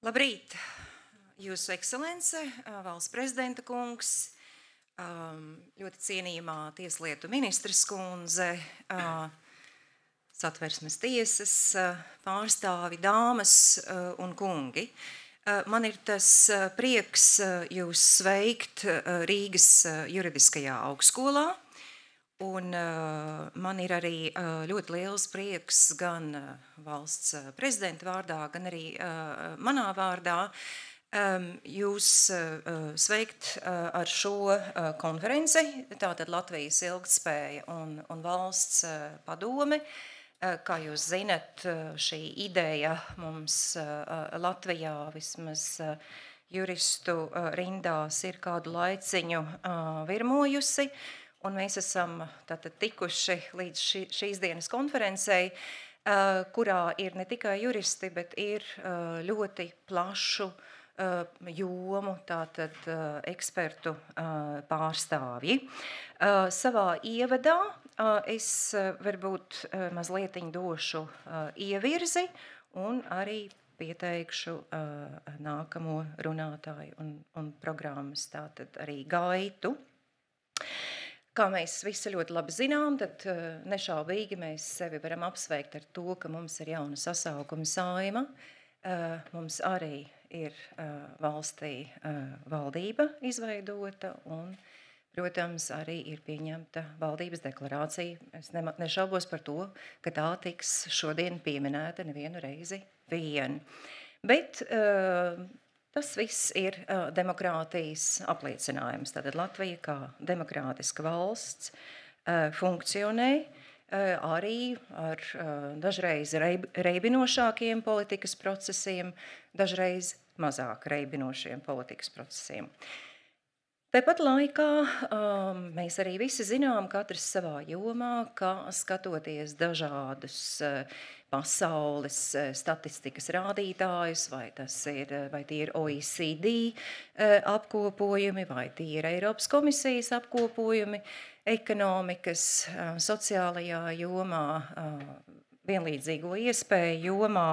Labrīt, Jūsu ekscelence, valsts prezidenta kungs, ļoti cienījamā tieslietu ministres kundze, Satversmes tiesas pārstāvi, dāmas un kungi. Man ir tas prieks jūs sveikt Rīgas juridiskajā augstskolā, un man ir arī ļoti liels prieks gan valsts prezidenta vārdā, gan arī manā vārdā jūs sveikt ar šo konferenci, tātad Latvijas ilgtspēja un valsts padome. Kā jūs zinat, šī ideja mums Latvijā vismaz juristu rindās ir kādu laiciņu virmojusi, un mēs esam tātad tikuši līdz šīs dienas konferencei, kurā ir ne tikai juristi, bet ir ļoti plašu jomu, tātad ekspertu pārstāvji. Savā ievadā es varbūt mazlietiņ došu ievirzi un arī pieteikšu nākamo runātāju un programmas, tātad arī gaitu. Kā mēs visi ļoti labi zinām, tad nešaubīgi mēs sevi varam apsveikt ar to, ka mums ir jauna sasaukuma saima. Mums arī ir valstī valdība izveidota un, protams, arī ir pieņemta valdības deklarācija. Es nešaubos par to, ka tā tiks šodien pieminēta nevienu reizi vien. Bet tas viss ir demokrātijas apliecinājums. Tātad Latvija kā demokrātiska valsts funkcionē arī ar dažreiz reibinošākiem politikas procesiem, dažreiz mazāk reibinošiem politikas procesiem. Tāpat laikā mēs arī visi zinām, katrs savā jomā, ka skatoties dažādus pasaules statistikas rādītājus, vai tie ir OECD apkopojumi, vai tie ir Eiropas komisijas apkopojumi, ekonomikas, sociālajā jomā, vienlīdzīgo iespēju jomā,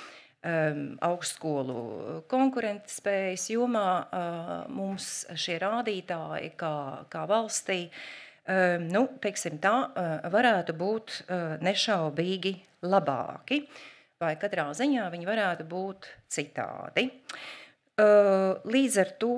augstskolu konkurentspējas jomā mums šie rādītāji kā valstī, teiksim tā, varētu būt nešaubīgi labāki, vai katrā ziņā viņi varētu būt citādi. Līdz ar to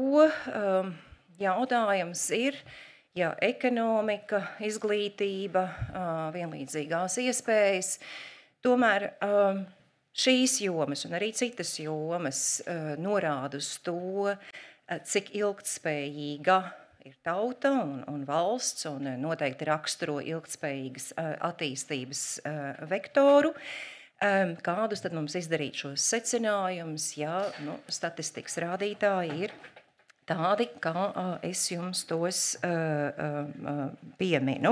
jautājums ir, ja ekonomika, izglītība, vienlīdzīgās iespējas, tomēr šīs jomas un arī citas jomas norāda uz to, cik ilgtspējīga ir tauta un valsts un noteikti raksturo ilgtspējīgas attīstības vektoru. Kādus tad mums izdarīt šos secinājumus, ja statistikas rādītāji ir tādi, kā es jums tos pieminu.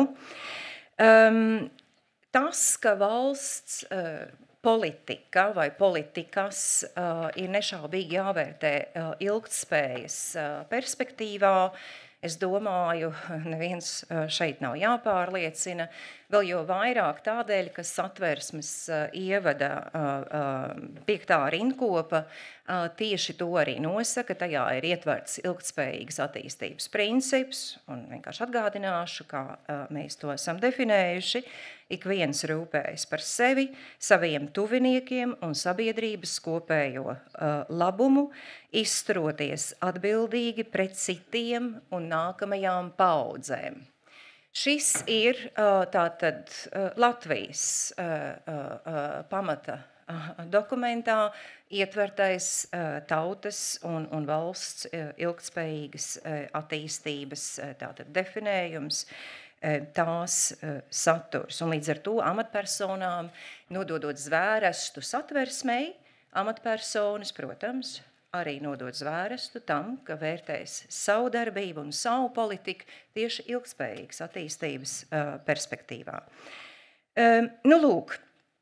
Tas, ka valsts politika vai politikas ir nešaubīgi jāvērtē ilgtspējas perspektīvā, es domāju, neviens šeit nav jāpārliecina, vēl jo vairāk tādēļ, ka Satversmes ievada 5. rindkopa tieši to arī nosaka, tajā ir ietverts ilgtspējīgas attīstības princips, un vienkārši atgādināšu, kā mēs to esam definējuši, ik viens rūpējas par sevi, saviem tuviniekiem un sabiedrības kopējo labumu, izturoties atbildīgi pret citiem un nākamajām paudzēm. Šis ir tātad Latvijas pamata dokumentā ietvertais tautas un valsts ilgtspējīgas attīstības tātad definējums, tās saturs. Un līdz ar to amatpersonām, nododot zvērestu Satversmei, amatpersonas, protams, arī nodot zvērestu tam, ka vērtēs savu darbību un savu politiku tieši ilgtspējīgas attīstības perspektīvā. Lūk,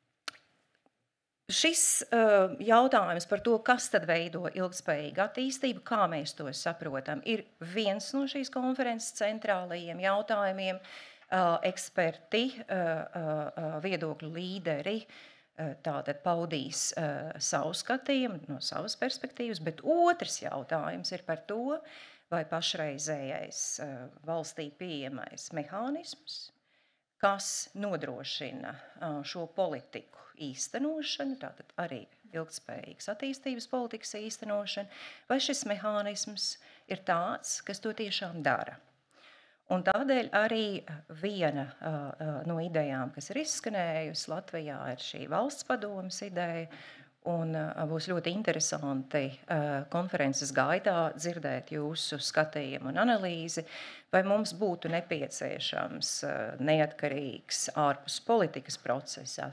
šis jautājums par to, kas tad veido ilgtspējīgu attīstību, kā mēs to saprotam, ir viens no šīs konferences centrālajiem jautājumiem. Eksperti, viedokļu līderi tātad paudīs savu skatījumu no savas perspektīvas, bet otrs jautājums ir par to, vai pašreizējais valstī pieejamais mehānisms, kas nodrošina šo politiku īstenošanu, tātad arī ilgtspējīgas attīstības politikas īstenošanu, vai šis mehānisms ir tāds, kas to tiešām dara. Un tādēļ arī viena no idejām, kas ir izskanējusi Latvijā, ir šī valsts padomes ideja, un būs ļoti interesanti konferences gaitā dzirdēt jūsu skatījumu un analīzi, vai mums būtu nepieciešams neatkarīgs ārpus politikas procesa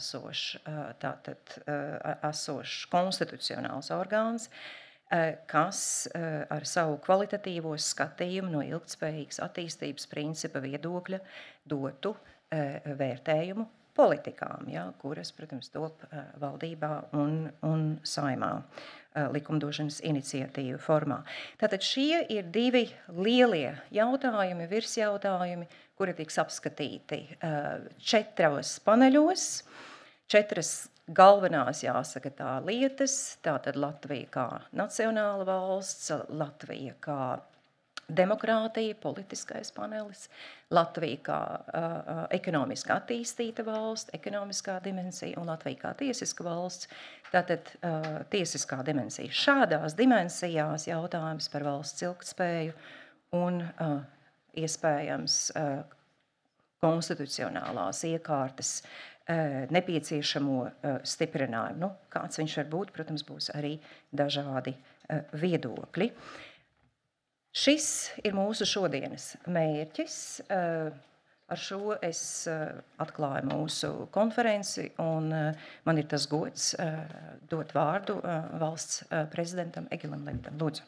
esošs konstitucionāls orgāns, kas ar savu kvalitatīvo skatījumu no ilgtspējīgas attīstības principa viedokļa dotu vērtējumu politikām, ja, kuras, protams, top valdībā un saimā likumdošanas iniciatīvu formā. Tātad šie ir divi lielie jautājumi, virsjautājumi, kuri tiks apskatīti 4 paneļos, 4 galvenās, jāsaka tā, lietas, tātad Latvija kā nacionāla valsts, Latvija kā demokrātija, politiskais panelis, Latvija kā ekonomiski attīstīta valsts, ekonomiskā dimensija un Latvija kā tiesiska valsts. Tātad tiesiskā dimensija. Šādās dimensijās jautājums par valsts ilgtspēju un iespējams konstitucionālās iekārtas nepieciešamo stiprinājumu. Nu, kāds viņš var būt, protams, būs arī dažādi viedokļi. Šis ir mūsu šodienas mērķis. Ar šo es atklāju mūsu konferenci, un man ir tas gods dot vārdu valsts prezidentam Egilam Levitam. Lūdzu.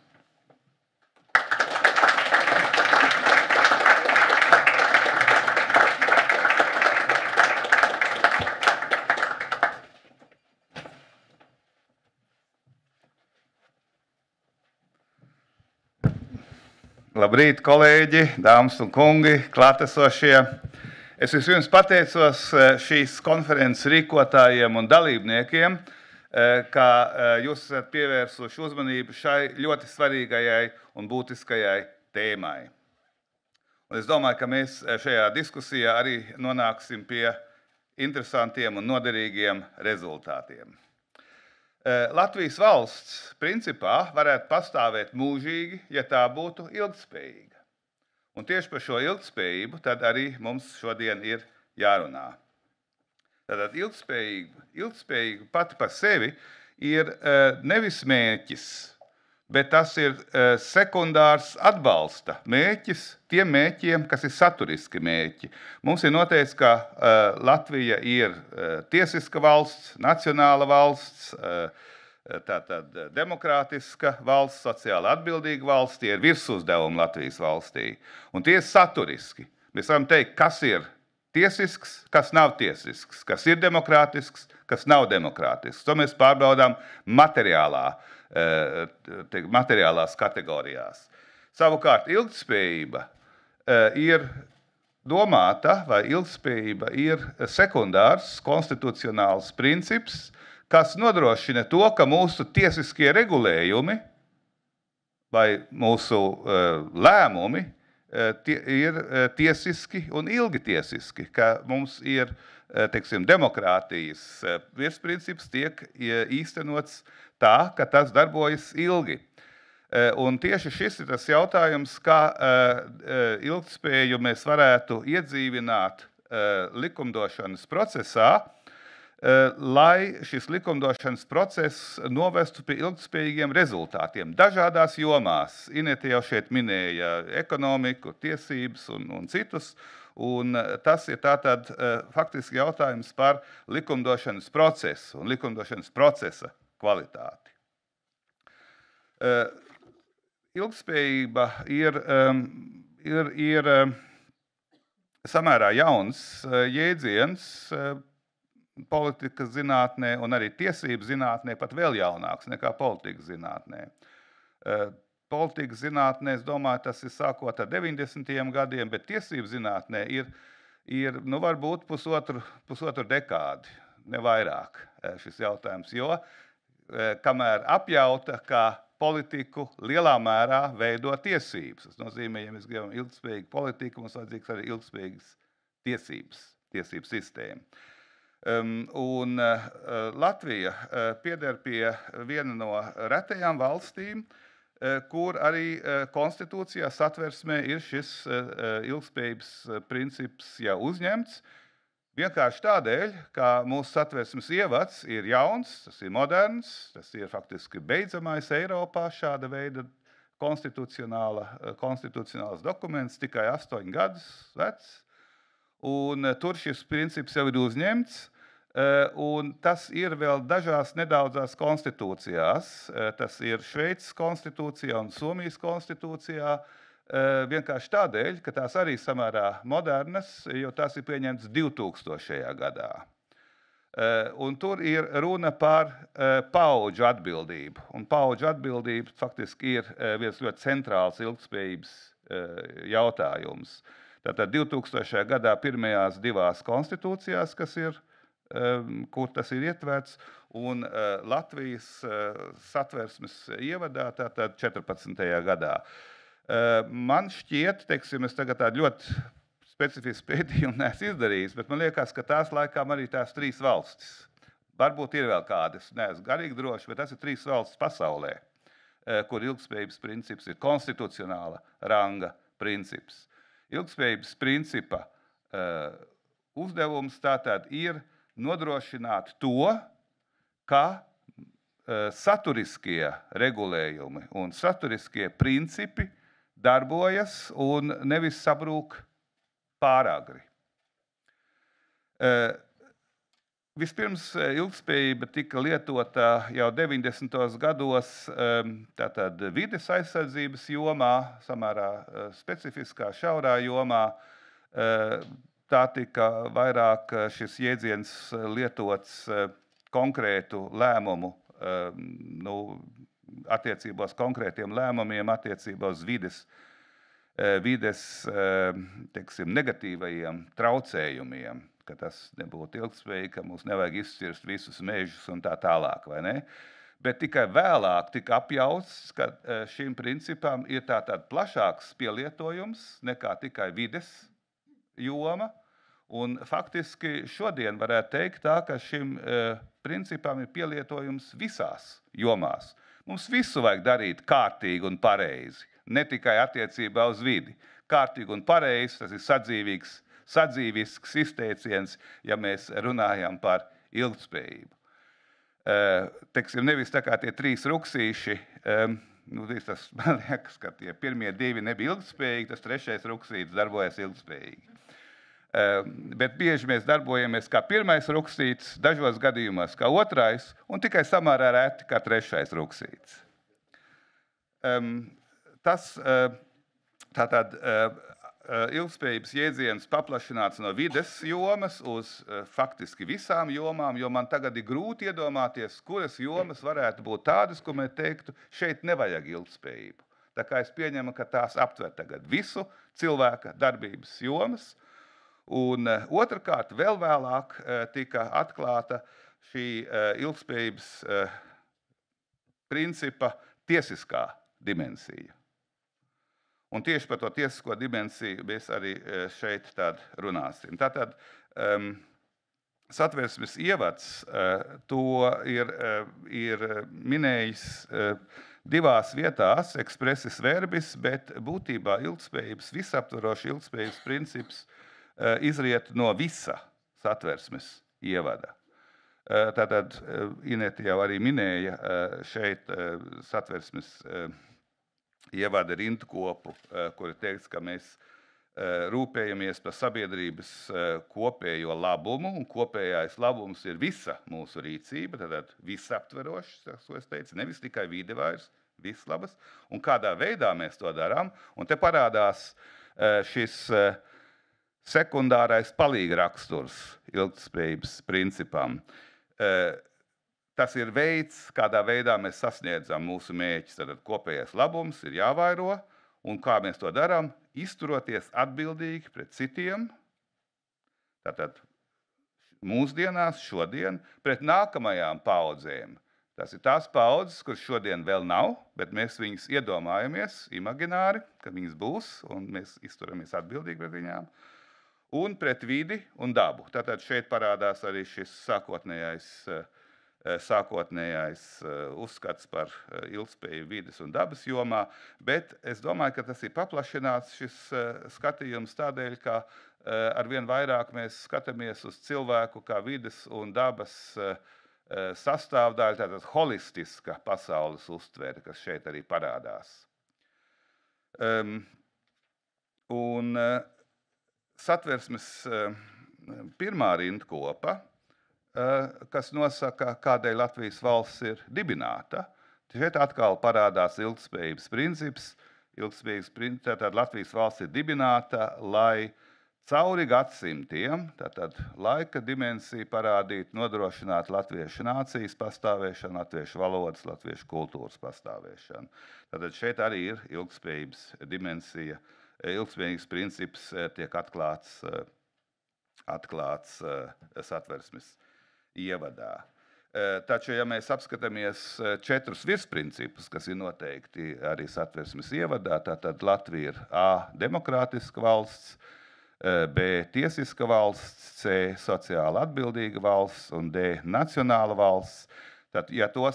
Labrīt, kolēģi, dāmas un kungi, klātesošie. Es vispirms pateicos šīs konferences rīkotājiem un dalībniekiem, ka jūs esat pievērsuši uzmanību šai ļoti svarīgajai un būtiskajai tēmai. Un es domāju, ka mēs šajā diskusijā arī nonāksim pie interesantiem un noderīgiem rezultātiem. Latvijas valsts principā varētu pastāvēt mūžīgi, ja tā būtu ilgtspējīga. Un tieši par šo ilgtspējību tad arī mums šodien ir jārunā. Tātad ilgtspējība pati par sevi ir nevis mērķis, bet tas ir sekundārs atbalsta mērķis tiem mērķiem, kas ir saturiski mērķi. Mums ir noteikts, ka Latvija ir tiesiska valsts, nacionāla valsts, tātad demokrātiska valsts, sociāli atbildīga valsts, tie ir virsuzdevumi Latvijas valstī. Un tie ir saturiski. Mēs varam teikt, kas ir tiesisks, kas nav tiesisks, kas ir demokrātisks, kas nav demokrātisks. To mēs pārbaudām materiālās kategorijās. Savukārt ilgtspējība ir domāta, vai ilgtspējība ir sekundārs konstitucionāls princips, kas nodrošina to, ka mūsu tiesiskie regulējumi vai mūsu lēmumi ir tiesiski un ilgitiesiski, ka mums ir, teiksim, demokrātijas virsprincips tiek īstenots tā, ka tas darbojas ilgi. Un tieši šis ir tas jautājums, kā ilgtspēju mēs varētu iedzīvināt likumdošanas procesā, lai šis likumdošanas process novestu pie ilgtspējīgiem rezultātiem dažādās jomās. Inete jau šeit minēja ekonomiku, tiesības un citus, un tas ir tātad faktiski jautājums par likumdošanas procesu un likumdošanas procesa kvalitāti. Ilgtspējība ir samērā jauns jēdziens politikas zinātnē un arī tiesību zinātnē, pat vēl jaunāks nekā politikas zinātnē. Politikas zinātnē, es domāju, tas ir sākot ar 90. gadiem, bet tiesību zinātnē ir varbūt pusotru dekādi. ne vairāk šis jautājums, jo kamēr apjauta, ka politiku lielā mērā veido tiesības. Tas nozīmē, ja mēs gribam ilgspējīgu politiku, mums vajadzīgs arī ilgspējīgas tiesību sistēma. Un Latvija pieder pie viena no retajām valstīm, kur arī konstitūcijā satversmē ir šis ilgspējības princips jau uzņemts. Vienkārši tādēļ, ka mūsu satversmes ievads ir jauns, tas ir moderns, tas ir faktiski beidzamais Eiropā šāda veida konstitucionāls dokuments, tikai 8 gadus vecs. Un tur šis princips jau ir uzņemts, un tas ir vēl dažās nedaudzās konstitūcijās. Tas ir Šveices konstitūcijā un Somijas konstitūcijā, vienkārši tādēļ, ka tās arī samērā modernas, jo tās ir pieņemtas 2000. gadā. Un tur ir runa par paudžu atbildību. Un paudžu atbildība faktiski ir viens ļoti centrāls ilgtspējības jautājums. Tātad 2000. gadā pirmajās 2 konstitūcijās, kas ir, kur tas ir ietverts, un Latvijas satversmes ievadā, tātad 14. gadā. Man šķiet, teiksim, es tagad tādu ļoti specifisku pētījumu neesmu izdarījis, bet man liekas, ka tās laikam arī tās 3 valstis. Varbūt ir vēl kādas, neesmu garīgi droši, bet tas ir 3 valstis pasaulē, kur ilgspējības princips ir konstitucionāla ranga princips. Ilgspējības principa uzdevums tātad ir nodrošināt to, ka saturiskie regulējumi un saturiskie principi darbojas un nevis sabrūk pāragri. Vispirms ilgspējība tika lietota jau 90. gados tātad vides aizsardzības jomā, samērā specifiskā šaurā jomā. Tā tika vairāk šis jēdziens lietots konkrētu lēmumu, attiecībos konkrētiem lēmumiem, attiecībos vides teiksim, negatīvajiem traucējumiem, ka tas nebūtu ilgspējīgi, ka mums nevajag izcirst visus mežus un tā tālāk, vai ne? Bet tikai vēlāk tika apjauts, ka šim principam ir tātad plašāks pielietojums nekā tikai vides joma, un faktiski šodien varētu teikt tā, ka šim principam ir pielietojums visās jomās. Mums visu vajag darīt kārtīgi un pareizi, ne tikai attiecībā uz vidi. Kārtīgi un pareizi, tas ir sadzīvisks izteiciens, ja mēs runājam par ilgtspējību. Teiksim, nevis tā kā tie 3 ruksīši, tas, man liekas, ka tie pirmie 2 nebija ilgtspējīgi, tas 3. ruksītis darbojas ilgtspējīgi. Bet bieži mēs darbojamies kā 1. ruksītis, dažos gadījumos kā 2. un tikai samērā reti kā 3. ruksītis. Tas tātad ilgspējības jēdziens paplašināts no vides jomas uz faktiski visām jomām, jo man tagad ir grūti iedomāties, kuras jomas varētu būt tādas, ko mēs teiktu, šeit nevajag ilgspējību. Tā kā es pieņemu, ka tās aptver tagad visu cilvēka darbības jomas. Un otrkārt, vēl vēlāk tika atklāta šī ilgspējības principa tiesiskā dimensija. Un tieši par to tiesisko dimensiju mēs arī šeit tad runāsim. Tātad satversmes ievads to ir minējis 2 vietās, expressis verbis, bet būtībā ilgspējības, visaptvarošs ilgspējības princips izriet no visa satversmes ievada. Tātad Inete jau arī minēja šeit satversmes ievada rindkopu, kur ir teikts, ka mēs rūpējamies par sabiedrības kopējo labumu, un kopējais labums ir visa mūsu rīcība, tātad visaptverošs, ko es teicu, nevis tikai vide vairs, vislabas, un kādā veidā mēs to darām, un te parādās šis sekundārais palīgraksturs ilgtspējības principam. Tas ir veids, kādā veidā mēs sasniedzam mūsu mērķus. Tātad kopējais labums ir jāvairo, un kā mēs to darām, izturoties atbildīgi pret citiem. Tātad mūsdienās, šodien, pret nākamajām paudzēm. Tas ir tās paudzes, kuras šodien vēl nav, bet mēs viņus iedomājamies imagināri, ka viņas būs, un mēs izturamies atbildīgi pret viņām, un pret vidi un dabu. Tātad šeit parādās arī šis sākotnējais uzskats par ilgspēju vides un dabas jomā, bet es domāju, ka tas ir paplašināts šis skatījums tādēļ, ka arvien vairāk mēs skatāmies uz cilvēku kā vides un dabas sastāvdaļu, tātad holistiska pasaules uztvere, kas šeit arī parādās. Un satversmes pirmā rindkopa, kas nosaka, kādēļ Latvijas valsts ir dibināta. Šeit atkal parādās ilgtspējības princips. Tātad Latvijas valsts ir dibināta, lai cauri gadsimtiem, tātad laika dimensija parādītu, nodrošinātu latviešu nācijas pastāvēšanu, latviešu valodas, latviešu kultūras pastāvēšanu. Tātad šeit arī ir ilgtspējības dimensija, ilgtspējības princips tiek atklāts satversmes ievadā. Taču, ja mēs apskatāmies 4 virsprincipus, kas ir noteikti arī satversmes ievadā, tātad Latvija ir A – demokrātiska valsts, B – tiesiska valsts, C – sociāli atbildīga valsts un D – nacionāla valsts. Tad, ja to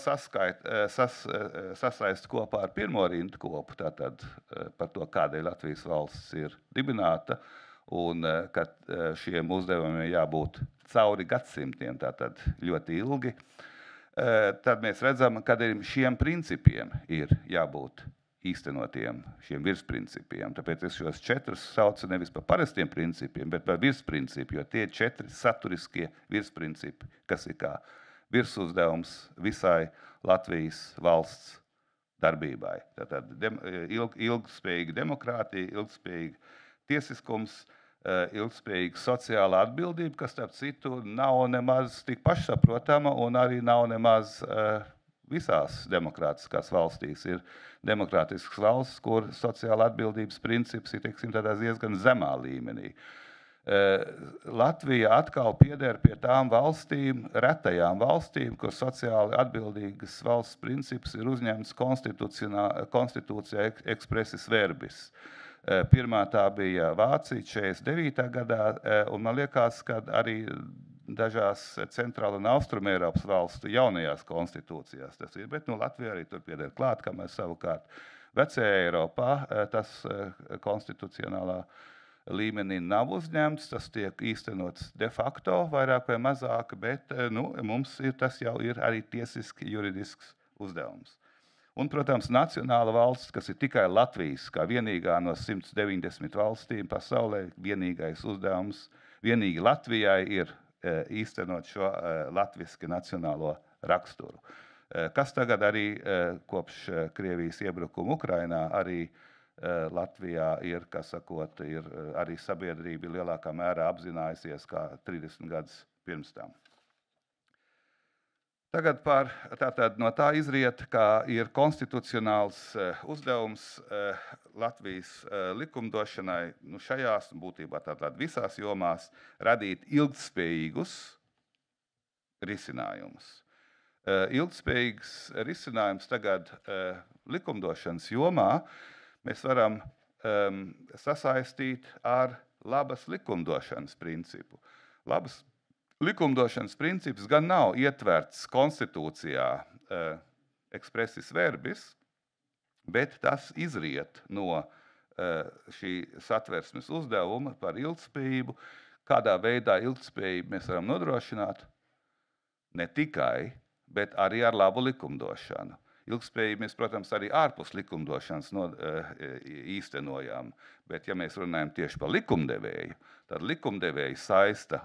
sasaist kopā ar pirmo rindkopu, tātad par to, kādēļ Latvijas valsts ir dibināta, un ka šiem uzdevumiem jābūt cauri gadsimtiem, tātad ļoti ilgi, tad mēs redzam, ka šiem principiem ir jābūt īstenotiem, šiem virsprincipiem. Tāpēc es šos 4 saucu nevis par parastiem principiem, bet par virsprincipu, jo tie 4 saturiskie virsprincipi, kas ir kā virsuzdevums visai Latvijas valsts darbībai. Tātad ilgspējīga demokrātija, ilgspējīga tiesiskums, ilgspējīga sociālā atbildība, kas, starp citu, nav nemaz tik pašsaprotama un arī nav nemaz visās demokrātiskās valstīs. Ir demokrātiskas valsts, kur sociāla atbildības princips ir, teiksim, tādā diezgan zemā līmenī. Latvija atkal pieder pie tām valstīm, retajām valstīm, kur sociāli atbildīgas valsts princips ir uzņemts konstitūcijā expressis verbis. Pirmā tā bija Vācija 49. gadā, un man liekas, ka arī dažās centrāla un austruma Eiropas valstu jaunajās konstitūcijās tas ir, bet Latvija arī tur pieder klāt, kamēr savukārt vecajā Eiropā tas konstitucionālā līmenī nav uzņemts, tas tiek īstenots de facto vairāk vai mazāk, bet mums tas jau ir arī tiesiski juridisks uzdevums. Un, protams, nacionāla valsts, kas ir tikai Latvijas, kā vienīgā no 190 valstīm pasaulē, vienīgais uzdevums, vienīgi Latvijai ir īstenot šo latviski nacionālo raksturu. Kas tagad arī kopš Krievijas iebrukuma Ukrainā arī Latvijā ir, kā sakot, ir arī sabiedrība lielākā mērā apzinājusies kā 30 gadus pirms tam. Tagad tātad no tā izriet, ka ir konstitucionāls uzdevums Latvijas likumdošanai šajās, būtībā tātad visās jomās, radīt ilgtspējīgus risinājumus. Ilgtspējīgs risinājums tagad likumdošanas jomā mēs varam sasaistīt ar labas likumdošanas principu. Labas likumdošanas princips gan nav ietverts konstitūcijā expressis verbis, bet tas izriet no šī satversmes uzdevuma par ilgtspējību, kādā veidā ilgtspējību mēs varam nodrošināt ne tikai, bet arī ar labu likumdošanu. Ilgtspējību mēs, protams, arī ārpus likumdošanas īstenojam, bet ja mēs runājam tieši par likumdevēju, tad likumdevēju saista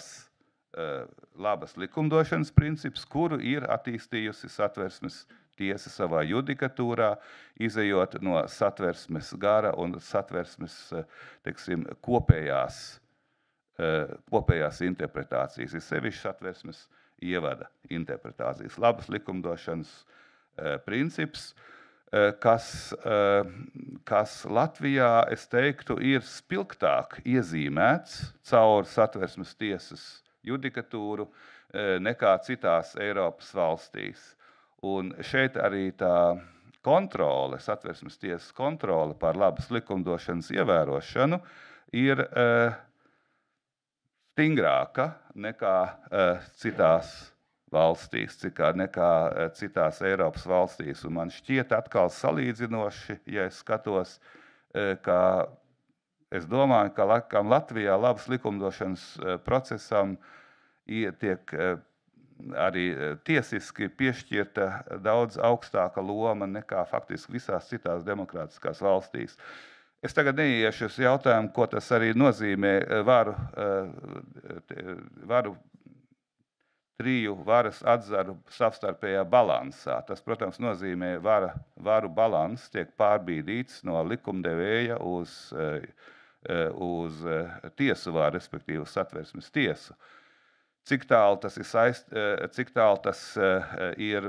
labas likumdošanas princips, kuru ir attīstījusi satversmes tiesa savā judikatūrā, izejot no satversmes gara un satversmes, teiksim, kopējās interpretācijas, ir sevišķi satversmes ievada interpretācijas. Labas likumdošanas princips, kas Latvijā, es teiktu, ir spilgtāk iezīmēts caur satversmes tiesas judikatūru nekā citās Eiropas valstīs. Un šeit arī tā kontrole, Satversmes tiesas kontrole par labas likumdošanas ievērošanu ir stingrāka nekā citās valstīs, nekā citās Eiropas valstīs. Un man šķiet atkal salīdzinoši, ja es skatos, ka es domāju, ka Latvijā labas likumdošanas procesam tiek arī tiesiski piešķirta daudz augstāka loma nekā faktiski visās citās demokrātiskās valstīs. Es tagad neiešu uz jautājumu, ko tas arī nozīmē varu triju varas atzaru savstarpējā balansā. Tas, protams, nozīmē varu balans tiek pārbīdīts no likumdevēja uz tiesu varu, respektīvi Satversmes tiesu. Cik tālu tas ir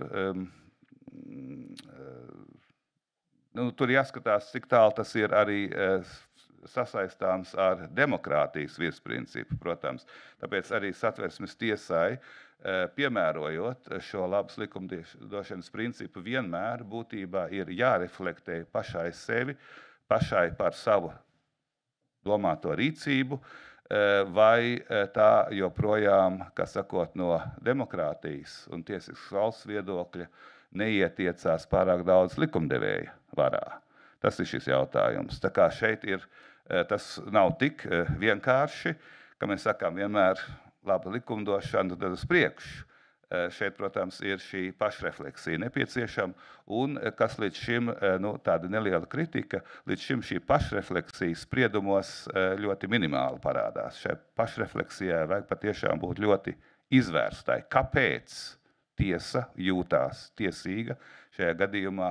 tur jāskatās, cik tālu tas ir arī sasaistāms ar demokrātijas virsprincipu, protams. Tāpēc arī Satversmes tiesai, piemērojot šo labas likumdošanas principu, vienmēr būtībā ir jāreflektē pašai sevi, pašai par savu domāto rīcību, vai tā joprojām, kā sakot, no demokrātijas un tiesiskas valsts viedokļa neietiecās pārāk daudz likumdevēja varā. Tas ir šis jautājums. Tā kā šeit tas nav tik vienkārši, ka mēs sakām vienmēr laba likumdošana, tad uz priekšu. Šeit, protams, ir šī pašrefleksija nepieciešama, un kas līdz šim, tāda neliela kritika, līdz šim šī pašrefleksija spriedumos ļoti minimāli parādās. Šai pašrefleksijai vajag patiešām būt ļoti izvērstai. Kāpēc tiesa jūtās tiesīga šajā gadījumā,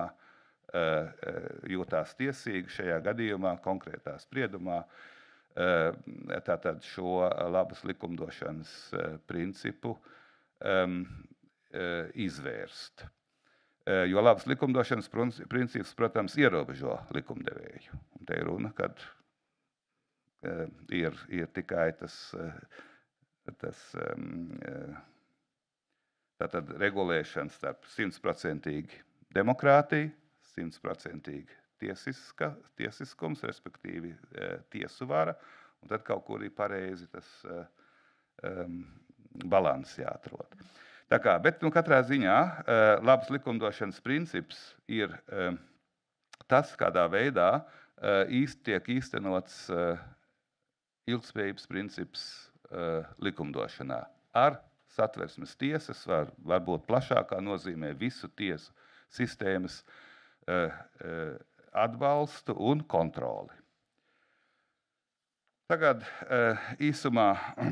šajā gadījumā, konkrētā spriedumā, tātad šo labas likumdošanas principu izvērst. Jo labas likumdošanas princips, protams, ierobežo likumdevēju. Un te ir runa, kad ir tikai tātad regulēšana starp 100% demokrātiju, 100% tiesiskums, respektīvi tiesu vara, un tad kaut kur ir pareizi tas balans jāatrod. Tā kā, bet katrā ziņā labas likumdošanas princips ir tas, kādā veidā tiek īstenots ilgtspējības princips likumdošanā. Ar Satversmes tiesas varbūt plašākā nozīmē visu tiesu sistēmas atbalstu un kontroli. Tagad īsumā,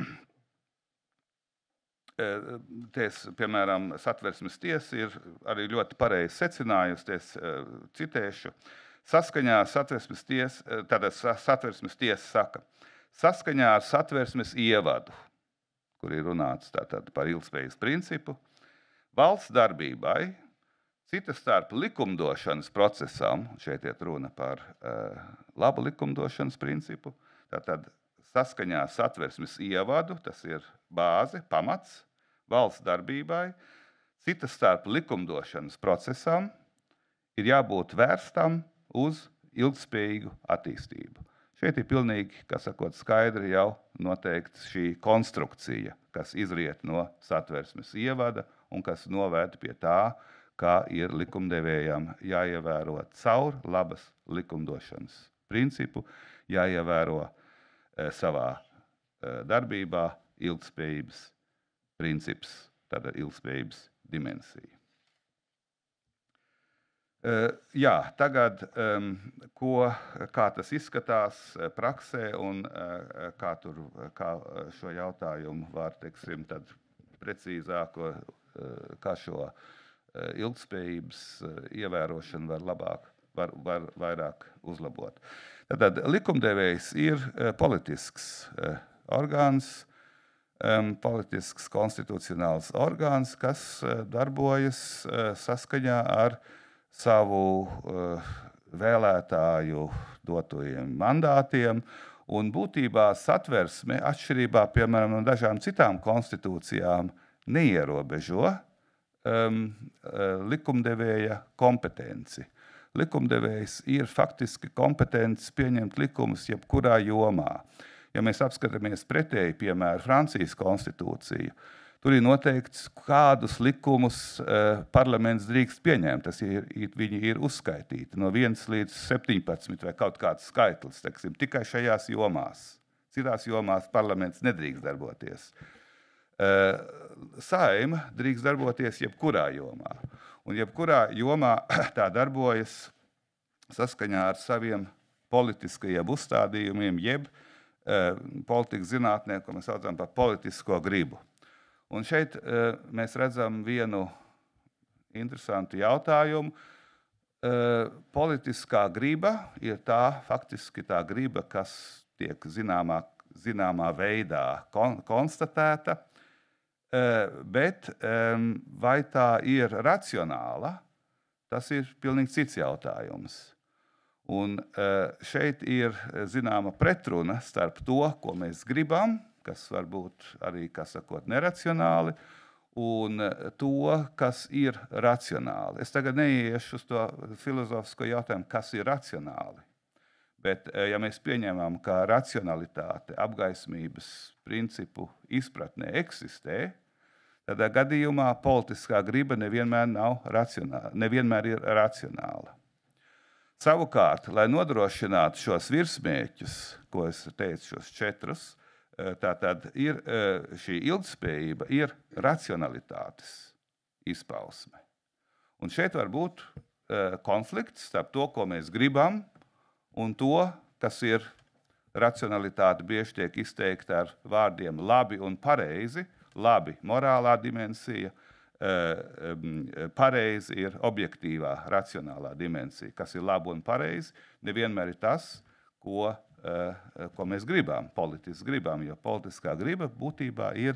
piemēram, Satversmes tiesa ir arī ļoti pareizi secinājusi, citēšu, saskaņā ar Satversmes tiesa, tātad Satversmes tiesa saka, saskaņā ar Satversmes ievadu, kur ir runāts tātad par ilgtspējas principu, valsts darbībai, cita starp likumdošanas procesam, šeit iet runa par labu likumdošanas principu, tātad saskaņā Satversmes ievadu, tas ir bāze, pamats, valsts darbībai, cita starp likumdošanas procesam ir jābūt vērstam uz ilgtspējīgu attīstību. Šeit ir pilnīgi, kā sakot, skaidri jau noteikts šī konstrukcija, kas izriet no Satversmes ievada un kas novērt pie tā, kā ir likumdevējam jāievēro caur labas likumdošanas principu, jāievēro savā darbībā ilgtspējības princips, tāda ilgtspējības dimensija. Jā, tagad, kā tas izskatās praksē un kā šo jautājumu var, teiksim, tad precīzāk, kā šo ilgtspējības ievērošanu var vairāk uzlabot. Tātad likumdevējs ir politisks orgāns, politisks konstitucionāls orgāns, kas darbojas saskaņā ar savu vēlētāju dotajiem mandātiem Un būtībā satversme, atšķirībā, piemēram, no dažām citām konstitūcijām, neierobežo likumdevēja kompetenci. Likumdevējs ir faktiski kompetents pieņemt likumus jebkurā jomā. Ja mēs apskatāmies pretēji, piemēram, Francijas konstitūciju, tur ir noteikts, kādus likumus parlaments drīkst pieņemt. Viņi ir uzskaitīti no 1 līdz 17 vai kaut kāds skaitlis, teiksim, tikai šajās jomās. Citās jomās parlaments nedrīkst darboties. Saeima drīkst darboties jebkurā jomā. Un jebkurā jomā tā darbojas saskaņā ar saviem politiskajiem uzstādījumiem, jeb politikas zinātnē, ko mēs saucam par politisko gribu. Un šeit mēs redzam vienu interesantu jautājumu. Politiskā griba ir faktiski tā griba, kas tiek zināmā veidā konstatēta, bet vai tā ir racionāla, tas ir pilnīgi cits jautājums. Un šeit ir zināma pretruna starp to, ko mēs gribam, kas var būt arī, kā sakot, neracionāli, un to, kas ir racionāli. Es tagad neiešu uz to filozofisko jautājumu, kas ir racionāli. Bet, ja mēs pieņemam, ka racionalitāte apgaismības principu izpratnē eksistē, tādā gadījumā politiskā griba nevienmēr ir racionāla. Savukārt, lai nodrošinātu šos virsmērķus, ko es teicu, šos 4, tātad ir šī ilgtspējība ir racionalitātes izpausme. Un šeit var būt konflikts starp to, ko mēs gribam, un to, kas ir racionalitāte, bieži tiek izteikta ar vārdiem labi un pareizi. Labi, morālā dimensija, pareizi ir objektīvā, racionālā dimensija. Kas ir labi un pareizi, nevienmēr ir tas, ko mēs gribam, politiski gribam, jo politiskā griba būtībā ir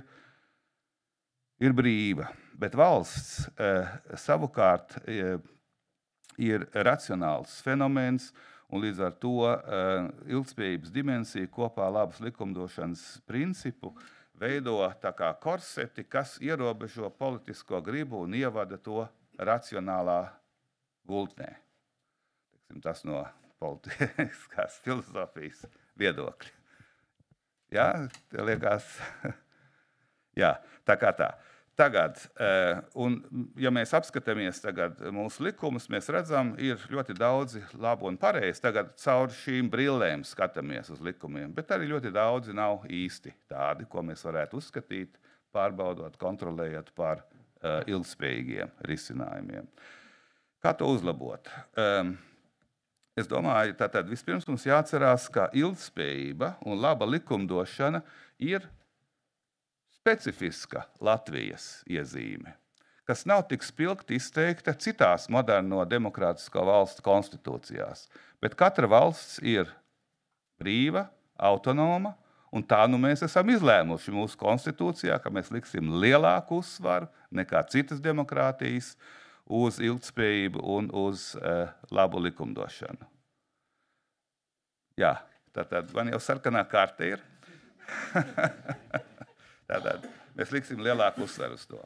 brīva. Bet valsts savukārt ir racionāls fenomens, un līdz ar to ilgtspējības dimensija kopā labas likumdošanas principu veido tā kā korseti, kas ierobežo politisko gribu un ievada to racionālā gultnē. Tas no politiskās filozofijas viedokļa. Jā, tev liekas? Jā, tā kā tā. Tagad, un ja mēs apskatāmies tagad mūsu likumus, mēs redzam, ir ļoti daudzi labi un pareizi. Tagad caur šīm brillēm skatāmies uz likumiem, bet arī ļoti daudzi nav īsti tādi, ko mēs varētu uzskatīt, pārbaudot, kontrolējot par ilgtspējīgiem risinājumiem. Kā to uzlabot? Es domāju, tātad vispirms mums jāatcerās, ka ilgtspējība un laba likumdošana ir specifiska Latvijas iezīme, kas nav tik spilgti izteikta citās moderno demokrātisko valstu konstitūcijās. Bet katra valsts ir brīva, autonoma, un tā mēs esam izlēmuši mūsu konstitūcijā, ka mēs liksim lielāku uzsvaru nekā citas demokrātijas uz ilgtspējību un uz labu likumdošanu. Jā, tātad man jau sarkanā karte ir. Tātad mēs liksim lielāku uzsvaru uz to.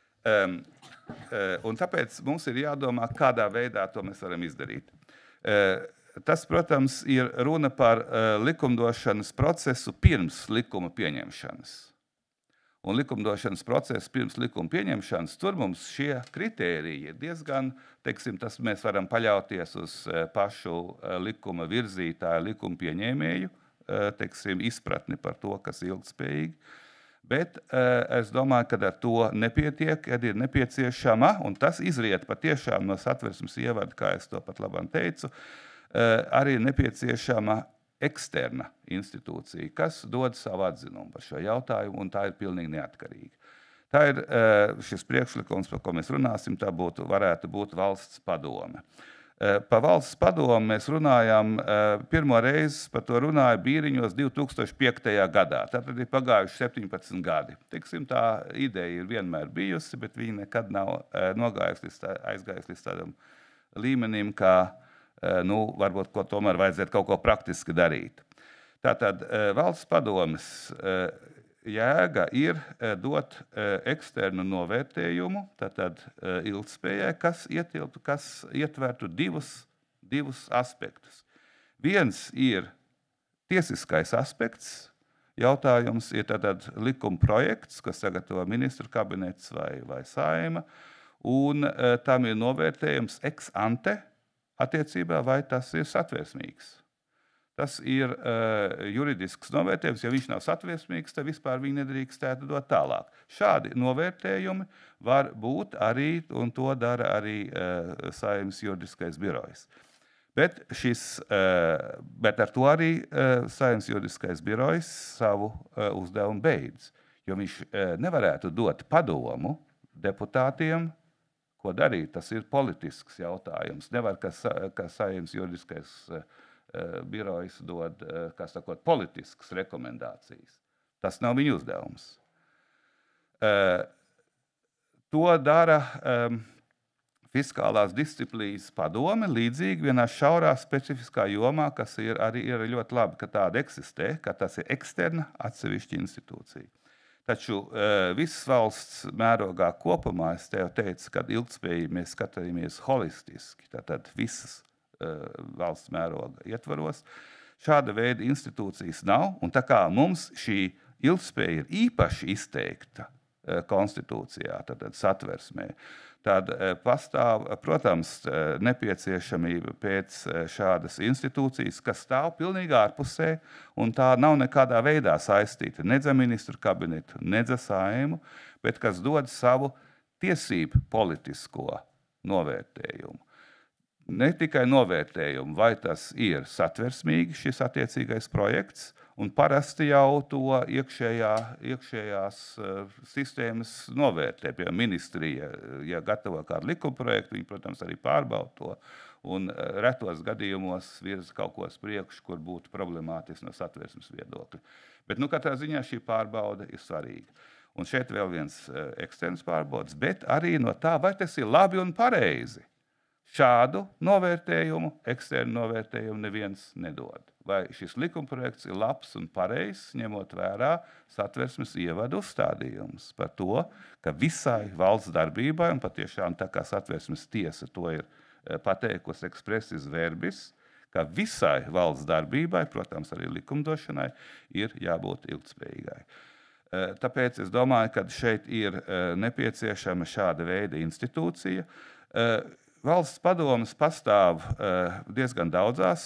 Un tāpēc mums ir jādomā, kādā veidā to mēs varam izdarīt. Tas, protams, ir runa par likumdošanas procesu pirms likuma pieņemšanas. Un likumdošanas procesu pirms likuma pieņemšanas, tur mums šie kritēriji ir diezgan, teiksim, tas mēs varam paļauties uz pašu likuma virzītāju, likuma pieņēmēju, teiksim, izpratni par to, kas ir ilgtspējīgi. Bet es domāju, ka ar to nepietiek, kad ir nepieciešama, un tas izriet patiešām no satversmes ievada, kā es to pat labam teicu, arī nepieciešama eksterna institūcija, kas dod savu atzinumu par šo jautājumu, un tā ir pilnīgi neatkarīga. Tā ir šis priekšlikums, par ko mēs runāsim, tā varētu būt valsts padome. Pa valsts padomu mēs runājam, pirmo reizi par to runāja Bīriņos 2005. gadā. Tātad ir pagājuši 17 gadi. Teiksim, tā ideja ir vienmēr bijusi, bet viņa nekad nav aizgājusi līdz tādam līmenim, kā, varbūt, ko tomēr vajadzētu kaut ko praktiski darīt. Tātad valsts padomes jēga ir dot eksternu novērtējumu, tātad ilgtspējai, kas ietvertu divus aspektus. Viens ir tiesiskais aspekts. Jautājums ir tātad likuma projekts, ko sagatavo ministru kabinets vai Saeima, un tam ir novērtējums ex ante attiecībā, vai tas ir satversmīgs. Tas ir juridisks novērtējums. Ja viņš nav satversmīgs, tad vispār viņi nedrīkstētu dot tālāk. Šādi novērtējumi var būt arī, un to dara arī Saeimas juridiskais birojs. Bet ar to arī Saeimas juridiskais birojs savu uzdevumu beidz, jo viņš nevarētu dot padomu deputātiem, ko darīt. Tas ir politisks jautājums. Nevar, ka Saeimas juridiskais birojs dod, kā sakot, politiskas rekomendācijas. Tas nav viņa uzdevums. To dara Fiskālās disciplīnas padome līdzīgi vienā šaurā specifiskā jomā, kas arī ir ļoti labi, ka tāda eksistē, ka tas ir eksterna atsevišķa institūcija. Taču visas valsts mērogā kopumā, es tev teicu, ka ilgtspējīgi mēs skatāmies holistiski, tātad visas valsts mēroga ietvaros. Šāda veida institūcijas nav, un tā kā mums šī ilgtspēja ir īpaši izteikta konstitūcijā, tātad satversmē, tad pastāv, protams, nepieciešamība pēc šādas institūcijas, kas stāv pilnīgi ārpusē, un tā nav nekādā veidā saistīta nedz ar ministru kabinetu, nedz ar Saeimu, bet kas dod savu tiesību politisko novērtējumu. Ne tikai novērtējumu, vai tas ir satversmīgi šis attiecīgais projekts, un parasti jau to iekšējās sistēmas novērtē. Piemēram, ministrija, ja gatavo kādu likumprojektu, viņi, protams, arī pārbauda to, un retos gadījumos virza kaut ko uz priekšu, kur būtu problemātiski no satversmes viedokļa. Bet, katrā ziņā šī pārbauda ir svarīga. Un šeit vēl viens eksterns pārbaudas, bet arī no tā, vai tas ir labi un pareizi. Šādu novērtējumu, eksternu novērtējumu neviens nedod. Vai šis likumprojekts ir labs un pareizs, ņemot vērā satversmes ievadu uzstādījumus par to, ka visai valsts darbībai, un patiešām tā kā satversmes tiesa to ir pateikusi expressis verbis, ka visai valsts darbībai, protams, arī likumdošanai, ir jābūt ilgtspējīgai. Tāpēc es domāju, ka šeit ir nepieciešama šāda veida institūcija. Valsts padomes pastāv diezgan daudzās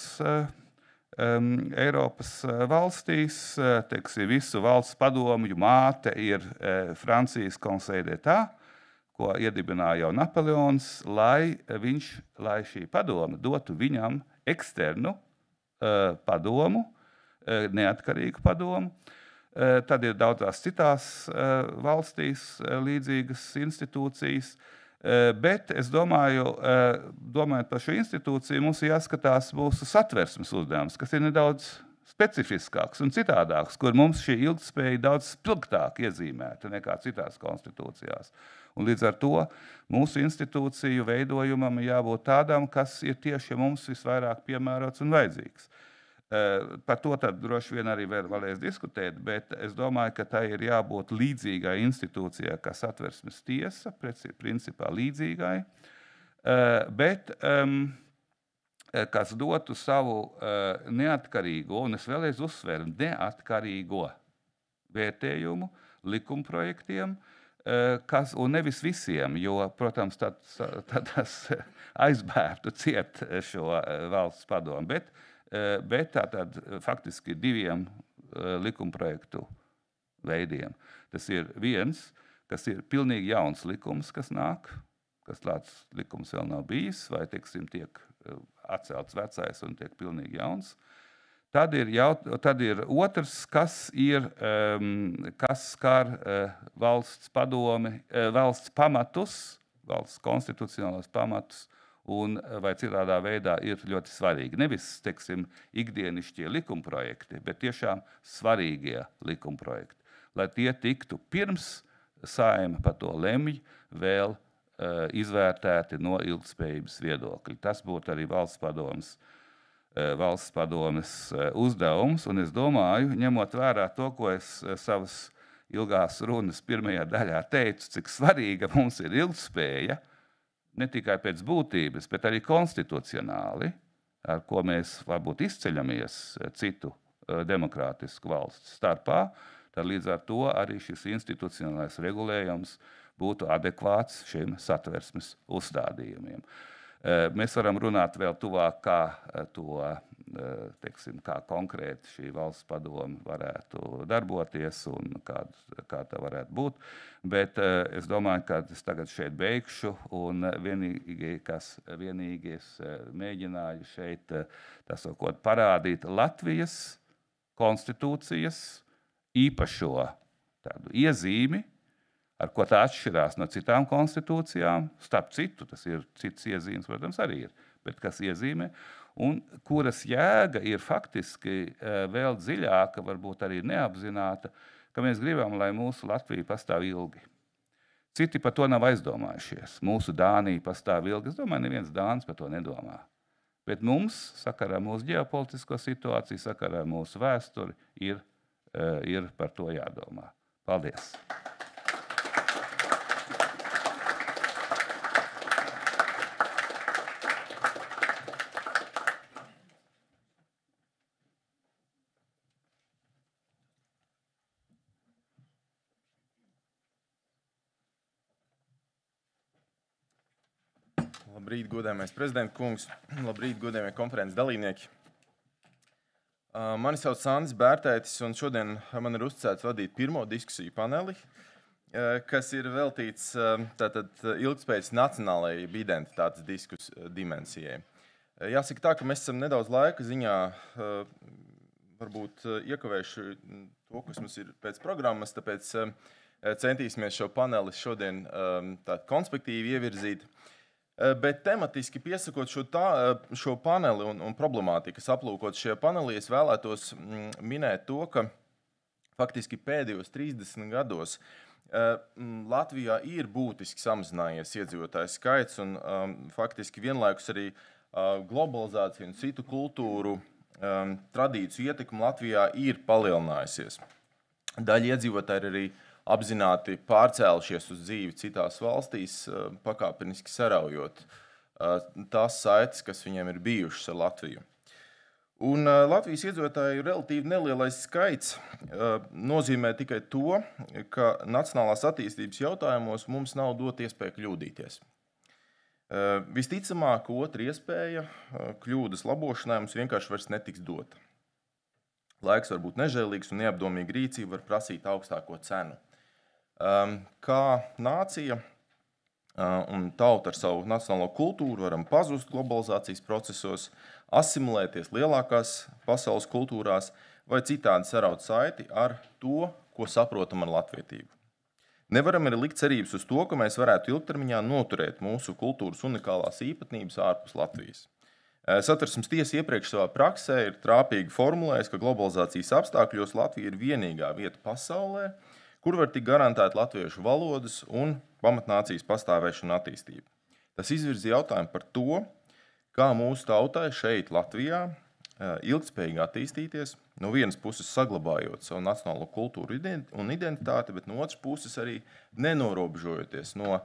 Eiropas valstīs. Teiksim, visu valsts padomju māte ir Francijas Conseil d'État, ko iedibināja jau Napoleons, lai šī padome dotu viņam eksternu padomu, neatkarīgu padomu. Tad ir daudzās citās valstīs līdzīgas institūcijas. Bet es domāju, domājot par šo institūciju, mums jāskatās mūsu satversmes uzdevums, kas ir nedaudz specifiskāks un citādāks, kur mums šī ilgtspēja daudz spilgtāk iezīmēta nekā citās konstitūcijās. Un līdz ar to mūsu institūciju veidojumam jābūt tādam, kas ir tieši mums visvairāk piemērots un vajadzīgs. Par to tad droši vien arī varēs diskutēt, bet es domāju, ka tai ir jābūt līdzīgai institūcijai, kā satversmes tiesa, principā līdzīgai, bet kas dotu savu neatkarīgo, un es vēlreiz uzsveru, neatkarīgo vērtējumu likumprojektiem, un nevis visiem, jo, protams, tad tas aizbērtu ciet šo valsts padomu, bet tātad faktiski diviem likumprojektu veidiem. Tas ir viens, kas ir pilnīgi jauns likums, kas nāk, kas tāds likums vēl nav bijis, vai, teiksim, tiek atcelts vecais un tiek pilnīgi jauns. Tad ir otrs, kas skar valsts padomi, valsts pamatus, valsts konstitucionālos pamatus, vai citādā veidā ir ļoti svarīgi. Nevis, teiksim, ikdienišķie likumprojekti, bet tiešām svarīgie likumprojekti. Lai tie tiktu pirms Saeima par to lemj, vēl izvērtēti no ilgtspējības viedokļa. Tas būtu arī valsts padomes valsts padomes uzdevums, un es domāju, ņemot vērā to, ko es savas ilgās runas pirmajā daļā teicu, cik svarīga mums ir ilgtspēja, ne tikai pēc būtības, bet arī konstitucionāli, ar ko mēs varbūt izceļamies citu demokrātisku valstu starpā, tad līdz ar to arī šis institucionālais regulējums būtu adekvāts šiem satversmes uzstādījumiem. Mēs varam runāt vēl tuvāk, kā to, teiksim, kā konkrēti šī valsts padome varētu darboties un kā tā varētu būt, bet es domāju, ka es tagad šeit beigšu un vienīgi es mēģināju šeit, tā sakot, parādīt Latvijas konstitūcijas īpašo tādu iezīmi, ar ko tā atšķirās no citām konstitūcijām, starp citu, tas ir cits iezīmes, protams, arī ir, bet kas iezīmē, un kuras jēga ir faktiski vēl dziļāka, varbūt arī neapzināta, ka mēs gribam, lai mūsu Latvija pastāv ilgi. Citi par to nav aizdomājušies. Mūsu Dānija pastāv ilgi. Es domāju, neviens Dānis par to nedomā. Bet mums, sakarā mūsu ģeopolitisko situāciju, sakarā mūsu vēsturi, ir par to jādomā. Paldies! Labrīt, godājamais prezidenta kungs. Labrīt, godājamie konferences dalībnieki. Mani sauc Sandis Bērtētis, un šodien man ir uzticēts vadīt pirmo diskusiju paneli, kas ir veltīts tātad ilgtspējas nacionālajai identitātes dimensijai. Jāsaka tā, ka mēs esam nedaudz laika ziņā varbūt iekavējuši to, kas mums ir pēc programmas, tāpēc centīsimies šo paneli šodien tā konspektīvi ievirzīt. Bet tematiski piesakot šo paneli un problemātikas aplūkot šajā panelī, es vēlētos minēt to, ka faktiski pēdējos 30 gados Latvijā ir būtiski samazinājies iedzīvotāju skaits un faktiski vienlaikus arī globalizācija un citu kultūru tradīciju ietekme Latvijā ir palielinājusies. Daļa iedzīvotāji ir arī apzināti pārcēlušies uz dzīvi citās valstīs, pakāpeniski saraujot tās saites, kas viņiem ir bijušas ar Latviju. Un Latvijas iedzīvotāju relatīvi nelielais skaits nozīmē tikai to, ka nacionālās attīstības jautājumos mums nav dot iespēju kļūdīties. Visticamāk, otra iespēja kļūdas labošanai mums vienkārši vairs netiks dota. Laiks var būt nežēlīgs un neapdomīga rīcība var prasīt augstāko cenu. Kā nācija un tauta ar savu nacionālo kultūru varam pazust globalizācijas procesos, asimilēties lielākās pasaules kultūrās vai citādi saraut saiti ar to, ko saprotam ar latvietību. Nevaram arī likt cerības uz to, ka mēs varētu ilgtermiņā noturēt mūsu kultūras unikālās īpatnības ārpus Latvijas. Satversmes tiesa iepriekš savā praksē ir trāpīgi formulējis, ka globalizācijas apstākļos Latvija ir vienīgā vieta pasaulē, kur var tik garantēt latviešu valodas un pamatnācijas pastāvēšanu un attīstību. Tas izvirza jautājumu par to, kā mūsu tautai šeit Latvijā ilgtspējīgi attīstīties, no vienas puses saglabājot savu nacionālo kultūru un identitāti, bet no otras puses arī nenorobežojoties no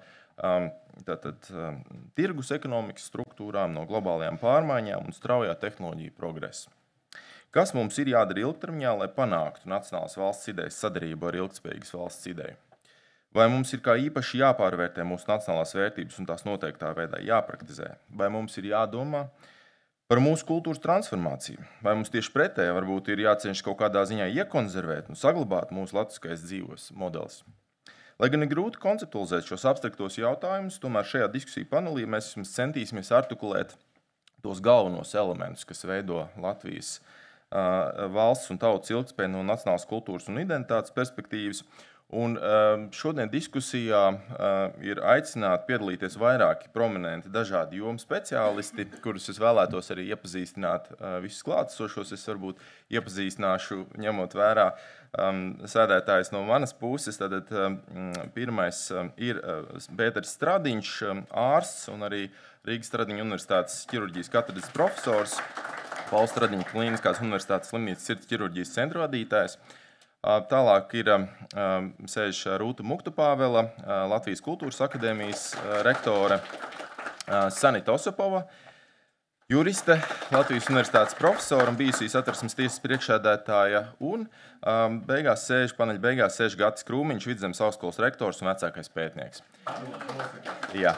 tirgus ekonomikas struktūrām, no globālajām pārmaiņām un straujā tehnoloģija progresa. Kas mums ir jādara ilgtermiņā, lai panāktu nacionālas valsts idejas sadarību ar ilgtspējīgas valsts ideju? Vai mums ir kā īpaši jāpārvērtē mūsu nacionālās vērtības un tās noteiktā veidā jāpraktizē? Vai mums ir jādomā par mūsu kultūras transformāciju? Vai mums tieši pretēji varbūt ir jācenšas kaut kādā ziņā iekonservēt un saglabāt mūsu latviskais dzīves modelis? Lai gan ir grūti konceptualizēt šos abstraktos jautājumus, tomēr šajā diskusiju panelī mēs centīsimies artikulēt tos galvenos elementus, kas veido Latvijas valsts un tautas ilgtspēju no nacionālas kultūras un identitātes perspektīvas. Un šodien diskusijā ir aicināti piedalīties vairāki prominenti dažādi jomu speciālisti, kurus es vēlētos arī iepazīstināt visus klātesošos. Es varbūt iepazīstināšu, ņemot vērā sēdētājs no manas puses. Tad pirmais ir Pēters Stradiņš, ārsts un arī Rīgas Stradiņa universitātes ķirurģijas katedras profesors. Valsts Radiņa Klīniskās universitātes slimnīcas sirds ķirurģijas centra vadītājs. Tālāk ir sēž Rūta Muktupāvela, Latvijas kultūras akadēmijas rektore, Sanita Osapova, juriste, Latvijas universitātes profesora un bijusī Satversmes tiesas priekšsēdētāja un paneļa beigās sēž Gatis Krūmiņš, Vidzemes augstskolas rektors un vecākais pētnieks. Jā.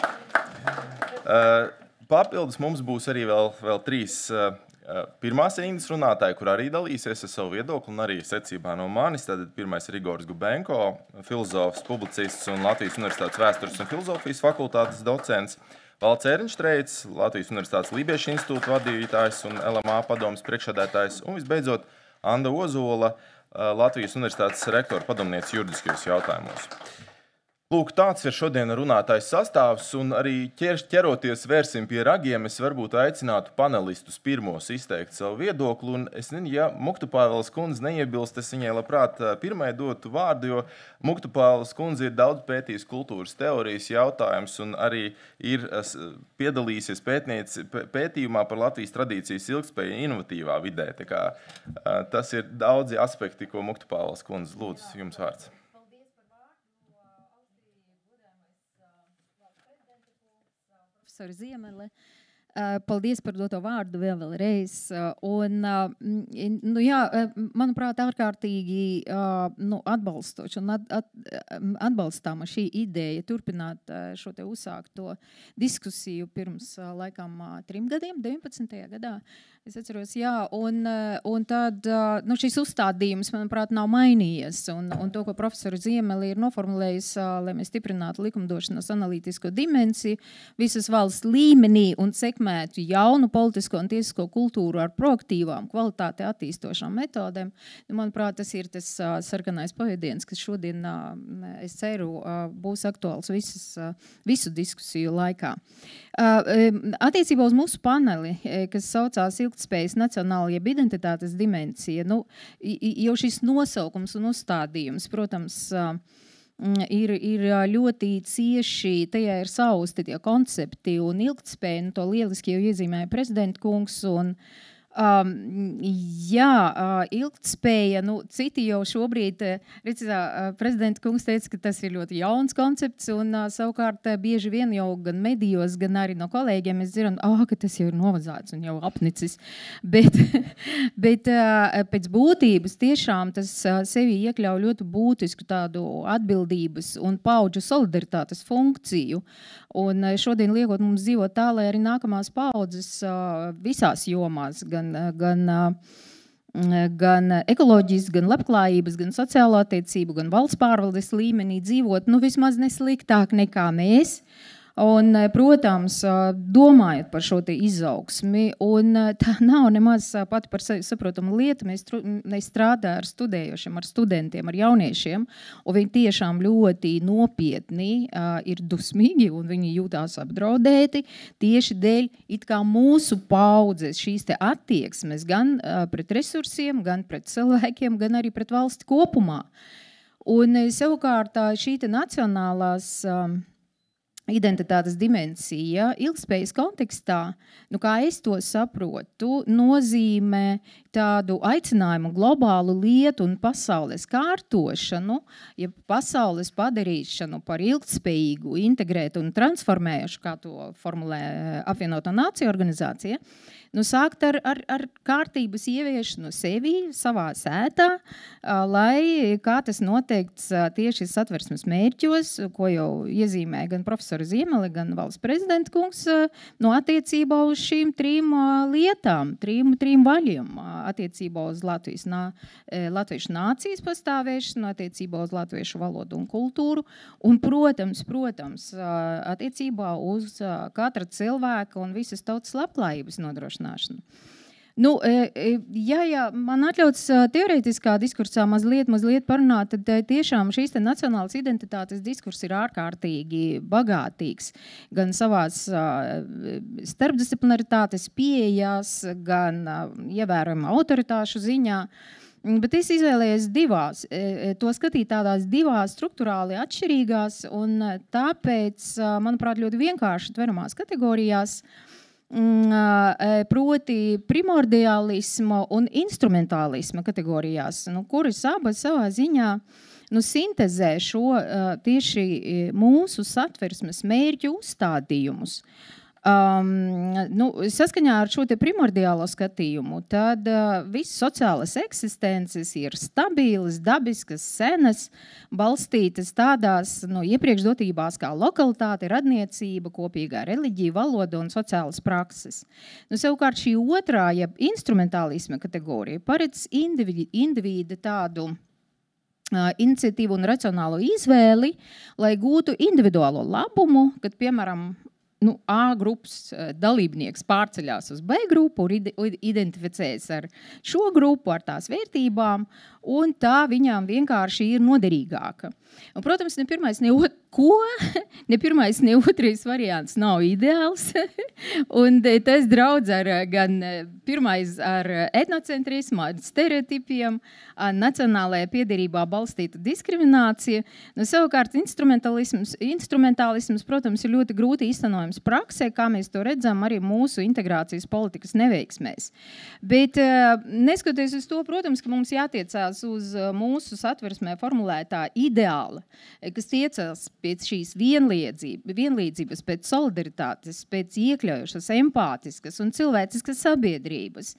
Papildus mums būs arī vēl 3 pirmās rindas runātāji, kur arī dalīsies ar savu viedokli un arī secībā no manis. Tad pirmais ir Igors Gubenko, filozofs, publicists un Latvijas universitātes vēstures un filozofijas fakultātes docents, Valds Ēriņštreits, Latvijas universitātes Lībiešu institūta vadītājs un LMA padomes priekšsēdētājs un visbeidzot Anda Ozola, Latvijas universitātes rektora padomniece juridiskajos jautājumos. Lūk, tāds ir šodien runātājs sastāvs, un arī ķeroties vērsim pie ragiem, es varbūt aicinātu panelistus pirmos izteikt savu viedokli, un es nezinu, ja Muktupāvelas kundze neiebilst, es viņai labprāt pirmai dotu vārdu, jo Muktupāvelas kundze ir daudz pētījis kultūras teorijas jautājums, un arī ir piedalīsies pētījumā par Latvijas tradīcijas ilgtspēju inovatīvā vidē. Tā kā tas ir daudzi aspekti, ko Muktupāvelas kundze lūdzu, jums vārds. Ziemele. Paldies par doto vārdu vēlreiz. Un, nu jā, manuprāt, ārkārtīgi atbalstoši un atbalstāma šī ideja turpināt šo te uzsākto diskusiju pirms laikam 3 gadiem, 19. gadā. Es atceros, jā, un tad šis uzstādījums, manuprāt, nav mainījies. Un to, ko profesora Ziemele ir noformulējis, lai mēs stiprinātu likumdošanas analītisko dimensiju visas valsts līmenī un sekmētu jaunu politisko un tiesisko kultūru ar proaktīvām, kvalitāti attīstošām metodēm. Manuprāt, tas ir tas sarkanais pavadiens, kas šodien, es ceru, būs aktuāls visu diskusiju laikā. Attiecībā uz mūsu paneli, kas saucās ilgtspējas nacionāla jeb identitātes dimensija, jau šis nosaukums un uzstādījums, protams, ir ļoti cieši, tajā ir sausti tie koncepti un ilgtspēja, to lieliski jau iezīmēja prezidenta kungs un ilgtspēja, citi jau šobrīd, prezidenta kungs teica, ka tas ir ļoti jauns koncepts, un savukārt bieži vien jau gan medijos, gan arī no kolēģiem mēs dzirdam, ka tas jau ir novazāts un jau apnicis, bet pēc būtības tiešām tas sevi iekļauj ļoti būtisku tādu atbildības un paudžu solidaritātes funkciju, un šodien liekot mums dzīvot tā, lai arī nākamās paudzes visās jomās, gan ekoloģijas, gan labklājības, gan sociālo attiecību, gan valsts pārvaldes līmenī dzīvot, vismaz nesliktāk nekā mēs. Un, protams, domājot par šo te izaugsmi, un tā nav nemaz pati par sevi saprotama lieta, mēs strādājam ar studējošiem, ar studentiem, ar jauniešiem, un viņi tiešām ļoti nopietni ir dusmīgi, un viņi jūtās apdraudēti tieši dēļ it kā mūsu paudzes šīs te attieksmes gan pret resursiem, gan pret cilvēkiem, gan arī pret valsti kopumā. Un savukārt šī te nacionālās identitātes dimensija ilgtspējas kontekstā, kā es to saprotu, nozīmē tādu aicinājumu globālu lietu un pasaules kārtošanu, ja pasaules padarīšanu par ilgtspējīgu, integrētu un transformējušu, kā to formulē apvienoto nāciju organizācija, sākt ar kārtības ieviešanu sevi, savā sētā, lai, kā tas noteikts tieši Satversmes mērķos, ko jau iezīmē gan profesora Ziemele, gan valsts prezidenta kungs, attiecībā uz šīm 3 lietām, 3 vaļiem, attiecībā uz latviešu nācijas pastāvēšanu, attiecībā uz latviešu valodu un kultūru, un, protams, attiecībā uz katra cilvēka un visas tautas labklājības nodrošināšanu. Man atļauts teorētiskā diskursā mazliet parunāt, tad tiešām šīs te nacionālas identitātes diskurs ir ārkārtīgi bagātīgs, gan savās starpdisciplinaritātes pieejās, gan ievērojama autoritāšu ziņā. Bet es izvēlējos to skatīt tādās 2 strukturāli atšķirīgās un tāpēc, manuprāt, ļoti vienkārši tveramās kategorijās. proti primordialisma un instrumentālisma kategorijās, kuras abas savā ziņā sintezē šo tieši mūsu satversmes mērķu uzstādījumus. Saskaņā ar šo te primordiālo skatījumu, tad visas sociālas eksistences ir stabilas, dabiskas, senas, balstītas tādās iepriekšdotībās kā lokalitāte, radniecība, kopīgā reliģija, valoda un sociālas prakses. Savukārt šī otrā, instrumentālisma kategorija paredz individa tādu iniciatīvu un racionālo izvēli, lai gūtu individuālo labumu, kad, piemēram, A grupas dalībnieks pārceļās uz B grupu un identificējas ar šo grupu, ar tās vērtībām, un tā viņām vienkārši ir noderīgāka. Un, protams, ne pirmais, ne otrais variants nav ideāls, un tas draudz gan pirmais ar etnocentrismu, ar stereotipiem, nacionālajā piederībā balstīta diskriminācija. Savukārt instrumentālisms, protams, ir ļoti grūti īstenojams praksē, kā mēs to redzam arī mūsu integrācijas politikas neveiksmēs. Bet neskatoties uz to, protams, ka mums jātiecās uz mūsu satversmē formulētā ideāla, kas tiecās pēc šīs vienlīdzības, pēc solidaritātes, pēc iekļaujušas, empātiskas un cilvēciskas sabiedrības.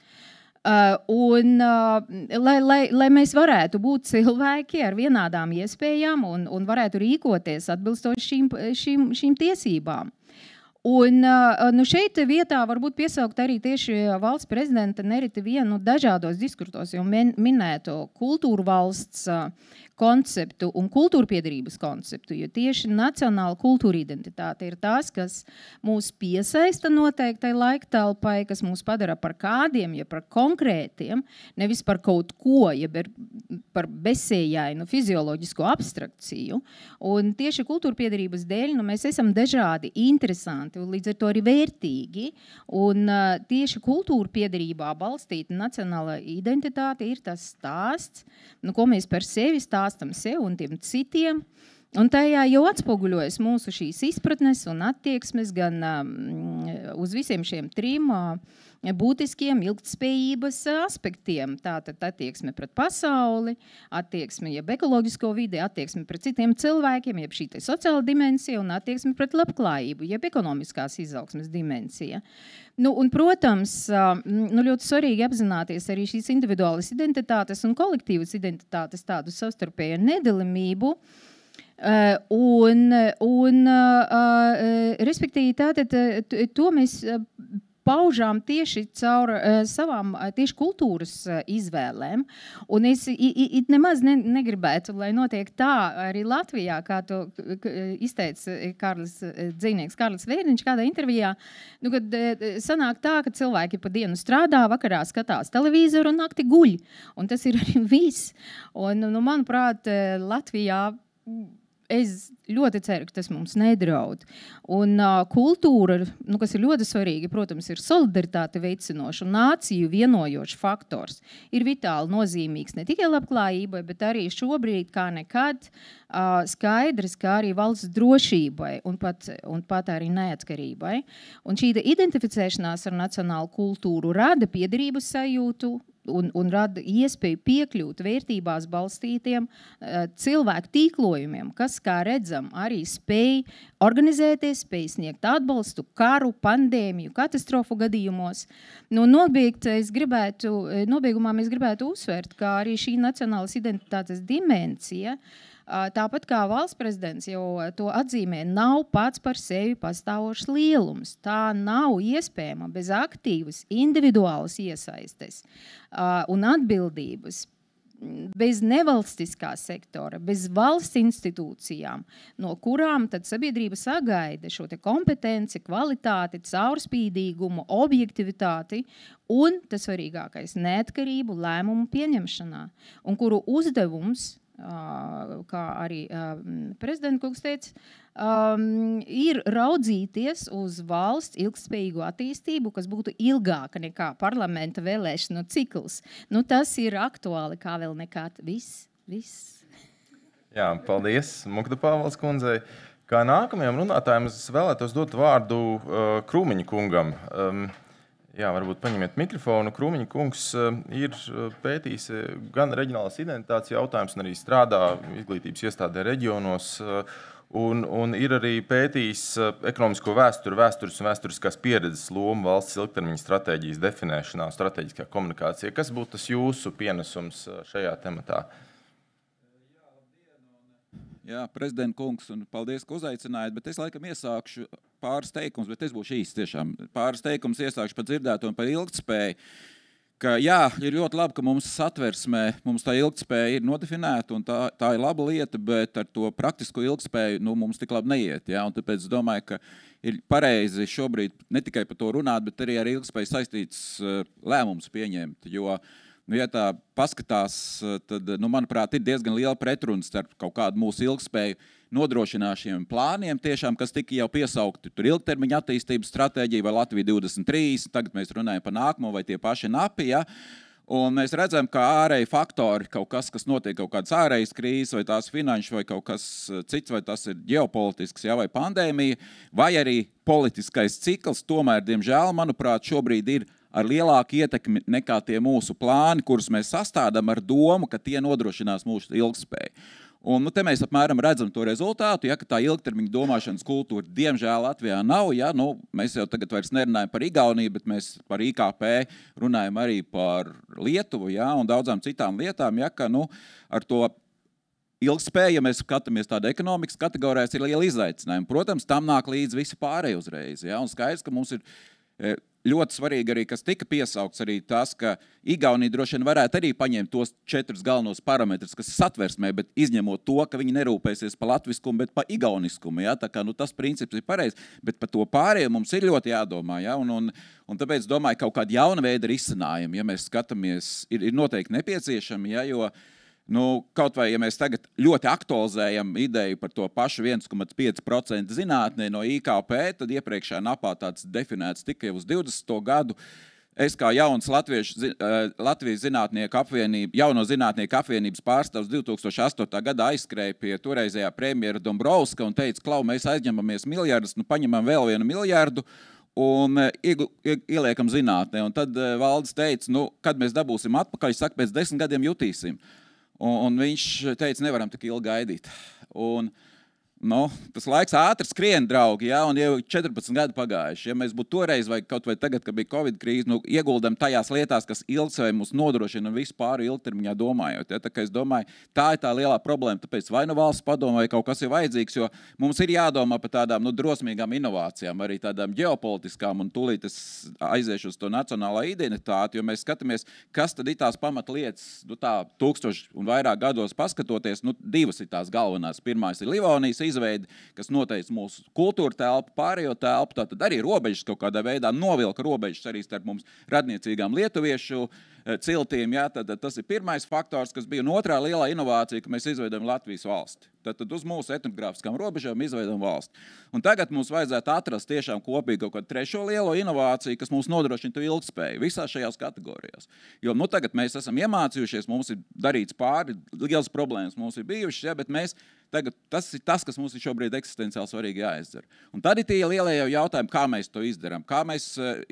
Lai mēs varētu būt cilvēki ar vienādām iespējām un varētu rīkoties atbilstoši šīm tiesībām. Un šeit vietā varbūt piesaukt arī tieši valsts prezidenta Nerita vienu dažādos diskursos, jo minēto kultūru valsts konceptu un kultūrpiederības konceptu, jo tieši nacionāla kultūra identitāte ir tās, kas mūs piesaista noteiktai laiktelpai, kas mūs padara par kādiem, ja par konkrētiem, nevis par kaut ko, ja par bezsējainu fizioloģisko abstrakciju. Un tieši kultūrpiederības dēļ mēs esam dažādi, interesanti un līdz ar to arī vērtīgi. Un tieši kultūrpiederībā balstīta nacionāla identitāte ir tas stāsts, ko mēs par sevi stāstam sev un tiem citiem. Un tajā jau atspoguļojas mūsu šīs izpratnes un attieksmes gan uz visiem šiem trim būtiskiem ilgtspējības aspektiem. Tātad attieksme pret pasauli, attieksme jeb ekoloģisko vidi, attieksme pret citiem cilvēkiem, jeb šī sociāla dimensija un attieksme pret labklājību, jeb ekonomiskās izaugsmes dimensija. Un, protams, ļoti svarīgi apzināties arī šīs individuālas identitātes un kolektīvas identitātes tādu savstarpēju nedalamību. Respektīvi, tātad to mēs paužām tieši caur savām tieši kultūras izvēlēm. Un es nemaz negribētu, lai notiek tā arī Latvijā, kā to izteica dzīvnieks Kārlis Vērniņš kādā intervijā, kad sanāk tā, ka cilvēki pa dienu strādā, vakarā skatās televizoru un nakti guļ. Un tas ir arī viss. Un, manuprāt, Latvijā es ļoti ceru, ka tas mums nedraud. Un kultūra, kas ir ļoti svarīga, protams, ir solidaritāte veicinoša un nāciju vienojošs faktors. Ir vitāli nozīmīgs ne tikai labklājībai, bet arī šobrīd kā nekad skaidrs, kā arī valsts drošībai un pat arī neatkarībai. Un šī identificēšanās ar nacionālu kultūru rada piederības sajūtu, un rada iespēju piekļūt vērtībās balstītiem cilvēku tīklojumiem, kas, kā redzam, arī spēj organizēties, spēj sniegt atbalstu karu, pandēmiju, katastrofu gadījumos. Nobeigumā mēs gribētu uzsvērt, ka arī šī nacionālas identitātes dimensija, tāpat kā valsts prezidents jau to atzīmē, nav pats par sevi pastāvošs lielums. Tā nav iespējama bez aktīvas, individuālas iesaistes un atbildības, bez nevalstiskā sektora, bez valsts institūcijām, no kurām tad sabiedrība sagaida šo te kompetenci, kvalitāti, caurspīdīgumu, objektivitāti un, tas svarīgākais, neatkarību lēmumu pieņemšanā, un kuru uzdevums, kā arī prezidenta kungs teica, ir raudzīties uz valsts ilgtspējīgu attīstību, kas būtu ilgāka nekā parlamenta vēlēšanu cikls. Tas ir aktuāli kā vēl nekad. Viss. Jā, paldies Mukta Pāvels kundzei. Kā nākamajam runātājam es vēlētos dot vārdu Krūmiņa kungam. Jā, varbūt paņemiet mikrofonu. Krūmiņa kungs ir pētījis gan reģionālās identitātes jautājums, un arī strādā izglītības iestādē reģionos, un ir arī pētījis ekonomisko vēsturi, vēstures un vēsturiskās pieredzes lomu valsts ilgtermiņa stratēģijas definēšanā, stratēģiskā komunikācija. Kas būtu tas jūsu pienesums šajā tematā? Jā, prezident kungs, un paldies, ka uzaicinājāt, bet es laikam iesākšu pāris teikums, bet es būšu īsti tiešām. Pāris teikums iesākšu par dzirdēto un par ilgtspēju. Ka jā, ir ļoti labi, ka mums satversmē, mums tā ilgtspēja ir nodefinēta, un tā ir laba lieta, bet ar to praktisko ilgtspēju mums tik labi neiet. Jā, un tāpēc es domāju, ka ir pareizi šobrīd ne tikai par to runāt, bet arī ar ilgtspēju saistīts lēmums pieņemt, jo ja tā paskatās, tad, manuprāt, ir diezgan liela pretruna starp kaut kādu mūsu ilgspēju nodrošināšiem plāniem, tiešām, kas tika jau piesaukti. Tur ilgtermiņa attīstības stratēģija vai Latvija 2030, tagad mēs runājam par nākamo vai tie paši NAPI, ja? Un mēs redzam, ka ārēji faktori, kaut kas, kas notiek, kaut kādas ārējas krīzes, vai tās finanšu, vai kaut kas cits, vai tas ir ģeopolitisks, ja, vai pandēmija, vai arī politiskais cikls, tomēr, diemžēl, manuprāt, šobrīd ir ar lielāku ietekmi nekā tie mūsu plāni, kurus mēs sastādām ar domu, ka tie nodrošinās mūsu ilgspēju. Un te mēs apmēram redzam to rezultātu, ja, ka tā ilgtermiņa domāšanas kultūra diemžēl Latvijā nav. Ja, mēs jau tagad vairs nerunājam par Igauniju, bet mēs par IKP runājam arī par Lietuvu, ja, un daudzām citām lietām, ja, ka ar to ilgspēja, ja mēs skatāmies tāda ekonomikas kategorijās, ir liela izaicinājuma. Protams, tam nāk līdz visi pārējie uzreiz. Ja, un skaidrs, ka mums ir ļoti svarīgi arī, kas tika piesaukts, arī tas, ka Igaunija droši vien varētu arī paņemt tos 4 galvenos parametrus, kas ir satversmē, bet izņemot to, ka viņi nerūpēsies par latviskumu, bet par igauniskumu. Ja? Tā kā tas princips ir pareizs, bet par to pārējo mums ir ļoti jādomā. Ja? Un tāpēc domāju, kaut kāda jauna veida risinājuma, ja mēs skatāmies, ir noteikti nepieciešami, ja? Jo kaut vai, ja mēs tagad ļoti aktualizējam ideju par to pašu 1,5% zinātnē no IKP, tad iepriekšējā NAPā tāds definēts tikai uz 20. gadu. Es kā jauns Latvijas zinātnieku apvienība, jauno zinātnieku apvienības pārstāvs 2008. gadā aizskrēja pie toreizējā premjera Dombrovska un teica, klau, mēs aizņemamies miljardus, paņemam vēl 1 miljardu un ieliekam zinātnē. Un tad valdes teica, kad mēs dabūsim atpakaļ, saka, pēc 10 gadiem jutīsim. Un viņš teica, nevaram tik ilgi gaidīt. Un, tas laiks ātri skrien, draugi, ja, un jau 14 gadi pagājuši. Ja mēs būtu toreiz, vai kaut vai tagad, kad bija Covid krīze, ieguldam tajās lietās, kas ilgspēju mums nodrošina un visu pāri ilgtermiņā domājot. Ja, tā kā es domāju, tā ir tā lielā problēma, tāpēc vai valsts padomā, vai kaut kas ir vajadzīgs, jo mums ir jādomā par tādām drosmīgām inovācijām, arī tādām ģeopolitiskām, un tūlīt es aiziešu uz to nacionālo identitāti, jo mēs skatāmies, kas tad ir tās pamatlietas, tā 1000 un vairāk gados paskatoties, 2 ir tās galvenās. Pirmais ir Livonijas izveidi, kas noteica mūsu kultūra telpu, pārējo telpu, tad arī robežas kaut kādā veidā novilka robežas arī starp mums radniecīgām lietuviešu ciltīm. Ja, tad tas ir pirmais faktors, kas bija. Un otrā lielā inovācija, ka mēs izveidojam Latvijas valsti. Tad uz mūsu etnogrāfiskām robežām izveidojam valsti. Un tagad mums vajadzētu atrast tiešām kopīgi kaut kādu trešo lielo inovāciju, kas mums nodrošina to ilgspēju visās šajās kategorijās. Jo tagad mēs esam iemācījušies, mums ir darīts pāri, liels problēmas mums ir bijušas, ja, bet mēs tagad, tas ir tas, kas mums ir šobrīd eksistenciāli svarīgi jāizdara. Un tad ir tie lielie jautājumi, kā mēs to izdarām, kā mēs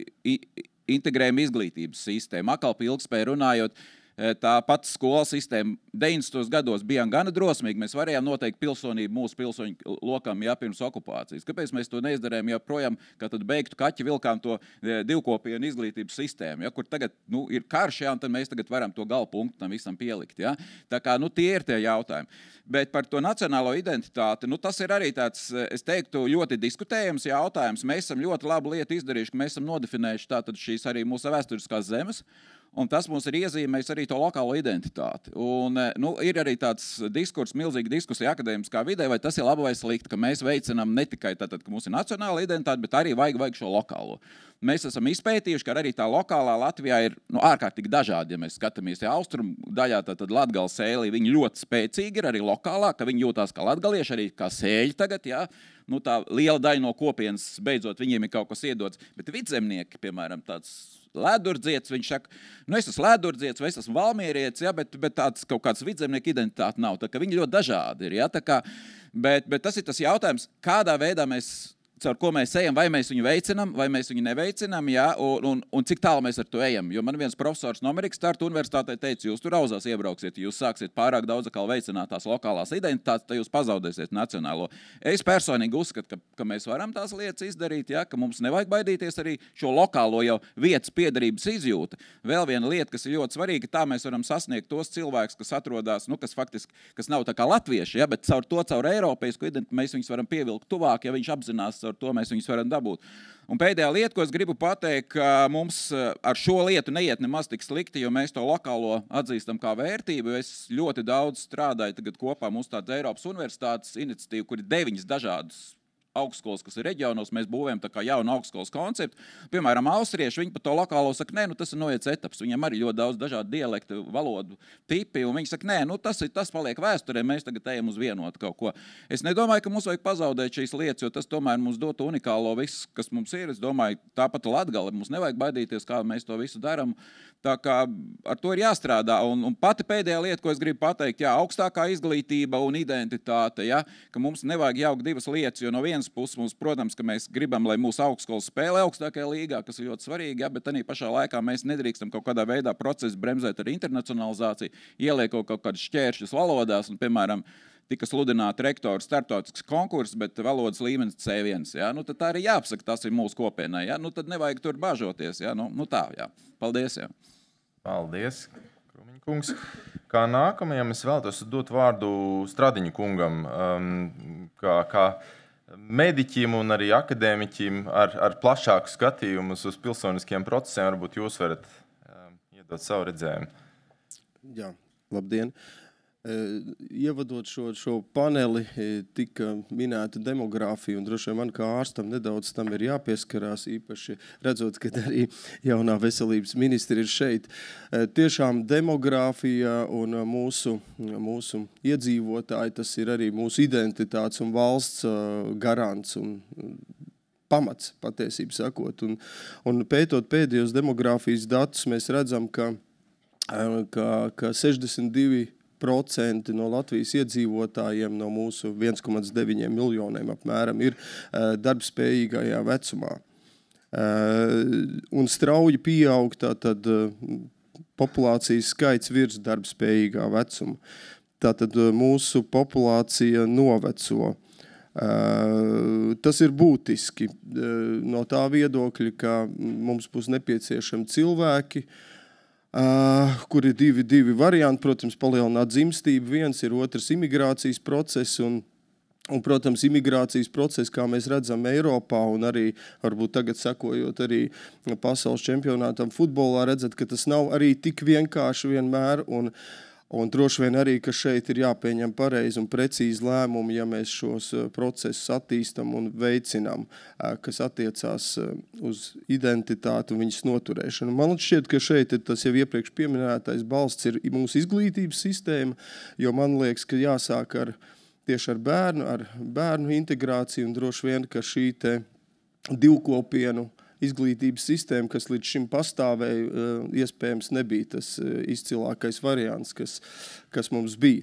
integrējam izglītības sistēmu. Atkal par ilgspēju runājot, tā pati skolas sistēma 90. gados bijām gana drosmīgi. Mēs varējām noteikt pilsonību mūsu pilsoņu lokam pirms okupācijas. Kāpēc mēs to neizdarējām, ja projām, kā tad beigtu kaķi vilkām to divkopienu izglītības sistēmu, ja, kur tagad ir karš, ja, un tad mēs tagad varam to galpunktu tam visam pielikt. Ja. Tā kā tie ir tie jautājumi. Bet par to nacionālo identitāti, tas ir arī tāds, es teiktu, ļoti diskutējams jautājums. Mēs esam ļoti labu lietu izdarījuši, ka mēs esam nodefinējuši tātad šīs arī mūsu vēsturiskās zemes. Un tas mums ir iezīmējis arī to lokālo identitāti. Un, ir arī tāds diskurs, milzīga diskusija akadēmiskā vidē, vai tas ir labi vai slikti, ka mēs veicinām ne tikai tātad, ka mums ir nacionāla identitāte, bet arī vajag šo lokālo. Mēs esam izpētījuši, ka arī tā lokālā Latvijā ir ārkārtīgi dažādi, ja mēs skatāmies. Ja austrumu daļā tātad Latgales sēlī, viņi ļoti spēcīgi ir arī lokālā, ka viņi jūtās kā latgalieši, arī kā sēļi tagad, ja. Tā liela daļa no kopienas, beidzot, viņiem ir kaut kas iedots. Bet vidzemnieki, piemēram, tāds ledurdzietis, viņš saka, nu es esmu ledurdzietis vai es esmu valmierietis, ja, bet tāds kaut kāds vidzemnieku identitāte nav, tā ka viņi ļoti dažādi ir, ja, tā kā, bet tas ir tas jautājums, kādā veidā mēs caur ko mēs ejam, vai mēs viņu veicinām, vai mēs viņu neveicinām, ja, un cik tālu mēs ar to ejam. Jo man viens profesors no Amerikas Tartu universitātē teica, jūs tur auzās iebrauksiet, jūs sāksiet pārāk daudz atkal veicināt tās lokālās identitātes, tad jūs pazaudēsiet nacionālo. Es personīgi uzskatu, ka mēs varam tās lietas izdarīt, ja, ka mums nevajag baidīties arī šo lokālo jau vietas piederības izjūta. Vēl viena lieta, kas ir ļoti svarīga, tā mēs varam sasniegt tos cilvēkus, kas atrodas, nu, kas faktiski, kas nav tā kā latvieši, ja, bet caur eiropeisku identitāti mēs viņus varam pievilkt tuvāk, ja viņš apzinās, ar to mēs viņus varam dabūt. Un pēdējā lieta, ko es gribu pateikt, ka mums ar šo lietu neiet nemaz tik slikti, jo mēs to lokālo atzīstam kā vērtību. Es ļoti daudz strādāju tagad kopā mūsu tāda Eiropas universitātes iniciatīva, kur ir 9 dažādas augstskolas, kas ir reģionos, mēs būvējam tā kā jaunu augstskolas konceptu. Piemēram, austrieši, viņi par to lokālo saka, nē, nu tas ir noiets etaps. Viņam arī ļoti daudz dažādu dialektu, valodu tipi, un viņi saka, nē, nu tas paliek vēsturē, mēs tagad ejam uz vienotu kaut ko. Es nedomāju, ka mums vajag pazaudēt šīs lietas, jo tas tomēr mums dotu unikālo viss, kas mums ir. Es domāju, tāpat Latgale, mums nevajag baidīties, kā mēs to visu daram. Tā kā ar to ir jāstrādā. Un pati pēdējā lieta, ko es gribu pateikt, jā, augstākā izglītība un identitāte, ja, ka mums nevajag jaukt divas lietas, jo no vienas puses mums, protams, ka mēs gribam, lai mūsu augstskolas spēlē augstākajā līgā, kas ir ļoti svarīgi, ja, bet tādā pašā laikā mēs nedrīkstam kaut kādā veidā procesu bremzēt ar internacionalizāciju, ieliekot kaut kādus šķēršļus valodās, un, piemēram, tika sludināta rektora starptautisks konkurss, bet valodas līmenis C1. Ja? Nu, tad tā arī jāapsaka, tas ir mūsu kopienai. Ja? Nu, tad nevajag tur bažoties. Ja? Nu tā, jā. Paldies. Jā. Paldies, Krūmiņkungs. Kā nākamajam es vēlētos dot vārdu Stradiņu kungam, kā mediķim un arī akadēmiķim ar plašāku skatījumu uz pilsoniskiem procesiem. Varbūt jūs varat iedot savu redzējumu. Jā, labdien. Ievadot šo paneli, tika minēta demogrāfija, un droši vien man kā ārstam nedaudz tam ir jāpieskarās, īpaši redzot, ka arī jaunā veselības ministri ir šeit. Tiešām demogrāfija un mūsu iedzīvotāji, tas ir arī mūsu identitātes un valsts garants un pamats, patiesību sakot. Un pētot pēdējos demogrāfijas datus, mēs redzam, ka 62% no Latvijas iedzīvotājiem no mūsu 1,9 miljoniem apmēram ir darbspējīgajā vecumā. Un strauji pieaug tātad populācijas skaits virs darbspējīgā vecuma. Tātad mūsu populācija noveco. Tas ir būtiski no tā viedokļa, ka mums būs nepieciešami cilvēki, kur ir divi varianti, protams, palielināt dzimstību. Viens ir otrs imigrācijas process un, protams, imigrācijas process, kā mēs redzam Eiropā un arī, varbūt tagad sekojot arī pasaules čempionātam futbolā, redzat, ka tas nav arī tik vienkārši vienmēr un droši vien arī, ka šeit ir jāpieņem pareizi un precīzi lēmumi, ja mēs šos procesus attīstam un veicinām, kas attiecās uz identitāti un viņas noturēšanu. Man šķiet, ka šeit ir tas jau iepriekš pieminētais balsts ir mūsu izglītības sistēma, jo man liekas, ka jāsāk tieši ar bērnu integrāciju un droši vien, ka šī te divkopienu izglītības sistēma, kas līdz šim pastāvēja, iespējams nebija tas izcilākais variants, kas mums bija.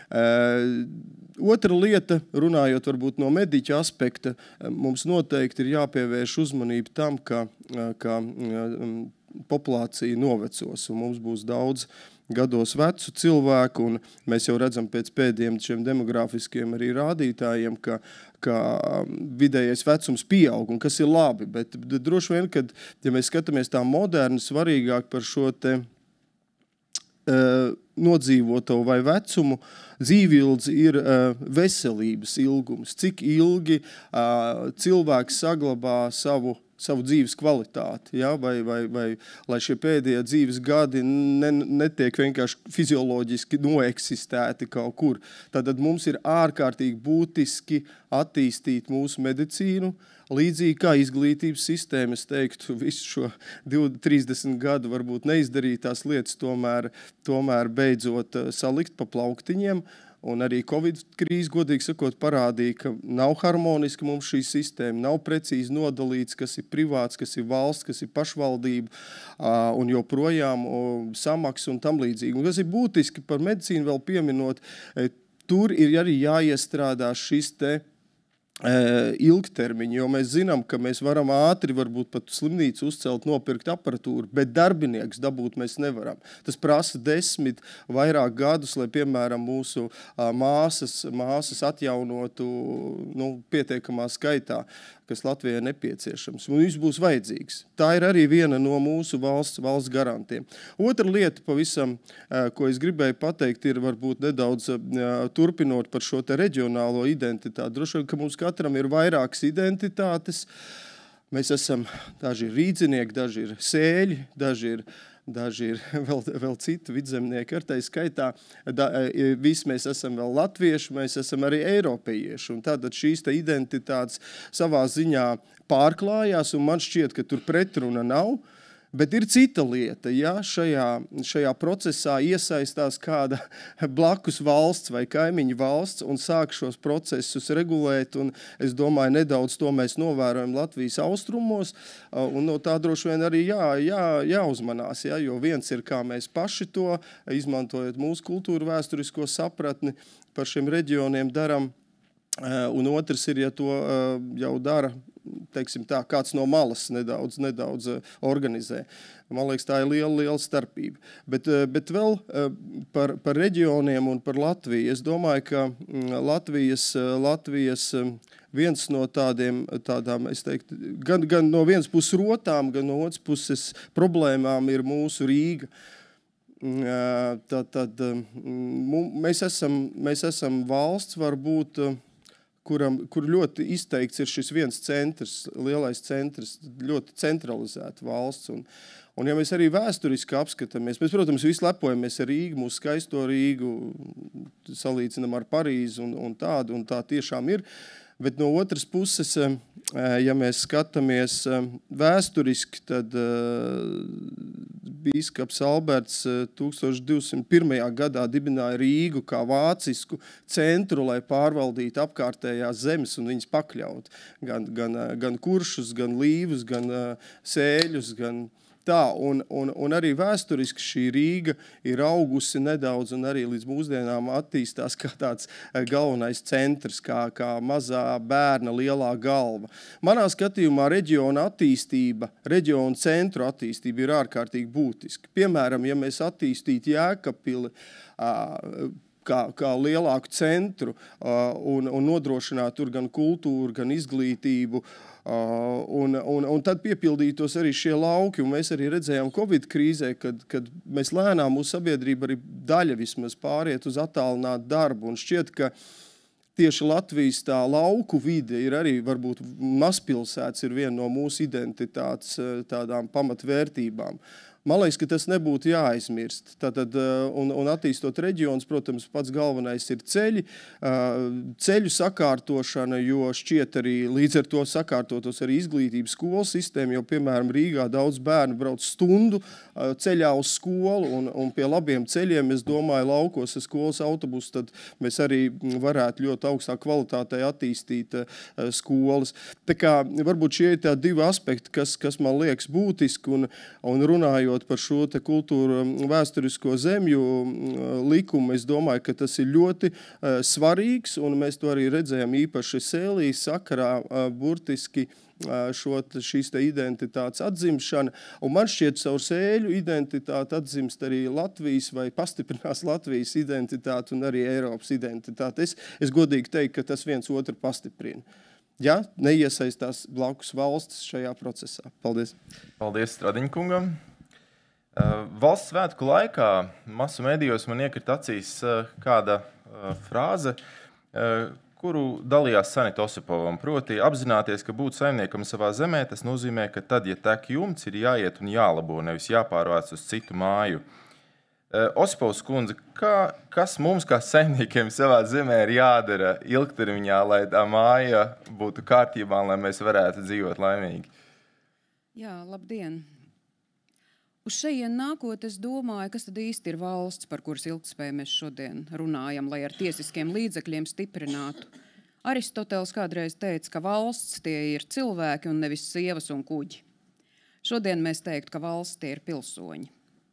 Otra lieta, runājot varbūt no mediķa aspekta, mums noteikti ir jāpievērš uzmanība tam, ka populācija novecos un mums būs daudz gados vecu cilvēku, un mēs jau redzam pēc pēdējiem šiem demografiskiem arī rādītājiem, ka vidējais vecums pieaug, un kas ir labi, bet droši vien, kad, ja mēs skatāmies tā moderni, svarīgāk par šo te nodzīvoto vai vecumu, dzīvildzi ir veselības ilgums, cik ilgi cilvēks saglabā savu dzīves kvalitāti, ja? vai lai šie pēdējie dzīves gadi netiek vienkārši fizioloģiski noeksistēti kaut kur. Tātad mums ir ārkārtīgi būtiski attīstīt mūsu medicīnu, līdzīgi kā izglītības sistēma, es teiktu, visu šo 30 gadu varbūt neizdarītās lietas tomēr beidzot salikt pa plauktiņiem Un arī Covid krīze, godīgi sakot, parādīja, ka nav harmoniski mums šī sistēma, nav precīzi nodalīts, kas ir privāts, kas ir valsts, kas ir pašvaldība un joprojām samaksa un tam līdzīgi. Un kas ir būtiski par medicīnu vēl pieminot, tur ir arī jāiestrādā šis te ilgtermiņu, jo mēs zinām, ka mēs varam ātri varbūt pat slimnīcu uzcelt, nopirkt aparatūru, bet darbinieks dabūt mēs nevaram. Tas prasa 10 vairāk gadus, lai, piemēram, mūsu māsas atjaunotu pietiekamā skaitā, kas Latvijai nepieciešams. Un viņš būs vajadzīgs. Tā ir arī viena no mūsu valsts garantiem. Otra lieta pavisam, ko es gribēju pateikt, ir varbūt nedaudz turpinot par šo te reģionālo identitāti. Droši vien, ka mums katram ir vairākas identitātes. Mēs esam, daži ir rīdzinieki, daži ir sēļi, daži ir vēl citu vidzemnieki. Ar tai skaitā visi mēs esam vēl latvieši, mēs esam arī eiropieši. Un tātad šīs te identitātes savā ziņā pārklājās, un man šķiet, ka tur pretruna nav. Bet ir cita lieta, ja šajā procesā iesaistās kāda blakus valsts vai kaimiņu valsts un sāk šos procesus regulēt, un es domāju, nedaudz to mēs novērojam Latvijas austrumos, un no tā droši vien arī jāuzmanās, ja, jo viens ir, kā mēs paši to, izmantojot mūsu kultūru vēsturisko sapratni, par šiem reģioniem daram, un otrs ir, ja to jau dara, teiksim tā, kāds no malas nedaudz organizē. Man liekas, tā ir liela starpība. Bet vēl par reģioniem un par Latviju. Es domāju, ka Latvijas viens no tādām, es teiktu, gan no vienas puses rotām, gan no otras puses problēmām ir mūsu Rīga. Tad mēs esam valsts, varbūt, kur ļoti izteikts ir šis viens centrs, lielais centrs, ļoti centralizēta valsts. Un ja mēs arī vēsturiski apskatāmies, mēs, protams, visi lepojamies ar Rīgu, mūsu skaisto Rīgu, salīdzinām ar Parīzi un tā tiešām ir. Bet no otras puses, ja mēs skatāmies vēsturiski, tad bīskaps Alberts 1201. gadā dibināja Rīgu kā vācisku centru, lai pārvaldītu apkārtējās zemes un viņas pakļaut. Gan kuršus, gan līvus, gan sēļus, gan tā. Un arī vēsturiski šī Rīga ir augusi nedaudz un arī līdz mūsdienām attīstās kā tāds galvenais centrs, kā mazā bērna lielā galva. Manā skatījumā reģiona centru attīstība ir ārkārtīgi būtiska. Piemēram, ja mēs attīstītu Jēkabpili kā lielāku centru un nodrošinātu tur gan kultūru, gan izglītību, un tad piepildītos arī šie lauki. Un mēs arī redzējām Covid krīzē, kad mēs lēnām mūsu sabiedrība arī daļa vismaz pāriet uz attālinātu darbu. Un šķiet, ka tieši Latvijas tā lauku vide ir arī, varbūt mazpilsētas ir viena no mūsu identitātes tādām pamatvērtībām. Man liekas, ka tas nebūtu jāaizmirst. Tātad, un attīstot reģionus, protams, pats galvenais ir ceļu sakārtošana, jo šķiet arī līdz ar to sakārtotos arī izglītības skolu sistēma, jo, piemēram, Rīgā daudz bērnu brauc stundu ceļā uz skolu, un pie labiem ceļiem, es domāju, laukos ar skolas autobusu, tad mēs arī varētu ļoti augstā kvalitātei attīstīt skolas. Tā kā varbūt šie ir tā divi aspekti, kas man liekas būtiski, un runājot par šo te kultūru vēsturisko zemju likumu, es domāju, ka tas ir ļoti svarīgs, un mēs to arī redzējām īpaši Sēlijas sakarā burtiski šīs te identitātes atzimšana. Un man šķiet, savu sēļu identitāti atzimst arī Latvijas vai pastiprinās Latvijas identitāti un arī Eiropas identitāti. Es godīgi teiktu, ka tas viens otru pastiprina. Ja neiesaistās blakus valstis šajā procesā. Paldies. Paldies Stradiņkungam. Valsts svētku laikā masu medijos man iekrita acīs kāda frāze, kuru dalījās Sanita Osipovam. Proti, apzināties, ka būt saimniekam savā zemē, tas nozīmē, ka tad, ja tek jumts, ir jāiet un jālabo, nevis jāpārvāc uz citu māju. Osipovs kundze, kas mums kā saimniekiem savā zemē ir jādara ilgtermiņā, lai tā māja būtu kārtībā, lai mēs varētu dzīvot laimīgi? Jā, labdien! Uz šejien nākot, es domāju, kas tad īsti ir valsts, par kuras ilgtspēju mēs šodien runājam, lai ar tiesiskiem līdzekļiem stiprinātu. Aristoteles kādreiz teica, ka valsts tie ir cilvēki un nevis sievas un kuģi. Šodien mēs teiktu, ka valsts tie ir pilsoņi.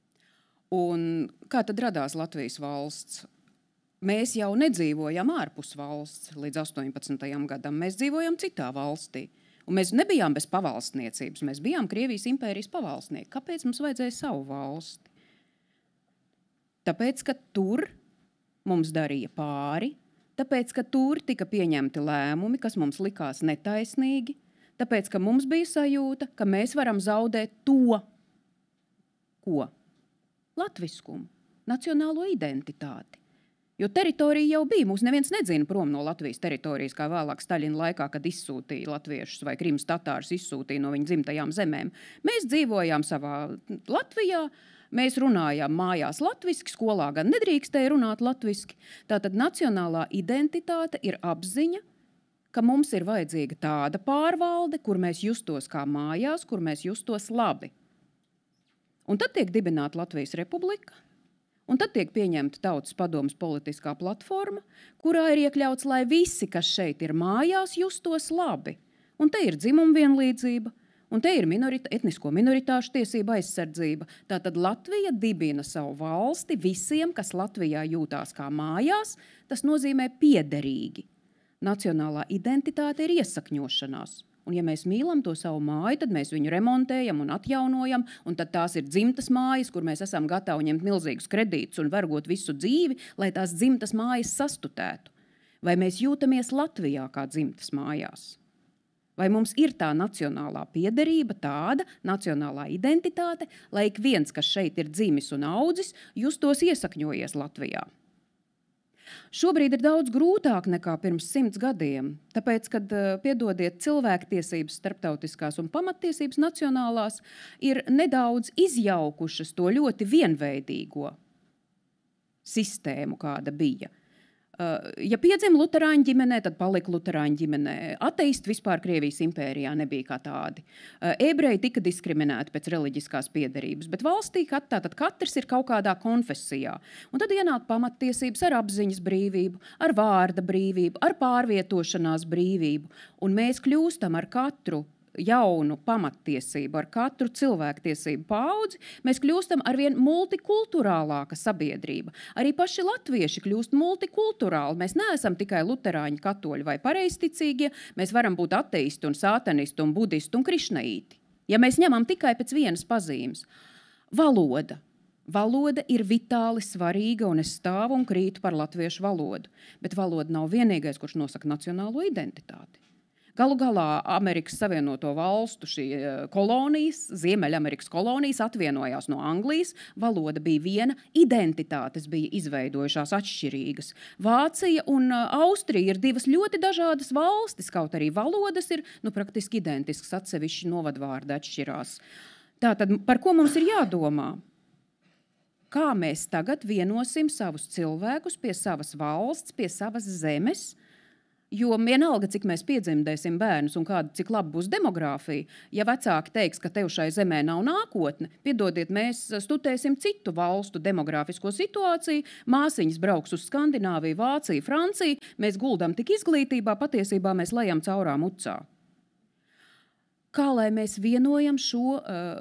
Un kā tad radās Latvijas valsts? Mēs jau nedzīvojam ārpus valsts līdz 18. gadam, mēs dzīvojam citā valstī. Un mēs nebijām bez pavalstniecības, mēs bijām Krievijas impērijas pavalstnieki. Kāpēc mums vajadzēja savu valsti? Tāpēc, ka tur mums darīja pāri, tāpēc, ka tur tika pieņemti lēmumi, kas mums likās netaisnīgi, tāpēc, ka mums bija sajūta, ka mēs varam zaudēt to, ko? Latviskumu, nacionālo identitāti. Jo teritorija jau bija, mūs neviens nedzina prom no Latvijas teritorijas, kā vēlāk Staļina laikā, kad izsūtīja latviešus vai Krimas tatārus izsūtīja no viņu dzimtajām zemēm. Mēs dzīvojām savā Latvijā, mēs runājām mājās latviski, skolā gan nedrīkstēja runāt latviski. Tātad nacionālā identitāte ir apziņa, ka mums ir vajadzīga tāda pārvalde, kur mēs justos kā mājās, kur mēs justos labi. Un tad tiek dibināta Latvijas republika. Un tad tiek pieņemta Tautas padomes politiskā platforma, kurā ir iekļauts, lai visi, kas šeit ir mājās, justos labi. Un te ir dzimuma vienlīdzība, un te ir etnisko minoritāšu tiesība aizsardzība. Tātad Latvija dibina savu valsti visiem, kas Latvijā jūtās kā mājās, tas nozīmē piederīgi. Nacionālā identitāte ir iesakņošanās. Un ja mēs mīlam to savu māju, tad mēs viņu remontējam un atjaunojam, un tad tās ir dzimtas mājas, kur mēs esam gatavi ņemt milzīgus kredītus un vergot visu dzīvi, lai tās dzimtas mājas sastutētu. Vai mēs jūtamies Latvijā kā dzimtas mājās? Vai mums ir tā nacionālā piederība, tāda nacionālā identitāte, lai ik viens, kas šeit ir dzimis un audzis, justos iesakņojies Latvijā? Šobrīd ir daudz grūtāk nekā pirms 100 gadiem, tāpēc, kad, piedodiet, cilvēktiesības starptautiskās un pamattiesības nacionālās ir nedaudz izjaukušas to ļoti vienveidīgo sistēmu, kāda bija. Ja piedzima luterāņu ģimenē, tad palika luterāņu ģimenē. Ateisti vispār Krievijas impērijā nebija kā tādi. Ebreji tika diskriminēti pēc reliģiskās piederības, bet valstī tātad katrs ir kaut kādā konfesijā. Un tad ienāk pamattiesības ar apziņas brīvību, ar vārda brīvību, ar pārvietošanās brīvību. Un mēs kļūstam ar katru jaunu pamattiesību, ar katru cilvēktiesību paudzi, mēs kļūstam arvien multikulturālāka sabiedrība. Arī paši latvieši kļūst multikulturāli. Mēs neesam tikai luterāņi, katoļi vai pareizticīgie, mēs varam būt ateisti un sātanisti un budisti un krišnaīti. Ja mēs ņemam tikai pēc vienas pazīmes. Valoda. Valoda ir vitāli svarīga, un es stāvu un krītu par latviešu valodu. Bet valoda nav vienīgais, kurš nosaka nacionālo identitāti. Galu galā Amerikas Savienoto valstu šī kolonijas, Ziemeļamerikas kolonijas atvienojās no Anglijas, valoda bija viena, identitātes bija izveidojušās atšķirīgas. Vācija un Austrija ir divas ļoti dažādas valstis, kaut arī valodas ir praktiski identiskas, atsevišķi novadvārdi atšķirās. Tātad, par ko mums ir jādomā? Kā mēs tagad vienosim savus cilvēkus pie savas valsts, pie savas zemes? Jo vienalga, cik mēs piedzemdēsim bērnus un cik labi būs demogrāfija, ja vecāki teiks, ka tev šai zemē nav nākotne, piedodiet, mēs studēsim citu valstu demogrāfisko situāciju, māsiņas brauks uz Skandināviju, Vāciju, Franciju, mēs guldam tik izglītībā, patiesībā mēs lejam caurām ucā. Kā lai mēs vienojam šo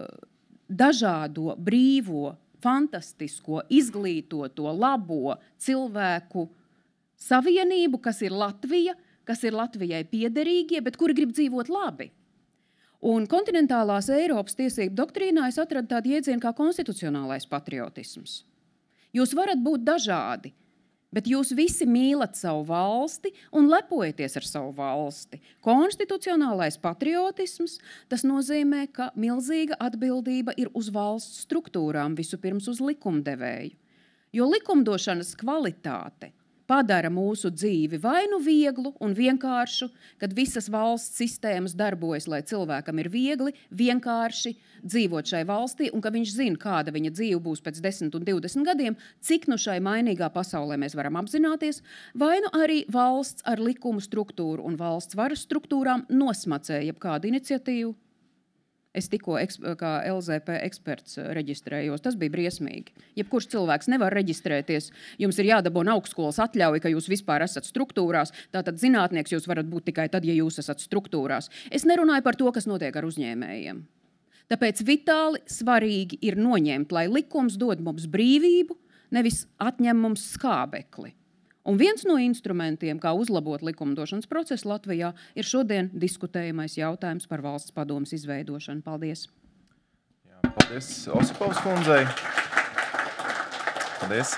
dažādo, brīvo, fantastisko, izglītoto, labo cilvēku savienību, kas ir Latvija, kas ir Latvijai piederīgie, bet kuri grib dzīvot labi. Un kontinentālās Eiropas tiesību doktrīnā es atradu tādu jēdzienu kā konstitucionālais patriotisms. Jūs varat būt dažādi, bet jūs visi mīlat savu valsti un lepojaties ar savu valsti. Konstitucionālais patriotisms, tas nozīmē, ka milzīga atbildība ir uz valsts struktūrām, vispirms uz likumdevēju. Jo likumdošanas kvalitāte padara mūsu dzīvi vai nu vieglu un vienkāršu, kad visas valsts sistēmas darbojas, lai cilvēkam ir viegli, vienkārši dzīvot šai valstī, un ka viņš zina, kāda viņa dzīve būs pēc 10 un 20 gadiem, cik nu šai mainīgā pasaulē mēs varam apzināties, vai nu arī valsts ar likumu struktūru un valsts varas struktūrām nosmacē jebkādu iniciatīvu, Es tikko kā LZP eksperts reģistrējos. Tas bija briesmīgi. Jebkurš cilvēks nevar reģistrēties. Jums ir jādabūna augstskolas atļauja, ka jūs vispār esat struktūrās. Tātad zinātnieks jūs varat būt tikai tad, ja jūs esat struktūrās. Es nerunāju par to, kas notiek ar uzņēmējiem. Tāpēc vitāli svarīgi ir noņemt, lai likums dod mums brīvību, nevis atņem mums skābekli. Un viens no instrumentiem, kā uzlabot likumdošanas procesu Latvijā, ir šodien diskutējamais jautājums par valsts padomes izveidošanu. Paldies! Jā, paldies Osipovas kundzei. Paldies.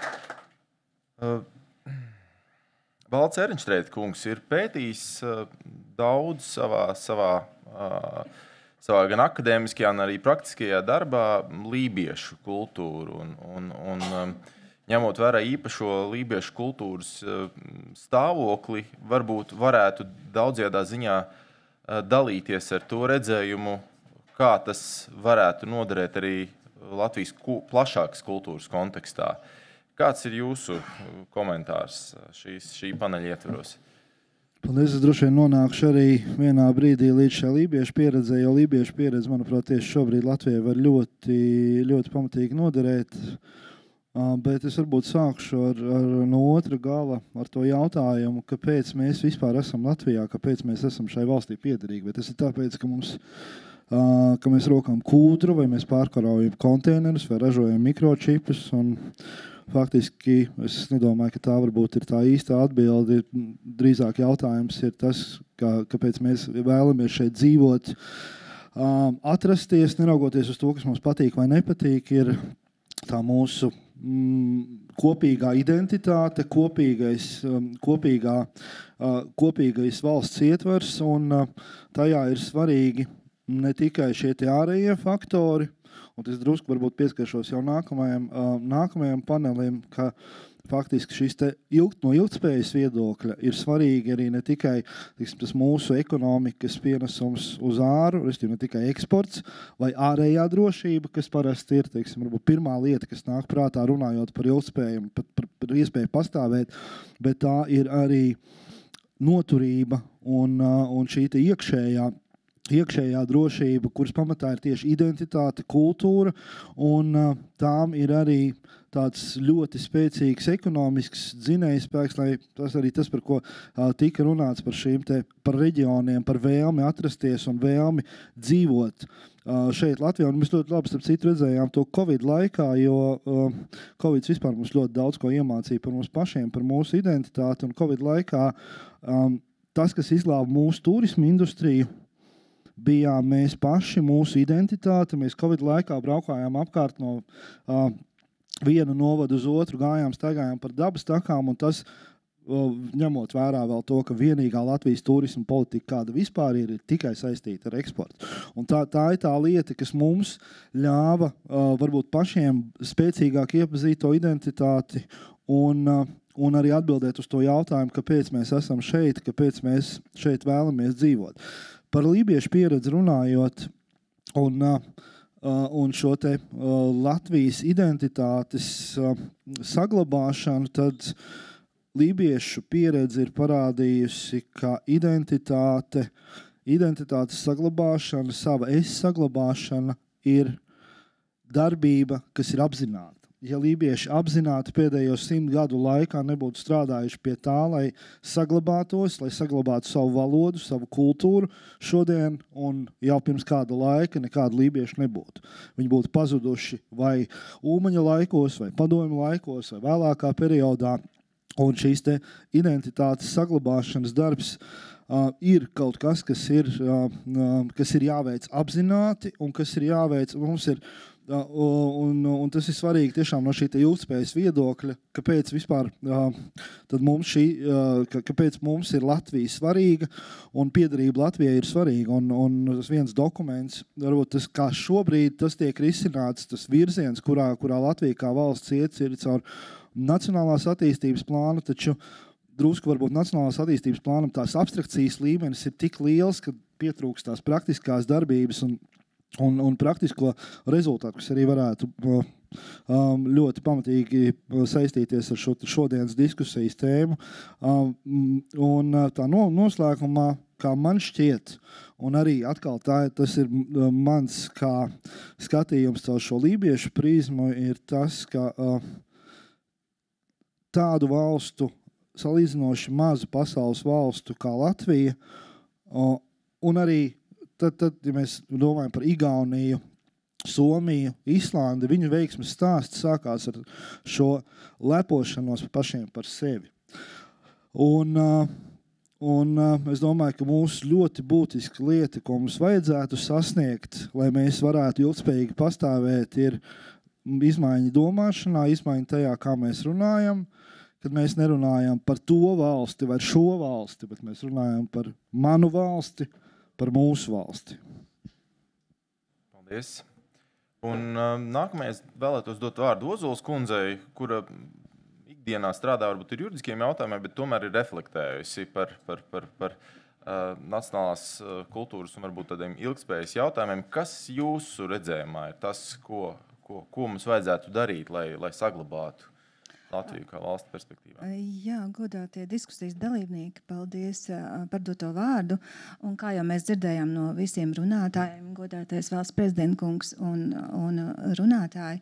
Valds Erinštrēta kungs ir pētījis daudz savā gan akadēmiskajā, gan arī praktiskajā darbā lībiešu kultūru un ņemot vērā īpašo lībiešu kultūras stāvokli, varbūt varētu daudzjādā ziņā dalīties ar to redzējumu, kā tas varētu noderēt arī Latvijas plašākas kultūras kontekstā. Kāds ir jūsu komentārs šī paneļa ietvaros? Paldies, es droši vien nonākšu arī vienā brīdī līdz šai lībiešu pieredzē, jo lībiešu pieredze, manuprāt, tieši šobrīd Latvijai var ļoti pamatīgi noderēt. Bet es varbūt sākšu no otra gala ar to jautājumu, kāpēc mēs vispār esam Latvijā, kāpēc mēs esam šai valstī piederīgi. Bet tas ir tāpēc, ka mēs rokām kūdru, vai mēs pārkaraujam konteinerus, vai ražojam mikročipus. Un faktiski es nedomāju, ka tā varbūt ir tā īstā atbilde. Drīzāk jautājums ir tas, kāpēc mēs vēlamies šeit dzīvot, atrasties, neraugoties uz to, kas mums patīk vai nepatīk, ir tā mūsu kopīgā identitāte, kopīgais valsts ietvers, un tajā ir svarīgi ne tikai šie ārējie faktori, un es drusku varbūt pieskaršos jau nākamajam panelim, ka faktiski šis no ilgtspējas viedokļa ir svarīgi arī ne tikai tas mūsu ekonomikas pienesums uz āru, ne tikai eksports vai ārējā drošība, kas parasti ir varbūt pirmā lieta, kas nāk prātā runājot par ilgtspēju, par iespēju pastāvēt, bet tā ir arī noturība un šī iekšējā drošība, kuras pamatā ir tieši identitāte, kultūra, un tām ir arī tāds ļoti spēcīgs ekonomisks dzinējspēks, lai tas arī tas, par ko tika runāts par reģioniem, par vēlmi atrasties un vēlmi dzīvot šeit Latvijā. Un mēs ļoti labi, starp citu, redzējām to Covid laikā, jo Covid vispār mums ļoti daudz ko iemācīja par mums pašiem, par mūsu identitāti, un Covid laikā tas, kas izglāba mūsu turismu industriju, bijām mēs paši, mūsu identitāte. Mēs Covid laikā braukājām apkārt no vienu novadu uz otru, staigājām par dabas takām, un tas, ņemot vērā vēl to, ka vienīgā Latvijas turisma politika, kāda vispār ir tikai saistīta ar eksportu. Un tā ir tā lieta, kas mums ļāva varbūt pašiem spēcīgāk iepazīt to identitāti un arī atbildēt uz to jautājumu, kāpēc mēs esam šeit, kāpēc mēs šeit vēlamies dzīvot. Par lībiešu pieredzi runājot un šo te Latvijas identitātes saglabāšanu, tad lībiešu pieredze ir parādījusi, ka identitātes saglabāšana, sava saglabāšana ir darbība, kas ir apzināta. Ja lībieši apzināti pēdējos 100 gadu laikā nebūtu strādājuši pie tā, lai saglabātos, lai saglabātu savu valodu, savu kultūru, šodien un jau pirms kāda laika nekāda lībieša nebūtu. Viņi būtu pazuduši vai Ulmaņa laikos, vai Padomju laikos, vai vēlākā periodā. Un šīs te identitātes saglabāšanas darbs ir kaut kas, kas ir jāveic apzināti un kas ir jāveic, mums ir un tas ir svarīgi tiešām no šī ilgtspējas viedokļa, kāpēc vispār tad kāpēc mums ir Latvija svarīga un piederība Latvijai ir svarīga. Un tas viens dokuments, varbūt tas, kā šobrīd tas tiek risināts, tas virziens, kurā Latvija kā valsts iet, ir caur nacionālās attīstības plānu, taču drusku varbūt nacionālās attīstības plānam tās abstrakcijas līmenis ir tik liels, ka pietrūkst tās praktiskās darbības un praktisko rezultātu, kas arī varētu ļoti pamatīgi saistīties ar šodienas diskusijas tēmu. Un tā noslēgumā, kā man šķiet, un arī atkal tas ir mans kā skatījums caur šo lībiešu prizmu, ir tas, ka tādu valstu, salīdzinoši mazu pasaules valstu kā Latvija, un arī tad, ja mēs domājam par Igauniju, Somiju, Islandi, viņu veiksmes stāsts sākās ar šo lepošanos pašiem par sevi. Un es domāju, ka mūsu ļoti būtiska lieta, ko mums vajadzētu sasniegt, lai mēs varētu ilgspējīgi pastāvēt, ir izmaiņa domāšanā, izmaiņa tajā, kā mēs runājam, kad mēs nerunājam par to valsti vai šo valsti, bet mēs runājam par manu valsti, par mūsu valsti. Paldies. Un nākamais vēlētos dot vārdu Ozolas kundzei, kura ikdienā strādā varbūt ar juridiskiem jautājumiem, bet tomēr ir reflektējusi par nacionālās kultūras un varbūt tādiem ilgspējas jautājumiem. Kas jūsu redzējumā ir tas, ko mums vajadzētu darīt, lai saglabātu Latviju kā valsts perspektīvā? Jā, godātie diskusijas dalībnieki, paldies par doto vārdu. Un kā jau mēs dzirdējām no visiem runātājiem, godātais valsts prezidentkungs un runātāji,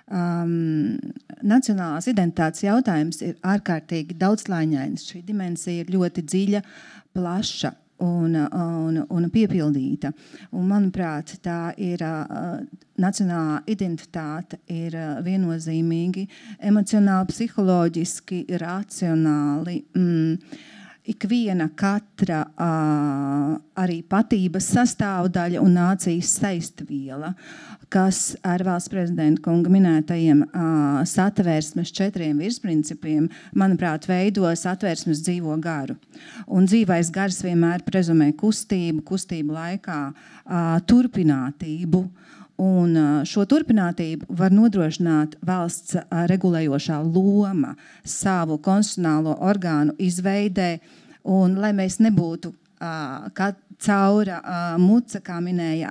nacionālās identitātes jautājums ir ārkārtīgi daudzslāņains. Šī dimensija ir ļoti dziļa, plaša un piepildīta. Un, manuprāt, tā ir nacionālā identitāte ir viennozīmīgi emocionāli, psiholoģiski, racionāli. Ikviena katra arī patības sastāvdaļa un nācijas saistviela, kas ar valsts prezidenta kunga minētajiem satversmes 4 virsprincipiem, manuprāt, veido satversmes dzīvo garu. Un dzīvais gars vienmēr prezumē kustību laikā turpinātību. Un šo turpinātību var nodrošināt valsts regulējošā loma savu konstitucionālo orgānu izveidē, un lai mēs nebūtu caura muca, kā minēja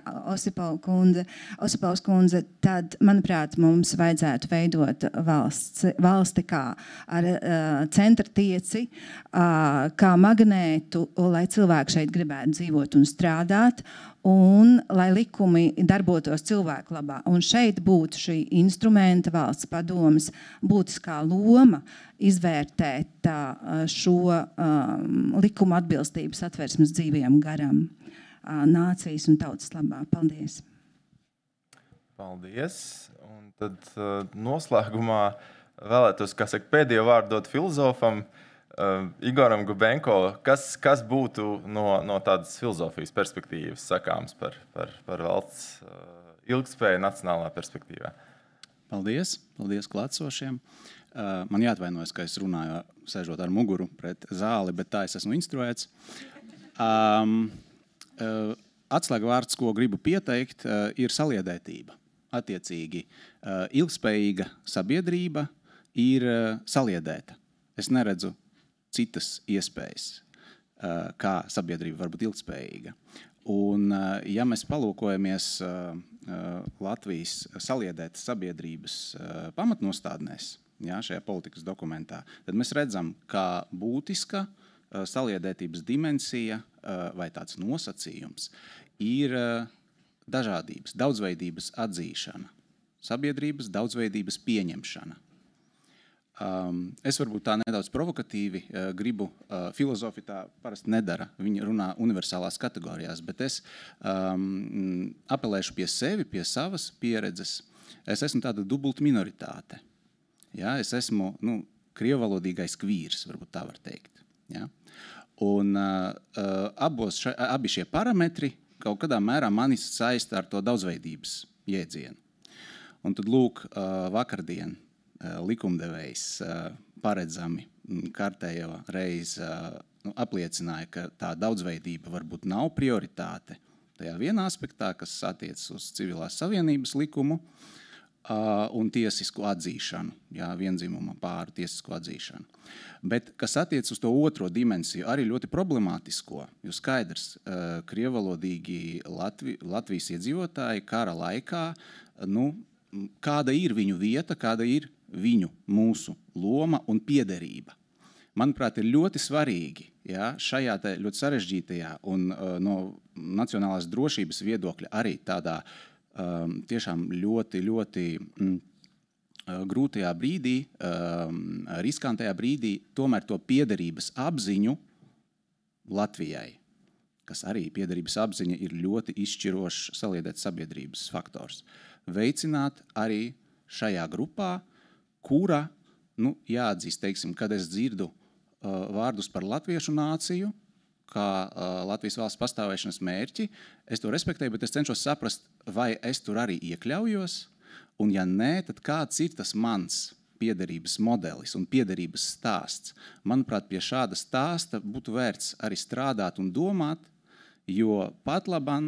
Osipovs kundze, tad, manuprāt, mums vajadzētu veidot valsti kā ar centra tieci, kā magnētu, lai cilvēki šeit gribētu dzīvot un strādāt, un lai likumi darbotos cilvēku labā. Un šeit būtu šī instrumenta valsts padomes būtiskā loma izvērtēt šo likumu atbilstību satversmes dzīvajam garam nācijas un tautas labā. Paldies! Paldies! Un tad noslēgumā vēlētos, pēdējo vārdu dot filozofam, Igoram Gubenko, kas būtu no tādas filozofijas perspektīvas sakāms par valsts ilgspēju nacionālā perspektīvā? Paldies klātsošiem. Man jāatvainojas, ka es runāju sēžot ar muguru pret zāli, bet tā es esmu instruēts. Atslēgvārds, ko gribu pieteikt, ir saliedētība. Attiecīgi, ilgspējīga sabiedrība ir saliedēta. Es neredzu citas iespējas, kā sabiedrība var būt ilgspējīga. Un, ja mēs palūkojamies Latvijas saliedētas sabiedrības pamatnostādnēs, šajā politikas dokumentā, tad mēs redzam, kā būtiska saliedētības dimensija vai tāds nosacījums ir dažādības, daudzveidības atzīšana, sabiedrības daudzveidības pieņemšana. Es varbūt tā nedaudz provokatīvi gribu, filozofi tā parasti nedara, viņi runā universālās kategorijās, bet es apelēšu pie sevi, pie savas pieredzes. Es esmu tāda dubulta minoritāte. Ja? Es esmu krievalodīgais kvīrs, varbūt tā var teikt. Ja? Un abi šie parametri kaut kādā mērā mani saista ar to daudzveidības jēdzienu. Un tad lūk, vakardien likumdevējs paredzami kārtējo reizi apliecināja, ka tā daudzveidība varbūt nav prioritāte tajā vienā aspektā, kas attiecas uz civilās savienības likumu un tiesisku atzīšanu, vienzimuma pāru tiesisku atzīšanu. Bet, kas attiec uz to otro dimensiju, arī ļoti problemātisko, jo skaidrs, krievalodīgi Latvijas iedzīvotāji kara laikā, kāda ir viņu vieta, kāda ir mūsu loma un piederība. manuprāt, ir ļoti svarīgi, ja, šajā ļoti sarežģītajā un no nacionālās drošības viedokļa arī tādā tiešām ļoti grūtajā brīdī, riskantajā brīdī, tomēr to piederības apziņu Latvijai, kas arī piederības apziņa ir ļoti izšķirošs saliedēts sabiedrības faktors. Veicināt arī šajā grupā, kura, jāatzīst, teiksim, kad es dzirdu vārdus par latviešu nāciju, kā Latvijas valsts pastāvēšanas mērķi, es to respektēju, bet es cenšos saprast, vai es tur arī iekļaujos, un ja nē, tad kāds ir tas mans piederības modelis un piederības stāsts. Manuprāt, pie šāda stāsta būtu vērts arī strādāt un domāt, jo pat laban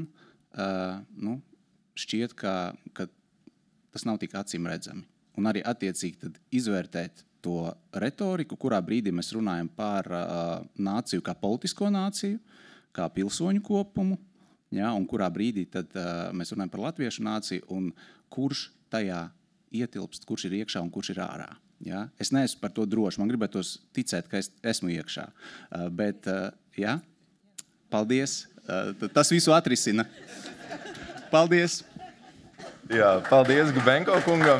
šķiet, ka tas nav tik acīm redzami. Un arī attiecīgi tad izvērtēt to retoriku, kurā brīdī mēs runājam par nāciju kā politisko nāciju, kā pilsoņu kopumu, ja, un kurā brīdī tad mēs runājam par latviešu nāciju, un kurš tajā ietilpst, kurš ir iekšā un kurš ir ārā. Ja? Es neesmu par to droši, man gribētos ticēt, ka es esmu iekšā. Bet, ja, paldies, tas visu atrisina. Paldies! Jā, paldies Gubenko kungam.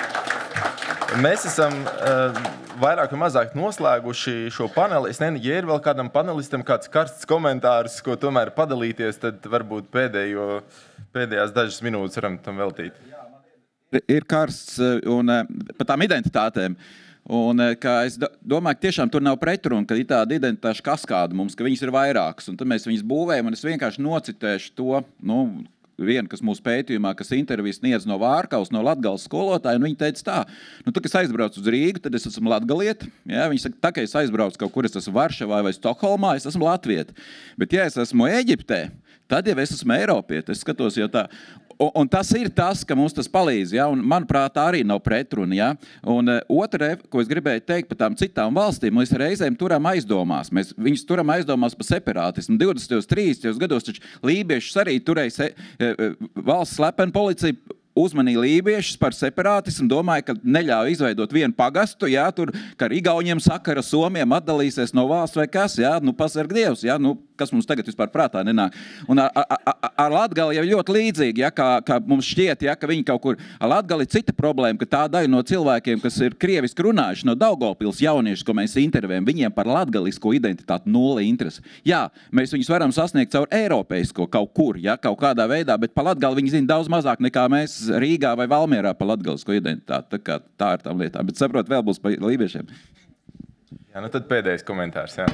Mēs esam vairāk vai mazāk noslēguši šo paneli. Es nezinu, ja ir vēl kādam panelistam kāds karsts komentārs, ko tomēr padalīties, tad varbūt pēdējās dažas minūtes varam tam veltīt. Ir karsts un par tām identitātēm. Un, es domāju, ka tiešām tur nav pretruna, ka ir tāda identitāšu kaskāda mums, ka viņas ir vairākas. Un tad mēs viņas būvējam, un es vienkārši nocitēšu to, vienu, kas mūsu pētījumā, kas intervijas sniedz no Vārkavas, no Latgales skolotāja, un viņi teica tā, tad, kad es aizbraucu uz Rīgu, tad es esmu latgalieta. Ja? Viņi saka, tā, ka es aizbraucu kaut kur, es esmu Varšavā vai Stokholmā, es esmu latvieta. Bet, ja es esmu Ēģiptē, tad jau es esmu Eiropieta. Es skatos jau tā. Un tas ir tas, ka mums tas palīdz, ja? Un, manuprāt, tā arī nav pretruna. Ja? Un otra, ko es gribēju teikt par tām citām valstīm, mēs reizēm turam aizdomās. Mēs viņus turam aizdomās par separātismu. 20. 30. gados taču lībiešus arī turēja valsts slepena policija, uzmanīja lībiešus par separātismu, domāja, ka neļauj izveidot vienu pagastu, ja, tur, ka ar igauņiem sakara Somiem atdalīsies no valsts vai kas, ja, pasarg Dievs, ja, kas mums tagad vispār prātā nenāk. Un ar Latgali jau ļoti līdzīgi, ja, kā mums šķiet, ja, ka viņi kaut kur, ar Latgali ir cita problēma, ka tā daļa no cilvēkiem, kas ir krieviski runājuši, no Daugavpils jaunieši, ko mēs intervējam, viņiem par latgalisko identitāti nulle interesi. Jā, mēs viņus varam sasniegt caur eiropeisko kaut kur, ja, kaut kādā veidā, bet par Latgali viņi zina daudz mazāk nekā mēs Rīgā vai Valmierā par latgalisko identitāti. Tā ir tām lietām. Bet saprot, vēl būs par lībiešiem. Jā, tad pēdējais komentārs, jā.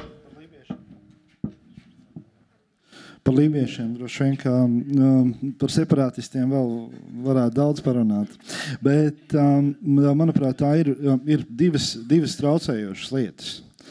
Par lībiešiem droši vien, ka par separātistiem vēl varētu daudz parunāt. Bet, manuprāt, tā ir divas traucējošas lietas.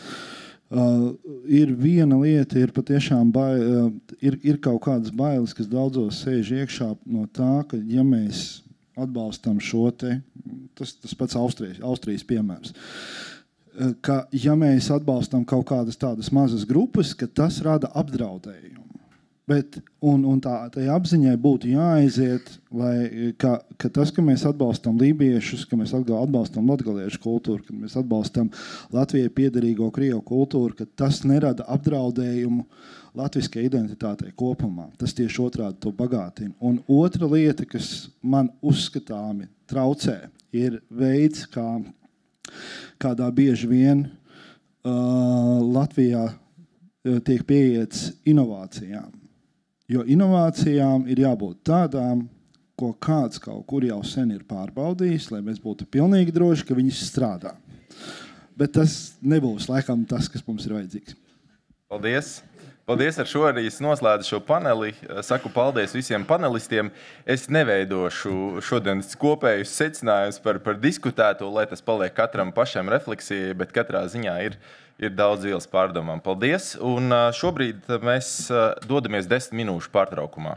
Ir viena lieta, ir patiešām ir kaut kādas bailes, kas daudzos sēž iekšā no tā, ka ja mēs atbalstam šo tas pats Austrijas piemērs, ka ja mēs atbalstam kaut kādas tādas mazas grupas, ka tas rada apdraudējumu. Bet, un tai apziņai būtu jāaiziet, ka tas, ka mēs atbalstam lībiešus, ka mēs atbalstam latgaliešu kultūru, ka mēs atbalstam Latvijai piederīgo krievu kultūru, ka tas nerada apdraudējumu latviskai identitātei kopumā. Tas tieši otrādi to bagātina. Un otra lieta, kas man uzskatāmi traucē, ir veids, kādā bieži vien Latvijā tiek pieiets inovācijām. Jo inovācijām ir jābūt tādām, ko kāds kaut kur jau sen ir pārbaudījis, lai mēs būtu pilnīgi droši, ka viņas strādā. Bet tas nebūs laikam tas, kas mums ir vajadzīgs. Paldies! Paldies, ar šo arī noslēdzu šo paneli. Saku paldies visiem panelistiem. Es neveidošu šodienas kopējus secinājumus par diskutēto, lai tas paliek katram pašam refleksijai, bet katrā ziņā ir daudz ielas pārdomām. Paldies! Un šobrīd mēs dodamies 10 minūšu pārtraukumā.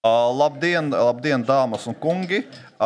Labdien, dāmas un kungi!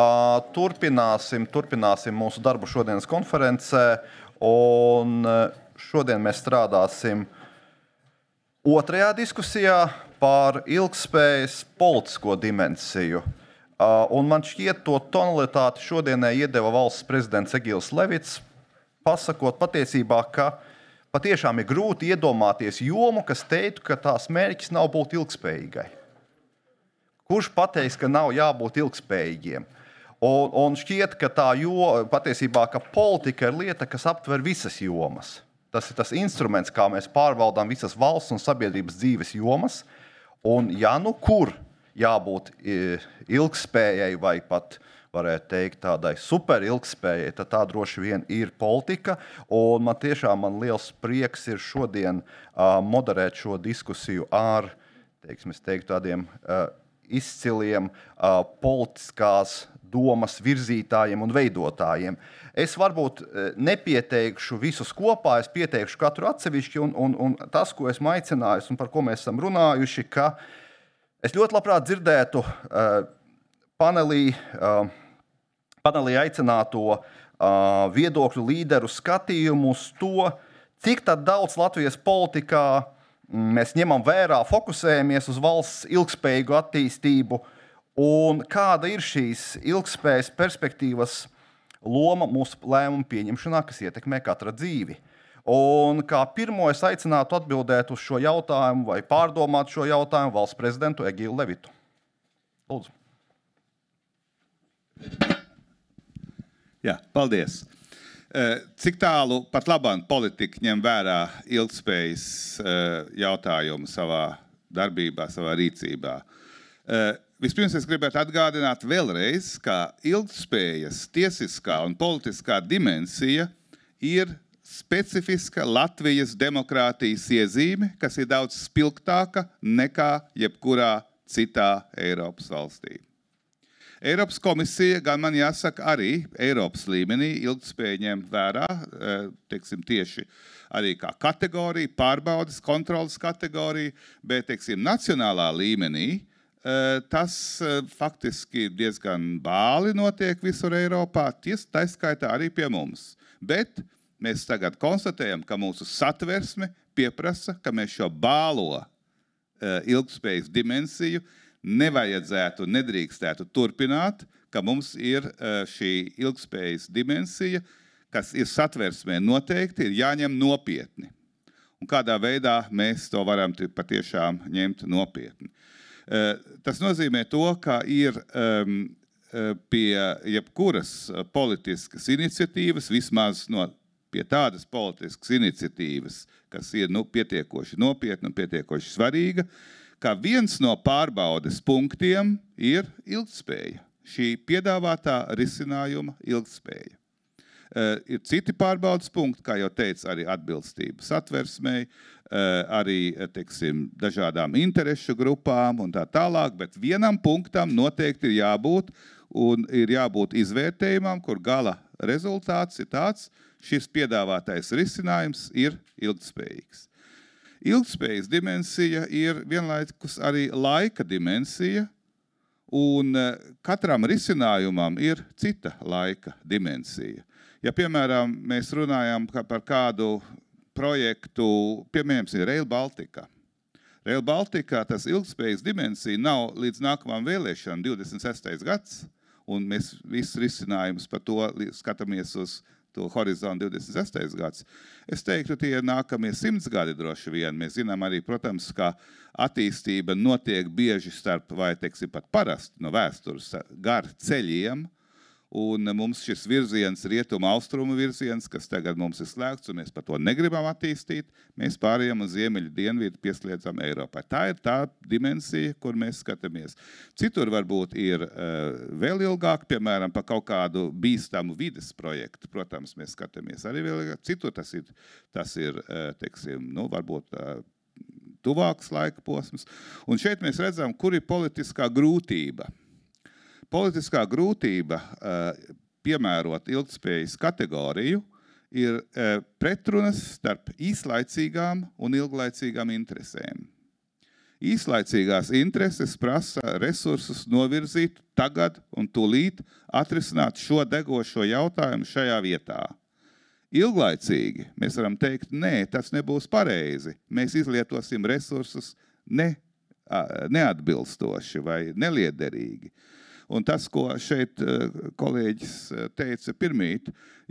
Turpināsim mūsu darbu šodienas konferencē, un šodien mēs strādāsim otrajā diskusijā par ilgtspējas politisko dimensiju. Un man šķiet, to tonalitāti šodienai iedeva valsts prezidents Egils Levits, pasakot patiesībā, ka patiešām ir grūti iedomāties jomu, kas teiktu, ka tās mērķis nav būt ilgtspējīgai. Kurš pateiks, ka nav jābūt ilgtspējīgiem? Un šķiet, ka patiesībā ka politika ir lieta, kas aptver visas jomas. Tas ir tas instruments, kā mēs pārvaldām visas valsts un sabiedrības dzīves jomas. Un kur jābūt ilgtspējai vai pat, varētu teikt, tādai super ilgtspējai, tad tā droši vien ir politika. Un man liels prieks ir šodien moderēt šo diskusiju ar, tādiem izciliem politiskās domas virzītājiem un veidotājiem. Es varbūt nepieteikšu visus kopā, es pieteikšu katru atsevišķi, un tas, ko esmu aicinājis un par ko mēs esam runājuši, ka es ļoti labprāt dzirdētu panelī aicināto viedokļu līderu skatījumu uz to, cik tad daudz Latvijas politikā mēs ņemam vērā, fokusējamies uz valsts ilgtspējīgu attīstību un kāda ir šīs ilgtspējas perspektīvas loma mūsu lēmumu pieņemšanā, kas ietekmē katra dzīvi. Un kā pirmo es aicinātu atbildēt uz šo jautājumu vai pārdomāt šo jautājumu valsts prezidentu Egilu Levitu. Lūdzu. Jā, paldies. Cik tālu pat labāk politika ņem vērā ilgtspējas jautājumu savā darbībā, savā rīcībā? Vispirms es gribētu atgādināt vēlreiz, ka ilgtspējas tiesiskā un politiskā dimensija ir specifiska Latvijas demokrātijas iezīme, kas ir daudz spilgtāka nekā jebkurā citā Eiropas valstī. Eiropas komisija, gan man jāsaka, arī Eiropas līmenī ilgtspēju ņem vērā, tieši arī kā kategorija, pārbaudes, kontrolas kategorija, bet, nacionālā līmenī tas faktiski diezgan bāli notiek visur Eiropā, taiskaitā arī pie mums. Bet mēs tagad konstatējam, ka mūsu satversme pieprasa, ka mēs šo bālo ilgtspējas dimensiju nevajadzētu, nedrīkstētu turpināt, ka mums ir šī ilgtspējas dimensija, kas ir satversmē noteikti, ir jāņem nopietni. Un kādā veidā mēs to varam patiešām ņemt nopietni. Tas nozīmē to, ka ir pie jebkuras politiskas iniciatīvas, vismaz pie tādas politiskas iniciatīvas, kas ir pietiekoši nopietna un pietiekoši svarīga, ka viens no pārbaudes punktiem ir ilgtspēja, šī piedāvātā risinājuma ilgtspēja. Ir citi pārbaudes punkti, kā jau teicu, arī atbilstība satversmei, arī, dažādām interešu grupām un tā tālāk, bet vienam punktam noteikti ir jābūt, un ir jābūt izvērtējumam, kur gala rezultāts ir tāds, šis piedāvātais risinājums ir ilgtspējīgs. Ilgtspējas dimensija ir vienlaikus arī laika dimensija, un katram risinājumam ir cita laika dimensija. Ja, piemēram, mēs runājam par kādu projektu, piemēram, ir Rail Baltica. Rail Baltica, tas ilgtspējas dimensija nav līdz nākamām vēlēšanām 26. gads, un mēs visus risinājumus par to skatāmies uz to horizontu 26. gads. Es teiktu, tie nākamie 100 gadi droši vien. Mēs zinām arī, protams, ka attīstība notiek bieži starp, vai pat parasti no vēstures gar ceļiem, un mums šis virziens, rietumu-austrumu virziens, kas tagad mums ir slēgts, un mēs par to negribam attīstīt, mēs pārējām uz ziemeļu dienvidu, pieslēdzam Eiropai. Tā ir tā dimensija, kur mēs skatāmies. Citur varbūt ir vēl ilgāk, piemēram, par kaut kādu bīstamu vides projektu. Protams, mēs skatāmies arī vēl ilgāk. Citur tas ir varbūt tuvāks laika posms. Un šeit mēs redzam, kur ir politiskā grūtība. Politiskā grūtība piemērot ilgtspējas kategoriju ir pretrunas starp īslaicīgām un ilglaicīgām interesēm. Īslaicīgās intereses prasa resursus novirzīt tagad un tūlīt atrisināt šo degošo jautājumu šajā vietā. Ilglaicīgi mēs varam teikt, nē, tas nebūs pareizi. Mēs izlietosim resursus neatbilstoši vai neliederīgi. Un tas, ko šeit kolēģis teica pirmīt,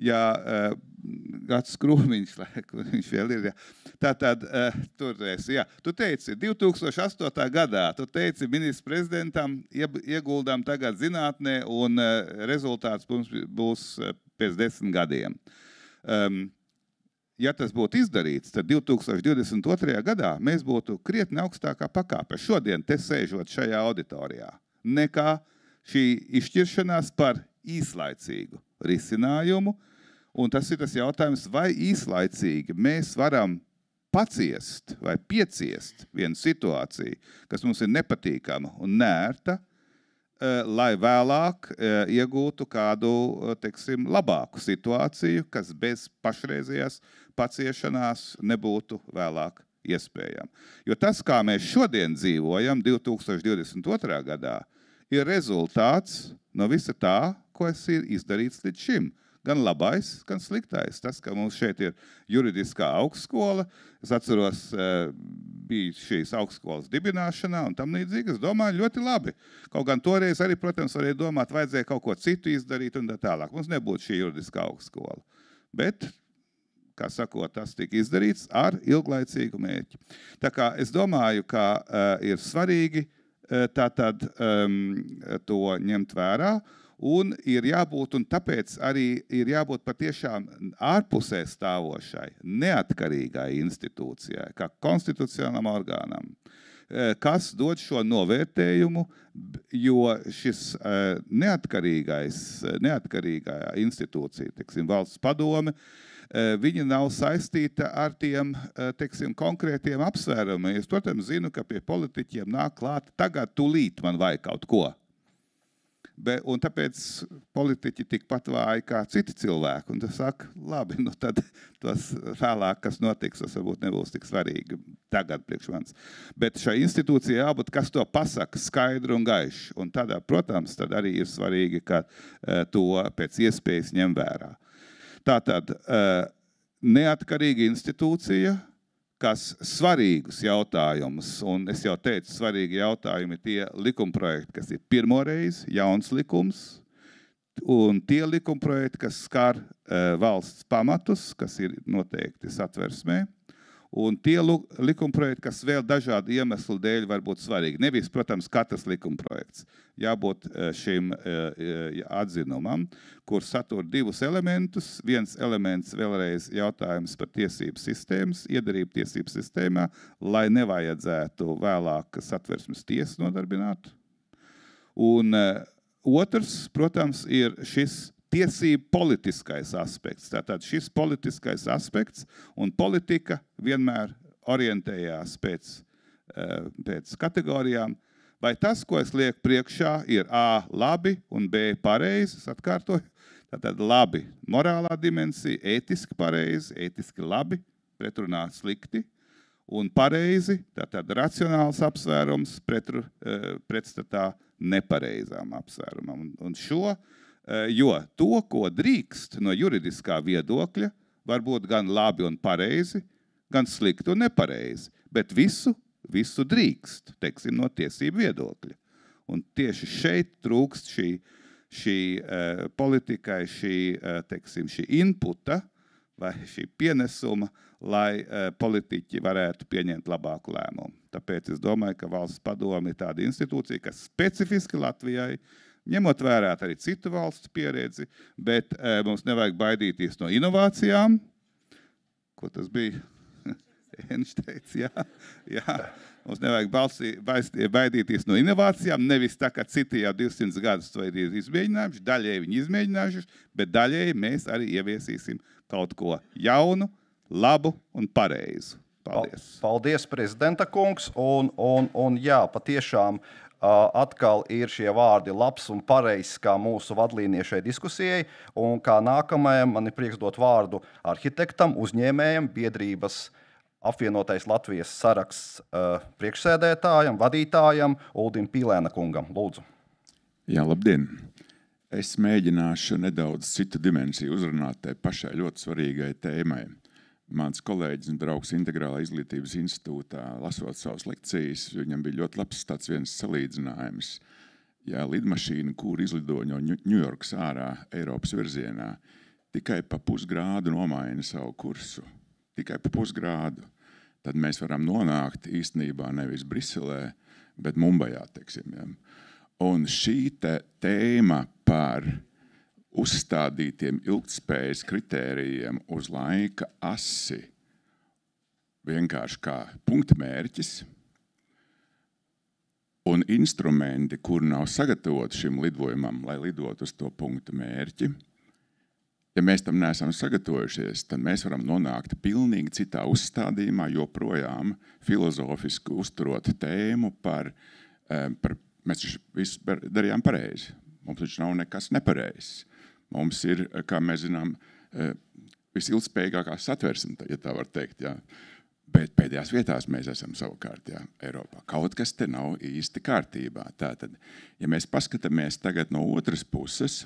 Gats Krūmiņš, viņš vēl ir, tātad, tu teici, 2008. gadā, tu teici ministrs prezidentam, ieguldām tagad zinātnē un rezultāts būs pēc 10 gadiem. Ja tas būtu izdarīts, tad 2022. gadā mēs būtu krietni augstākā pakāpe, šodien te sēžot šajā auditorijā, nekā šī izšķiršanās par īslaicīgu risinājumu, un tas ir tas jautājums, vai īslaicīgi mēs varam paciest vai pieciest vienu situāciju, kas mums ir nepatīkama un nērta, lai vēlāk iegūtu kādu, teiksim, labāku situāciju, kas bez pašreizējās paciešanās nebūtu vēlāk iespējama. Jo tas, kā mēs šodien dzīvojam 2022. gadā, ir rezultāts no visa tā, ko ir izdarīts līdz šim. Gan labais, gan sliktais. Tas, ka mums šeit ir juridiskā augstskola, es atceros, bija šīs augstskolas dibināšanā un tam līdzīgi, es domāju, ļoti labi. Kaut gan toreiz arī, protams, varēja domāt, vajadzēja kaut ko citu izdarīt un tā tālāk. Mums nebūtu šī juridiskā augstskola. Bet, kā sakot, tas tika izdarīts ar ilglaicīgu mērķi. Tā kā es domāju, ka ir svarīgi tātad to ņemt vērā, un ir jābūt, un tāpēc arī ir jābūt patiešām ārpusē stāvošai, neatkarīgai institūcijai, kā konstitucionālam orgānam, kas dod šo novērtējumu, jo šis neatkarīgā institūcija, teiksim, valsts padome, viņa nav saistīta ar tiem, teiksim, konkrētiem apsvērumiem. Es, protams, zinu, ka pie politiķiem nāk klāt, tagad tūlīt man vajag kaut ko. Un tāpēc politiķi tikpat vāji kā citi cilvēki. Un tas saka, labi, nu tad tos vēlāk, kas notiks, tas varbūt nebūs tik svarīgi tagad priekš manis. Bet šai institūcijai jābūt, kas to pasaka skaidru un gaiši. Un tādā, protams, tad arī ir svarīgi, ka to pēc iespējas ņem vērā. Tātad neatkarīga institūcija, kas svarīgus jautājumus, un es jau teicu, svarīgi jautājumi tie likumprojekti, kas ir pirmoreiz, jauns likums, un tie likumprojekti, kas skar valsts pamatus, kas ir noteikti satversmē, un tie likumprojekti, kas vēl dažādu iemeslu dēļ var būt svarīgi. Nevis, protams, katrs likumprojekts. Jābūt šim atzinumam, kur satur divus elementus. Viens elements vēlreiz jautājums par tiesību sistēmas, iedarību tiesību sistēmā, lai nevajadzētu vēlāk satversmes tiesu nodarbināt. Un otrs, protams, ir šis tiesību politiskais aspekts. Tātad šis politiskais aspekts un politika vienmēr orientējās pēc kategorijām. Vai tas, ko es lieku priekšā, ir A labi un B pareizi, es atkārtoju. Tātad labi morālā dimensija, ētiski pareizi, ētiski labi, pretrunā slikti. Un pareizi, tātad racionāls apsvērums pretstatā nepareizām apsvērumam. Un šo jo to, ko drīkst no juridiskā viedokļa, var būt gan labi un pareizi, gan slikti un nepareizi, bet visu drīkst, teiksim, no tiesību viedokļa. Un tieši šeit trūkst šī politikai, šī inputa vai šī pienesuma, lai politiķi varētu pieņemt labāku lēmumu. Tāpēc es domāju, ka valsts padome ir tāda institūcija, kas specifiski Latvijai, ņemot vērā arī citu valstu pieredzi, bet mums nevajag baidīties no inovācijām. Ko tas bija? Einsteins, jā. Mums nevajag baidīties no inovācijām, nevis tā, ka citi jau 200 gadus to ir izmēģinājuši, daļēji viņi izmēģinājuši, bet daļēji mēs arī ieviesīsim kaut ko jaunu, labu un pareizu. Paldies. Paldies, prezidenta kungs, un jā, patiešām atkal ir šie vārdi labs un pareizs kā mūsu vadlīnie šai diskusijai, un kā nākamajam man ir prieks dot vārdu arhitektam, uzņēmējam, biedrības apvienotais Latvijas saraksts priekšsēdētājam, vadītājam Uldim Pīlēna kungam. Lūdzu. Jā, labdien! Es mēģināšu nedaudz citu dimensiju uzrunāt tai pašai ļoti svarīgai tēmai. Mans kolēģis un draugs Integrālā izglītības institūtā, lasot savas lekcijas, viņam bija ļoti labs tāds viens salīdzinājums. Ja lidmašīna, kur izlido no Ņujorkas ārā Eiropas virzienā, tikai pa pusgrādu nomaina savu kursu, tikai pa pusgrādu, tad mēs varam nonākt īstenībā nevis Briselē, bet Mumbajā, teiksim. Ja. Un šī tēma par uzstādītiem ilgtspējas kritērijiem uz laika asi vienkārši kā punkta mērķis un instrumenti, kur nav sagatavoti šim lidojumam, lai lidot uz to punktu mērķi, ja mēs tam neesam sagatavojušies, tad mēs varam nonākt pilnīgi citā uzstādījumā, joprojām filozofiski uzturot tēmu par mēs visu darījām pareizi. Mums taču nav nekas nepareizs. Mums ir, kā mēs zinām, visilgspējīgākā satversme, ja tā var teikt. Jā. Bet pēdējās vietās mēs esam savukārt Eiropā. Kaut kas te nav īsti kārtībā. Tātad, ja mēs paskatāmies tagad no otras puses,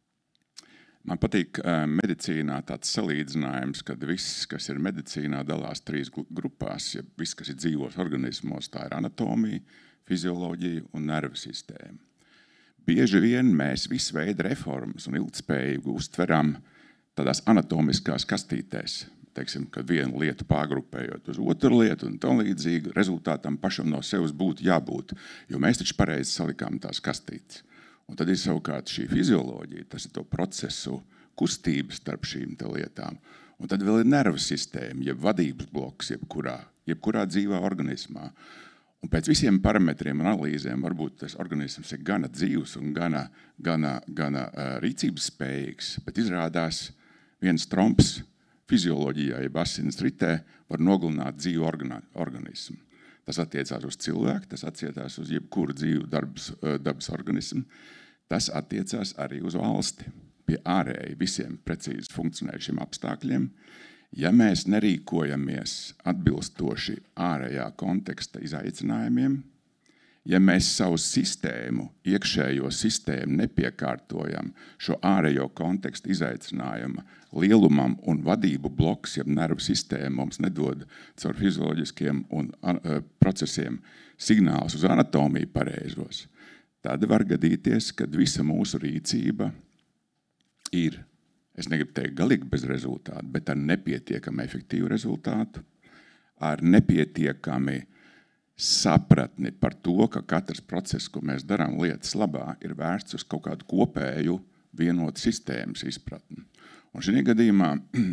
man patīk medicīnā tāds salīdzinājums, kad viss, kas ir medicīnā, dalās 3 grupās. Ja viss, kas ir dzīvos organismos, tā ir anatomija, fizioloģija un nervu sistēma. Bieži vien mēs visu veidu reformas un ilgtspējīgu uztveram tādās anatomiskās kastītēs. Teiksim, kad vienu lietu pārgrupējot uz otru lietu un tam līdzīgi rezultātam pašam no sevis būtu jābūt, jo mēs taču pareizi salikām tās kastītes. Un tad ir savukārt šī fizioloģija, tas ir to procesu kustības starp šīm lietām. Un tad vēl ir nervu sistēma, jeb vadības bloks, jebkurā dzīvā organismā. Un pēc visiem parametriem un analīzēm varbūt tas organisms ir gana dzīvs un gana rīcības spējīgs, bet izrādās viens tromps fizioloģijā, jeb asins ritē, var nogalināt dzīvu organismu. Tas attiecās uz cilvēku, tas attiecās uz jebkuru dzīvu dabas organismu, tas attiecās arī uz valsti, pie ārēji visiem precīzi funkcionējušiem apstākļiem. Ja mēs nerīkojamies atbilstoši ārējā konteksta izaicinājumiem, ja mēs savu sistēmu, iekšējo sistēmu nepiekārtojam šo ārējo kontekstu izaicinājumu lielumam un vadību bloks, ja nervu sistēma mums nedod caur fizioloģiskiem un procesiem signālus uz anatomiju pareizos, tad var gadīties, kad visa mūsu rīcība ir, es negribu teikt galīgi bez rezultātu, bet ar nepietiekami efektīvu rezultātu, ar nepietiekami sapratni par to, ka katrs process, ko mēs darām lietas labā, ir vērsts uz kaut kādu kopēju vienotu sistēmas izpratni. Un šajā gadījumā,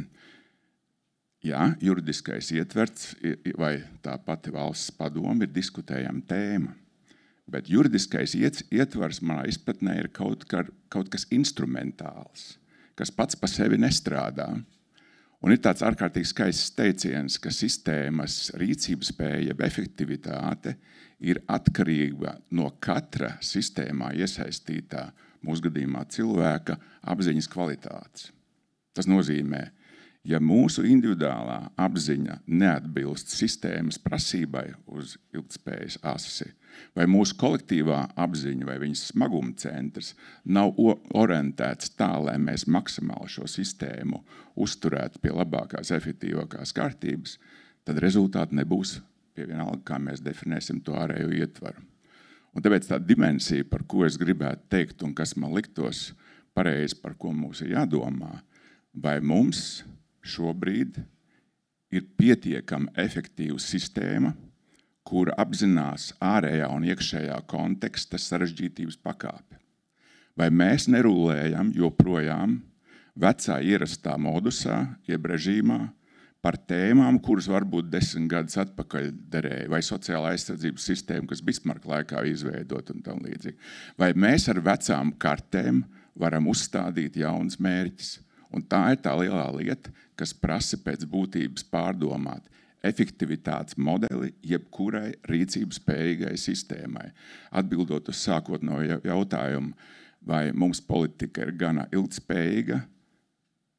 jā, juridiskais ietverts vai tā pati valsts padome ir diskutējama tēma, bet juridiskais ietvers manā izpratnē ir kaut kas instrumentāls, kas pats pa sevi nestrādā. Un ir tāds ārkārtīgi skaists teiciens, ka sistēmas rīcības spēja, efektivitāte ir atkarīga no katra sistēmā iesaistītā, mūsu gadījumā cilvēka, apziņas kvalitātes. Tas nozīmē, ja mūsu individuālā apziņa neatbilst sistēmas prasībai uz ilgtspējas asi, vai mūsu kolektīvā apziņa vai viņas smaguma centrs nav orientēts tā, lai mēs maksimāli šo sistēmu uzturētu pie labākās, efektīvākās kārtības, tad rezultāti nebūs pie vienalga, kā mēs definēsim to ārējo ietvaru. Un tāpēc tā dimensija, par ko es gribētu teikt un kas man liktos pareizi, par ko mums ir jādomā, vai mums šobrīd ir pietiekama efektīva sistēma, kura apzinās ārējā un iekšējā konteksta sarežģītības pakāpi. Vai mēs nerulējam joprojām vecā ierastā modusā, jeb režīmā, par tēmām, kuras varbūt 10 gadus atpakaļ derēja, vai sociālā aizsardzības sistēma, kas Bismarka laikā izveidot un tam līdzīgi. Vai mēs ar vecām kartēm varam uzstādīt jaunas mērķis? Un tā ir tā lielā lieta, kas prasa pēc būtības pārdomāt efektivitātes modeli jebkurai rīcības spējīgai sistēmai. Atbildot uz sākot no jautājumu, vai mums politika ir gana ilgtspējīga,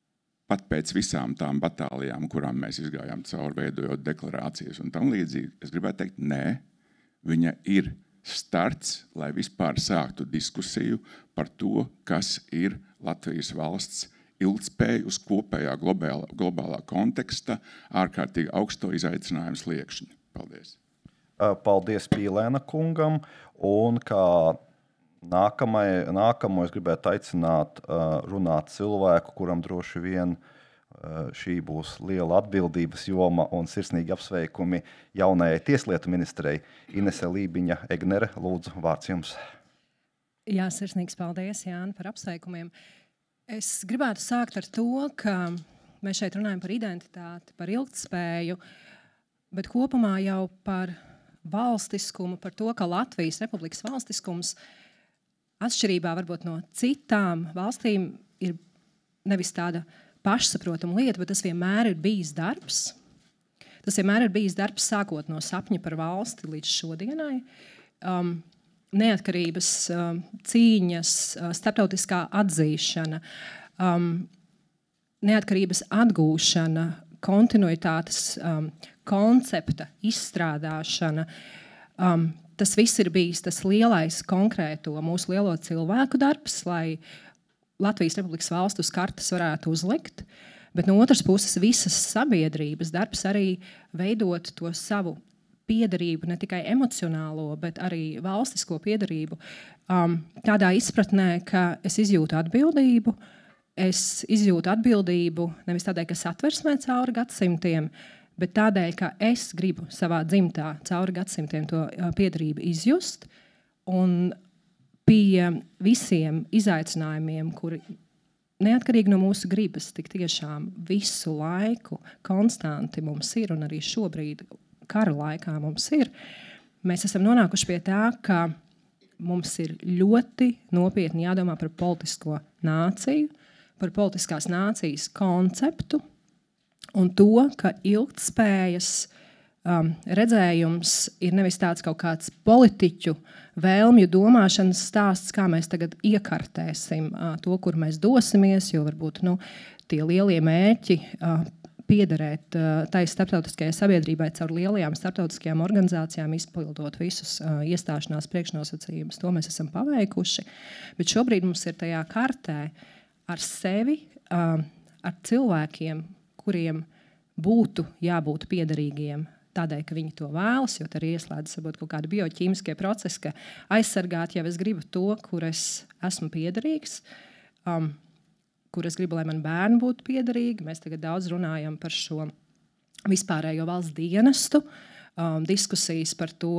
pat pēc visām tām batālijām, kurām mēs izgājām cauri, veidojot deklarācijas un tam līdzīgi, es gribētu teikt, nē, viņa ir starts, lai vispār sāktu diskusiju par to, kas ir Latvijas valsts ilgtspēja uz kopējā globālā konteksta ārkārtīgi augsto izaicinājumu sliekšņa. Paldies. Paldies Pīlēna kungam. Un kā nākamo es gribētu aicināt runāt cilvēku, kuram droši vien šī būs liela atbildības joma un sirsnīgi apsveikumi jaunajai tieslietu ministrei Inese Lībiņa-Egnere. Lūdzu, vārds jums. Jā, sirsnīgs paldies, Jāni, par apsveikumiem. Es gribētu sākt ar to, ka mēs šeit runājam par identitāti, par ilgtspēju, bet kopumā jau par valstiskumu, par to, ka Latvijas Republikas valstiskums atšķirībā varbūt no citām valstīm ir nevis tāda pašsaprotama lieta, bet tas vienmēr ir bijis darbs. Tas vienmēr ir bijis darbs sākot no sapņa par valsti līdz šodienai. Neatkarības cīņas, starptautiskā atzīšana, neatkarības atgūšana, kontinuitātes koncepta izstrādāšana. Tas viss ir bijis tas lielais konkrēto mūsu lielo cilvēku darbs, lai Latvijas Republikas valstu uz kartes varētu uzlikt, bet no otras puses visas sabiedrības darbs arī veidot to savu piederību, ne tikai emocionālo, bet arī valstisko piederību. Tādā izpratnē, ka es izjūtu atbildību. Es izjūtu atbildību nevis tādēļ, ka satversmē cauri gadsimtiem, bet tādēļ, ka es gribu savā dzimtā cauri gadsimtiem to piederību izjust. Un pie visiem izaicinājumiem, kuri neatkarīgi no mūsu gribas, tik tiešām visu laiku konstanti mums ir, un arī šobrīd kara laikā mums ir, mēs esam nonākuši pie tā, ka mums ir ļoti nopietni jādomā par politisko nāciju, par politiskās nācijas konceptu un to, ka ilgtspējas redzējums ir nevis tāds kaut kāds politiķu vēlmju domāšanas stāsts, kā mēs tagad iekartēsim to, kur mēs dosimies, jo varbūt tie lielie mērķi piederēt tai starptautiskajai sabiedrībai caur lielajām starptautiskajām organizācijām, izpildot visus iestāšanās priekšnosacījumus. To mēs esam paveikuši, bet šobrīd mums ir tajā kartē ar sevi, ar cilvēkiem, kuriem būtu jābūt piederīgiem tādēļ, ka viņi to vēlas, jo arī ieslēdzas varbūt kaut kādi bioķīmiskie procesi, ka aizsargāt jau es gribu to, kur es esmu piederīgs, kur es gribu, lai man bērni būtu piederīgi. Mēs tagad daudz runājam par šo vispārējo valsts dienestu, diskusijas par to,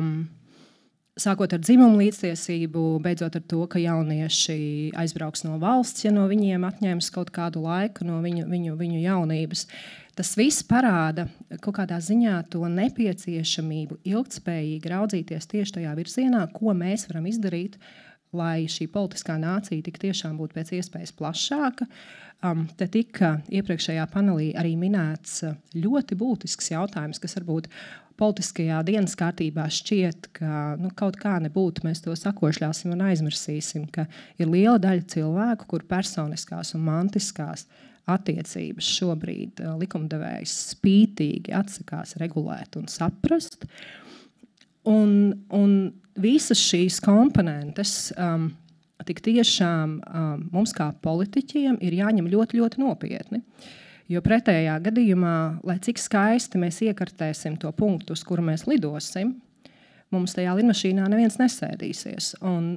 sākot ar dzimumu līdztiesību, beidzot ar to, ka jaunieši aizbrauks no valsts, ja no viņiem atņems kaut kādu laiku no viņu jaunības. Tas viss parāda kaut kādā ziņā to nepieciešamību ilgtspējīgi raudzīties tieši tajā virzienā, ko mēs varam izdarīt, lai šī politiskā nācija tik tiešām būtu pēc iespējas plašāka. Te tika iepriekšējā panelī arī minēts ļoti būtisks jautājums, kas varbūt politiskajā dienas kārtībā šķiet, ka kaut kā nebūtu, mēs to sakošļāsim un aizmirsīsim, ka ir liela daļa cilvēku, kur personiskās un mantiskās attiecības šobrīd likumdevējs spītīgi atsakās regulēt un saprast. Un visas šīs komponentes tik tiešām mums kā politiķiem ir jāņem ļoti, ļoti nopietni. Jo pretējā gadījumā, lai cik skaisti mēs iekartēsim to punktu, uz kuru mēs lidosim, mums tajā lidmašīnā neviens nesēdīsies.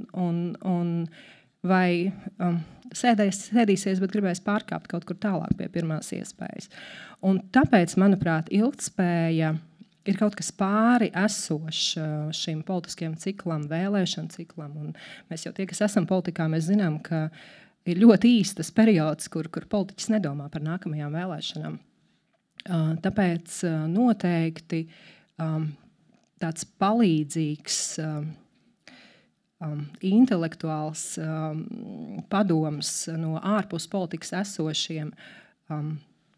Vai sēdīsies, bet gribēs pārkāpt kaut kur tālāk pie pirmās iespējas. Un tāpēc, manuprāt, ilgtspēja ir kaut kas pāri esošs šim politiskajam ciklam, vēlēšanu ciklam. Un mēs jau tie, kas esam politikā, mēs zinām, ka ir ļoti īstas periods, kur politiķis nedomā par nākamajām vēlēšanām. Tāpēc noteikti tāds palīdzīgs, intelektuāls padoms no ārpus politikas esošiem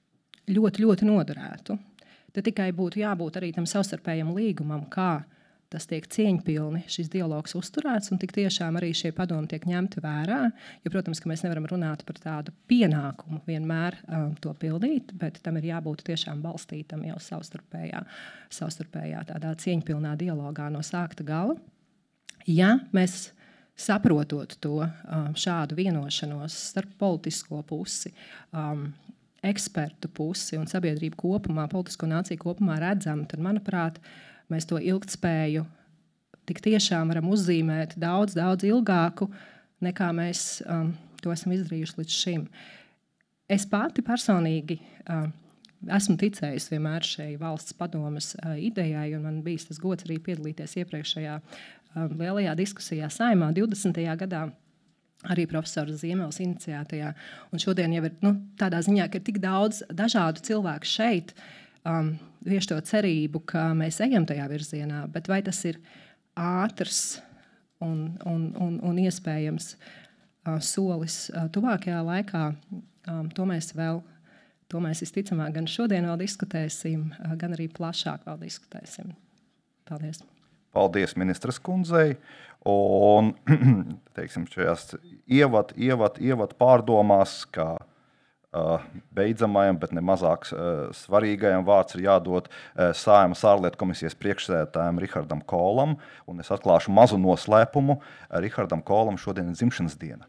ļoti, ļoti noderētu. Te tikai būtu jābūt arī tam savstarpējam līgumam, kā tas tiek cieņpilni, šis dialogs uzturēts, un tik tiešām arī šie padomi tiek ņemti vērā. Jo, protams, ka mēs nevaram runāt par tādu pienākumu vienmēr to pildīt, bet tam ir jābūt tiešām balstītam jau savstarpējā tādā cieņpilnā dialogā no sākta gala. Ja mēs saprotot to šādu vienošanos starp politisko pusi, ekspertu pusi un sabiedrību kopumā, politisko nāciju kopumā redzam, tad, manuprāt, mēs to ilgtspēju tik tiešām varam uzzīmēt daudz ilgāku, nekā mēs to esam izdarījuši līdz šim. Es pati personīgi esmu ticējusi vienmēr šai valsts padomes idejai, un man bijis tas gods arī piedalīties iepriekšējā lielajā diskusijā Saeimā 20. gadā, arī profesora Ziemeles iniciētajā. Un šodien jau ir tādā ziņā, ka ir tik daudz dažādu cilvēku šeit, vieš to cerību, ka mēs ejam tajā virzienā, bet vai tas ir ātrs un iespējams solis tuvākajā laikā, to mēs visticamāk gan šodien vēl diskutēsim, gan arī plašāk vēl diskutēsim. Paldies! Paldies ministras kundzei, un teiksim, šajās ievad pārdomās, kā beidzamajam, bet ne mazāk svarīgajam vārds ir jādod Saeimas ārlietu komisijas priekšsēdētājam Rihardam Kolam, un es atklāšu mazu noslēpumu. Rihardam Kolam šodien ir dzimšanas diena.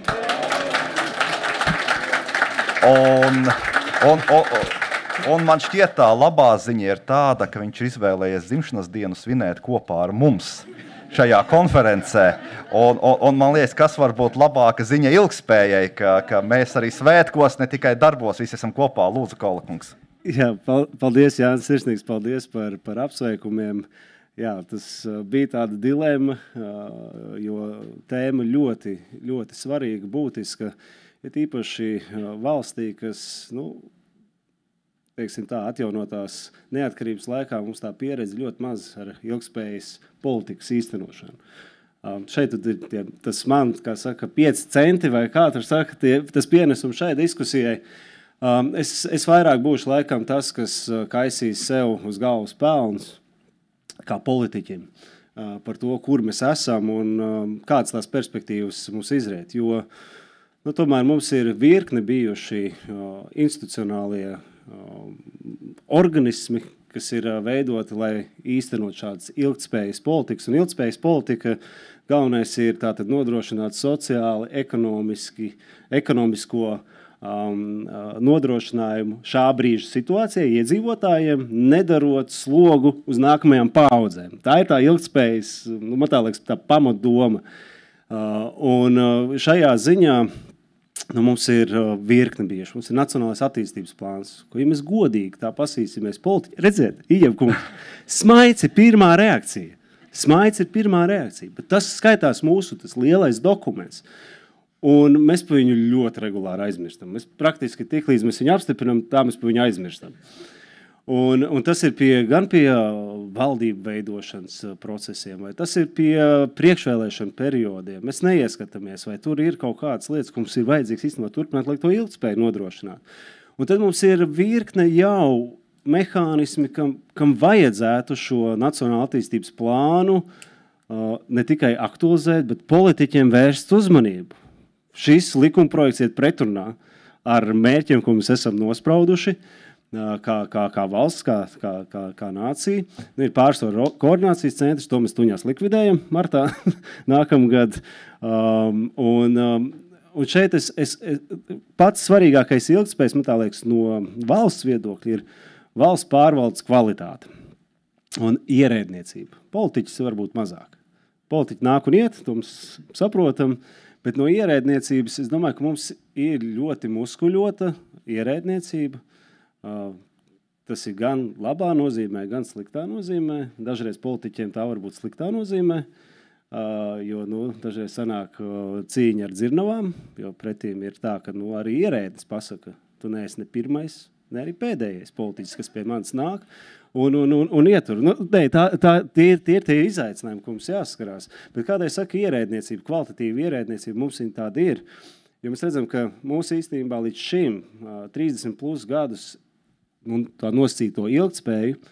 Un man šķiet tā labā ziņa ir tāda, ka viņš ir izvēlējies dzimšanas dienu svinēt kopā ar mums šajā konferencē. Un man liekas, kas var būt labāka ziņa ilgspējai, ka mēs arī svētkos, ne tikai darbos, visi esam kopā. Lūdzu, Kola kungs. Jā, paldies, Jānis, sirsnīgs paldies par apsveikumiem. Jā, tas bija tāda dilema, jo tēma ļoti, ļoti svarīga, būtiska, ir īpaši valstī, kas, teiksim tā, atjaunotās neatkarības laikā mums tā pieredze ļoti maz ar ilgspējas politikas īstenošanu. Šeit ir tas man, kā saka, 5 centi vai kā tur saka, tas pienesums šai diskusijai. Es vairāk būšu laikam tas, kas kaisīs sev uz galvas pelns kā politiķim par to, kur mēs esam un kādas tās perspektīvas mums izriet. Jo tomēr mums ir virkne bijuši institucionālie organismi, kas ir veidoti, lai īstenot šādas ilgtspējas politikas. Un ilgtspējas politika galvenais ir tātad nodrošināt sociāli, ekonomisko nodrošinājumu šā brīža situācijai iedzīvotājiem, nedarot slogu uz nākamajām paaudzēm. Tā ir tā ilgtspējas, man tā liekas, tā pamatdoma. Un šajā ziņā mums ir virkne bijuši. Mums ir nacionālais attīstības plāns, ko, ja mēs godīgi tā pasīsimies politiķi, redziet, Iev kungs, smaids ir pirmā reakcija. Bet tas skaitās mūsu tas lielais dokuments. Un mēs par viņu ļoti regulāri aizmirstam. Mēs praktiski tik līdz mēs viņu apstiprinam, tā mēs par viņu aizmirstam. Un tas ir gan pie valdību veidošanas procesiem, vai tas ir pie priekšvēlēšanu periodiem. Mēs neieskatāmies, vai tur ir kaut kādas lietas, ko mums ir vajadzīgs īstenībā turpināt, lai to ilgtspēju nodrošināt. Un tad mums ir virkne jau mehānismi, kam vajadzētu šo nacionālo attīstības plānu ne tikai aktualizēt, bet politiķiem vērst uzmanību. Šis likumprojekts iet pretrunā ar mērķiem, ko mēs esam nosprauduši, kā valsts, kā nācija. Ir pārsvaru koordinācijas centrs, to mēs tuņās likvidējam martā nākamgad. Un šeit pats svarīgākais ilgtspējas, man tā liekas, no valsts viedokļa ir valsts pārvaldes kvalitāte un ierēdniecība. Politiķis var būt mazāk. Politiķi nāk un iet, to mums saprotam, bet no ierēdniecības es domāju, ka mums ir ļoti muskuļota ierēdniecība. Tas ir gan labā nozīmē, gan sliktā nozīmē. Dažreiz politiķiem tā var būt sliktā nozīmē, jo dažreiz sanāk cīņa ar dzirnavām, jo pretīm ir tā, ka arī ierēdnis pasaka, tu neesi ne pirmais, ne arī pēdējais politiķis, kas pie manis nāk un ietur. Tie ir tie izaicinājumi, ko mums jāskarās. Bet kādai saka ierēdniecība, kvalitatīva ierēdniecība, mums viņa tāda ir. Jo mēs redzam, ka mūsu īstenībā līdz šim 30 plus gadus tā nosacīto ilgtspēju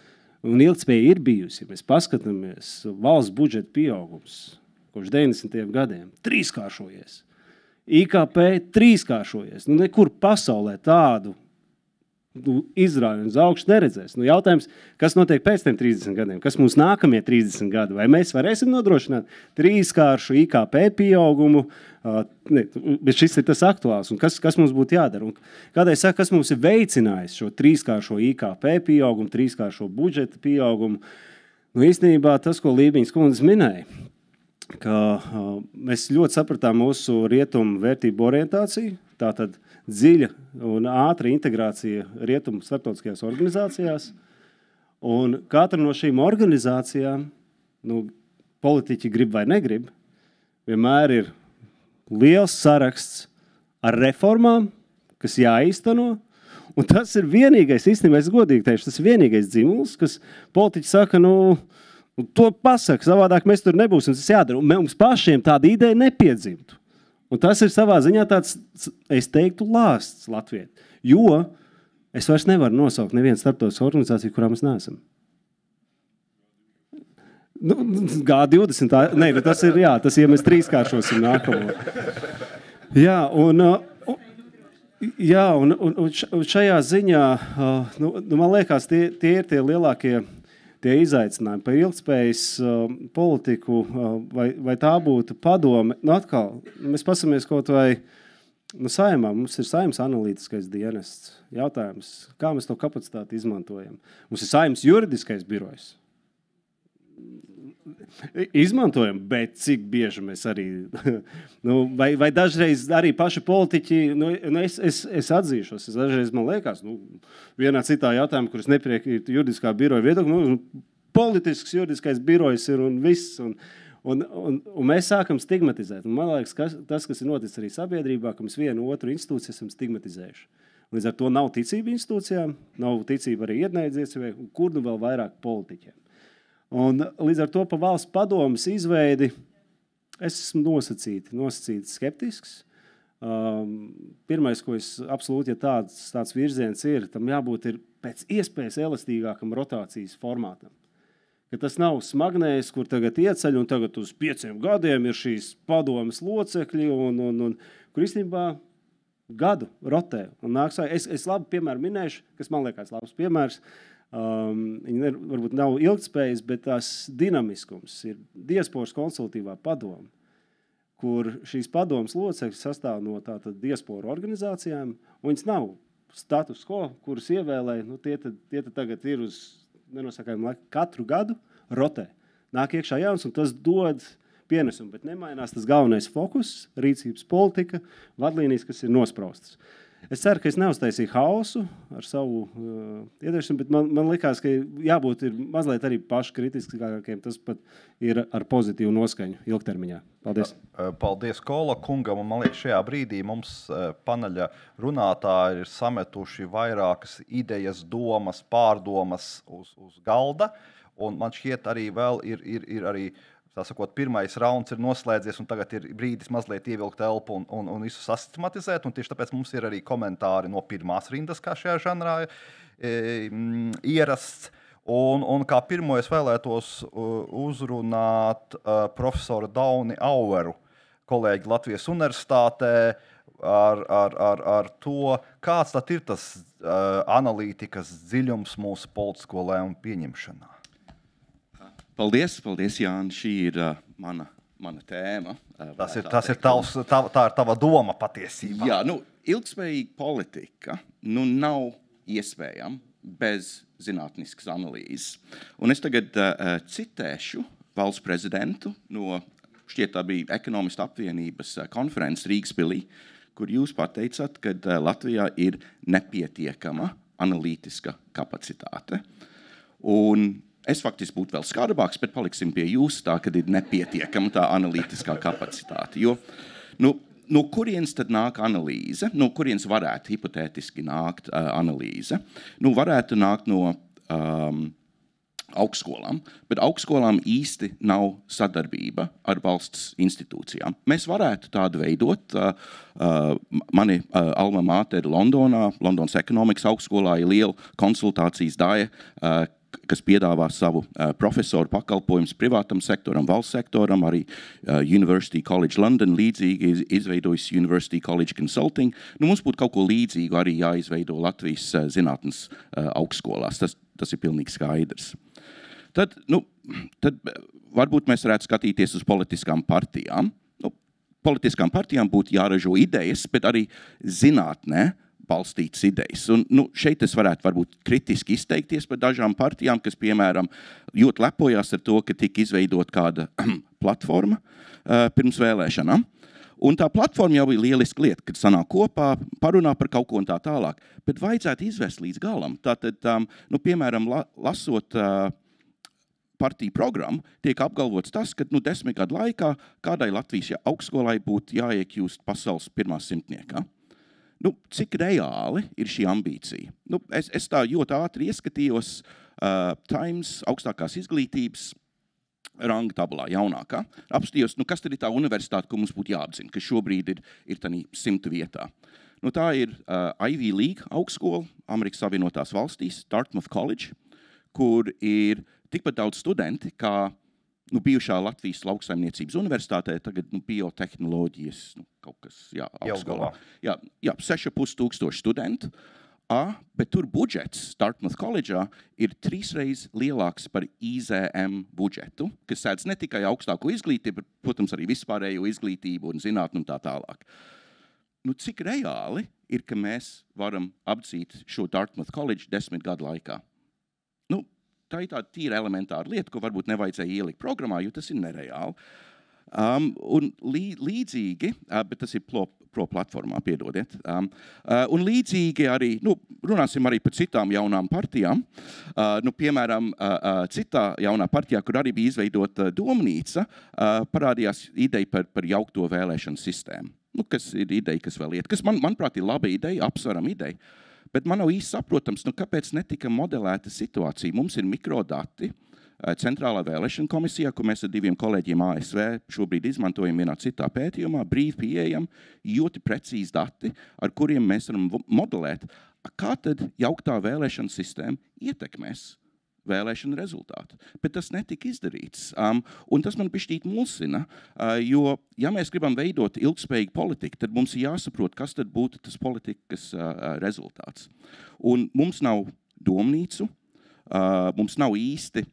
Un ilgtspēja ir bijusi, ja mēs paskatāmies valsts budžeta pieaugums kopš 90. gadiem, 3-kāršojies. IKP 3-kāršojies. Nekur pasaulē tādu izrāvienu uz augšu neredzēs. Jautājums, kas notiek pēc tiem 30 gadiem? Kas mums nākamie 30 gadi? Vai mēs varēsim nodrošināt 3-kāršu IKP pieaugumu? Bet šis ir tas aktuāls. Un kas mums būtu jādara? Un kādēļ saka, kas mums ir veicinājis šo 3-kāršo IKP pieaugumu, 3-kāršo budžeta pieaugumu? Īstenībā tas, ko Lībiņas kundze minēja, ka mēs ļoti sapratām mūsu rietumu vērtību orientāciju, tātad dziļa un ātra integrācija rietumu starptautiskajās organizācijās. Un katra no šīm organizācijām, politiķi grib vai negrib, vienmēr ir liels saraksts ar reformām, kas jāīsteno. Un tas ir vienīgais, īstenībā es godīgi teikšu, tas ir vienīgais dzimuls, kas politiķi saka, to pasaka, savādāk mēs tur nebūsim, tas jādara. Un mums pašiem tāda ideja nepiedzimtu. Un tas ir savā ziņā tāds, es teiktu, lāsts Latvijai. Jo es vairs nevaru nosaukt nevienu starptautisku organizāciju, kurā mēs neesam. G20, tas ir, tas ja mēs 3-kāršosim nākamo. Un šajā ziņā, man liekas, tie ir tie lielākie tie izaicinājumi par ilgtspējas politiku, vai tā būtu padome. Atkal, mēs pasamies kaut vai Saeimā, mums ir Saeimas analītiskais dienests. Jautājums, kā mēs to kapacitāti izmantojam? Mums ir Saeimas juridiskais birojs. Izmantojam, bet cik bieži mēs arī, vai dažreiz arī paši politiķi, es atzīšos, dažreiz man liekas, vienā citā jautājumā, kuras nepiekrītu juridiskā biroja viedokļu, politisks juridiskais birojs ir un viss, un mēs sākam stigmatizēt. Un man liekas, tas, kas ir noticis arī sabiedrībā, ka mēs vienu otru institūciju esam stigmatizējuši. Līdz ar to nav ticība institūcijām, nav ticība arī iednēdziecībai, kur vēl vairāk politiķiem. Un līdz ar to pa valsts padomas izveidi es esmu nosacīti skeptisks. Pirmais, ko es absolūti, ja tāds virziens ir, tam jābūt ir pēc iespējas elastīgākam rotācijas formātam. Ka tas nav smagnējs, kur tagad ieceļ un tagad uz 5 gadiem ir šīs padomas locekļi un kur īstenībā gadu rotē. Un es labi piemēru minēšu, kas man liekas labs piemērs. Viņi varbūt nav ilgtspējas, bet tās dinamiskums ir diasporas konsultatīvā padoma, kur šīs padomas locekļi sastāv no tātad diasporu organizācijām, un viņas nav status quo, kurus ievēlē, tie tagad ir uz nenosakājumu laiku katru gadu rotē. Nāk iekšā jauns, un tas dod pienesumu, bet nemainās tas galvenais fokus, rīcības politika, vadlīnijas, kas ir nospraustas. Es ceru, ka es neuztaisīju hausu ar savu iedēšanu, bet man likās, ka jābūt ir mazliet arī paškritiskākiem. Tas pat ir ar pozitīvu noskaņu ilgtermiņā. Paldies. Paldies Kola kungam. Un man liekas, šajā brīdī mums paneļa runātāji ir sametuši vairākas idejas, domas, pārdomas uz galda. Un man šķiet arī vēl ir arī tā sakot, pirmais rauns ir noslēdzies, un tagad ir brīdis mazliet ievilkt elpu un visu sistematizēt, un tieši tāpēc mums ir arī komentāri no pirmās rindas, kā šajā žanrā ierasts. Un kā pirmo es vēlētos uzrunāt profesoru Dauni Aueru, kolēģi Latvijas universitātē, ar to, kāds tad ir tas analītikas dziļums mūsu politisko lēmumu pieņemšanā. Paldies, Jāni. Šī ir mana tēma. Tā ir tava doma patiesībā. Jā, ilgtspējīga politika nav iespējama bez zinātniskas analīzes. Un es tagad citēšu valsts prezidentu no, šķiet tā bija ekonomistu apvienības konferences Rīgas pilī, kur jūs pateicāt, ka Latvijā ir nepietiekama analītiska kapacitāte. Un es faktiski būtu vēl skarbāks, bet paliksim pie jūs tā, kad ir nepietiekama tā analītiskā kapacitāte. Jo, no kurienes tad nāk analīze? No kurienes varētu hipotētiski nākt analīze? Varētu nākt no augstskolām, bet augstskolām īsti nav sadarbība ar valsts institūcijām. Mēs varētu tādu veidot. Mani alma mater Londonā, Londonas ekonomikas augstskolā ir liela konsultācijas daļa, kas piedāvā savu profesoru pakalpojumus privātam sektoram, valsts sektoram, arī University College London līdzīgi izveidojas University College Consulting. Nu, mums būtu kaut ko līdzīgu arī jāizveido Latvijas zinātnes augstskolās. Tas ir pilnīgi skaidrs. Tad varbūt mēs varētu skatīties uz politiskām partijām. Nu, politiskām partijām būtu jāražo idejas, bet arī zinātnē balstītas idejas. Un, šeit es varētu varbūt kritiski izteikties par dažām partijām, kas, piemēram, ļoti lepojās ar to, ka tika izveidot kāda platforma pirms vēlēšanām. Un tā platforma jau bija lieliska lieta, kad sanāk kopā, parunā par kaut ko un tā tālāk. Bet vajadzētu izvest līdz galam. Tātad, piemēram, lasot partiju programmu, tiek apgalvots tas, ka 10 gadu laikā kādai Latvijas augstskolai būtu jāiekļūst pasaules pirmā simtniekā. Cik reāli ir šī ambīcija? Es tā ļoti ātri ieskatījos Times augstākās izglītības ranga tabulā jaunākā. Apstījos, kas tad ir tā universitāte, ko mums būtu jāapzina, ka šobrīd ir tādā 100 vietā. Tā ir Ivy League augstskola Amerikas Savienotās valstīs, Dartmouth College, kur ir tikpat daudz studenti, kā bijušā Latvijas lauksaimniecības universitātē, tagad biotehnoloģijas, kaut kas, augstskolā. Jā, 6,500 studentu, bet tur budžets Dartmouth College'ā ir 3 reizes lielāks par IZM budžetu, kas sēdz ne tikai augstāko izglītību, bet, protams, arī vispārējo izglītību un zinātni un tā tālāk. Cik reāli ir, ka mēs varam apdzīt šo Dartmouth College 10 gadu laikā? Tā ir tāda tīra elementāra lieta, ko varbūt nevajadzēja ielikt programmā, jo tas ir nereāli. Un līdzīgi, bet tas ir pro platformā, piedodiet. Un līdzīgi arī, runāsim arī par citām jaunām partijām. Piemēram, citā jaunā partijā, kur arī bija izveidota domnīca, parādījās ideja par jaukto vēlēšanu sistēmu. Kas ir ideja, kas vēl iet. Kas, manuprāt, ir laba ideja, apsveram ideja. Bet man nav īsti saprotams, kāpēc netika modelēta situācija. Mums ir mikrodati Centrālā vēlēšana komisijā, ko mēs ar 2 kolēģiem ASV šobrīd izmantojam vienā citā pētījumā, brīvi pieejam, ļoti precīzi dati, ar kuriem mēs varam modelēt, kā tad jauktā vēlēšana sistēma ietekmēs vēlēšanu rezultātu. Bet tas netika izdarīts. Un tas man bišķīt mulsina, jo, ja mēs gribam veidot ilgspējīgu politiku, tad mums ir jāsaprot, kas tad būtu tas politikas rezultāts. Un mums nav domnīcu, mums nav īsti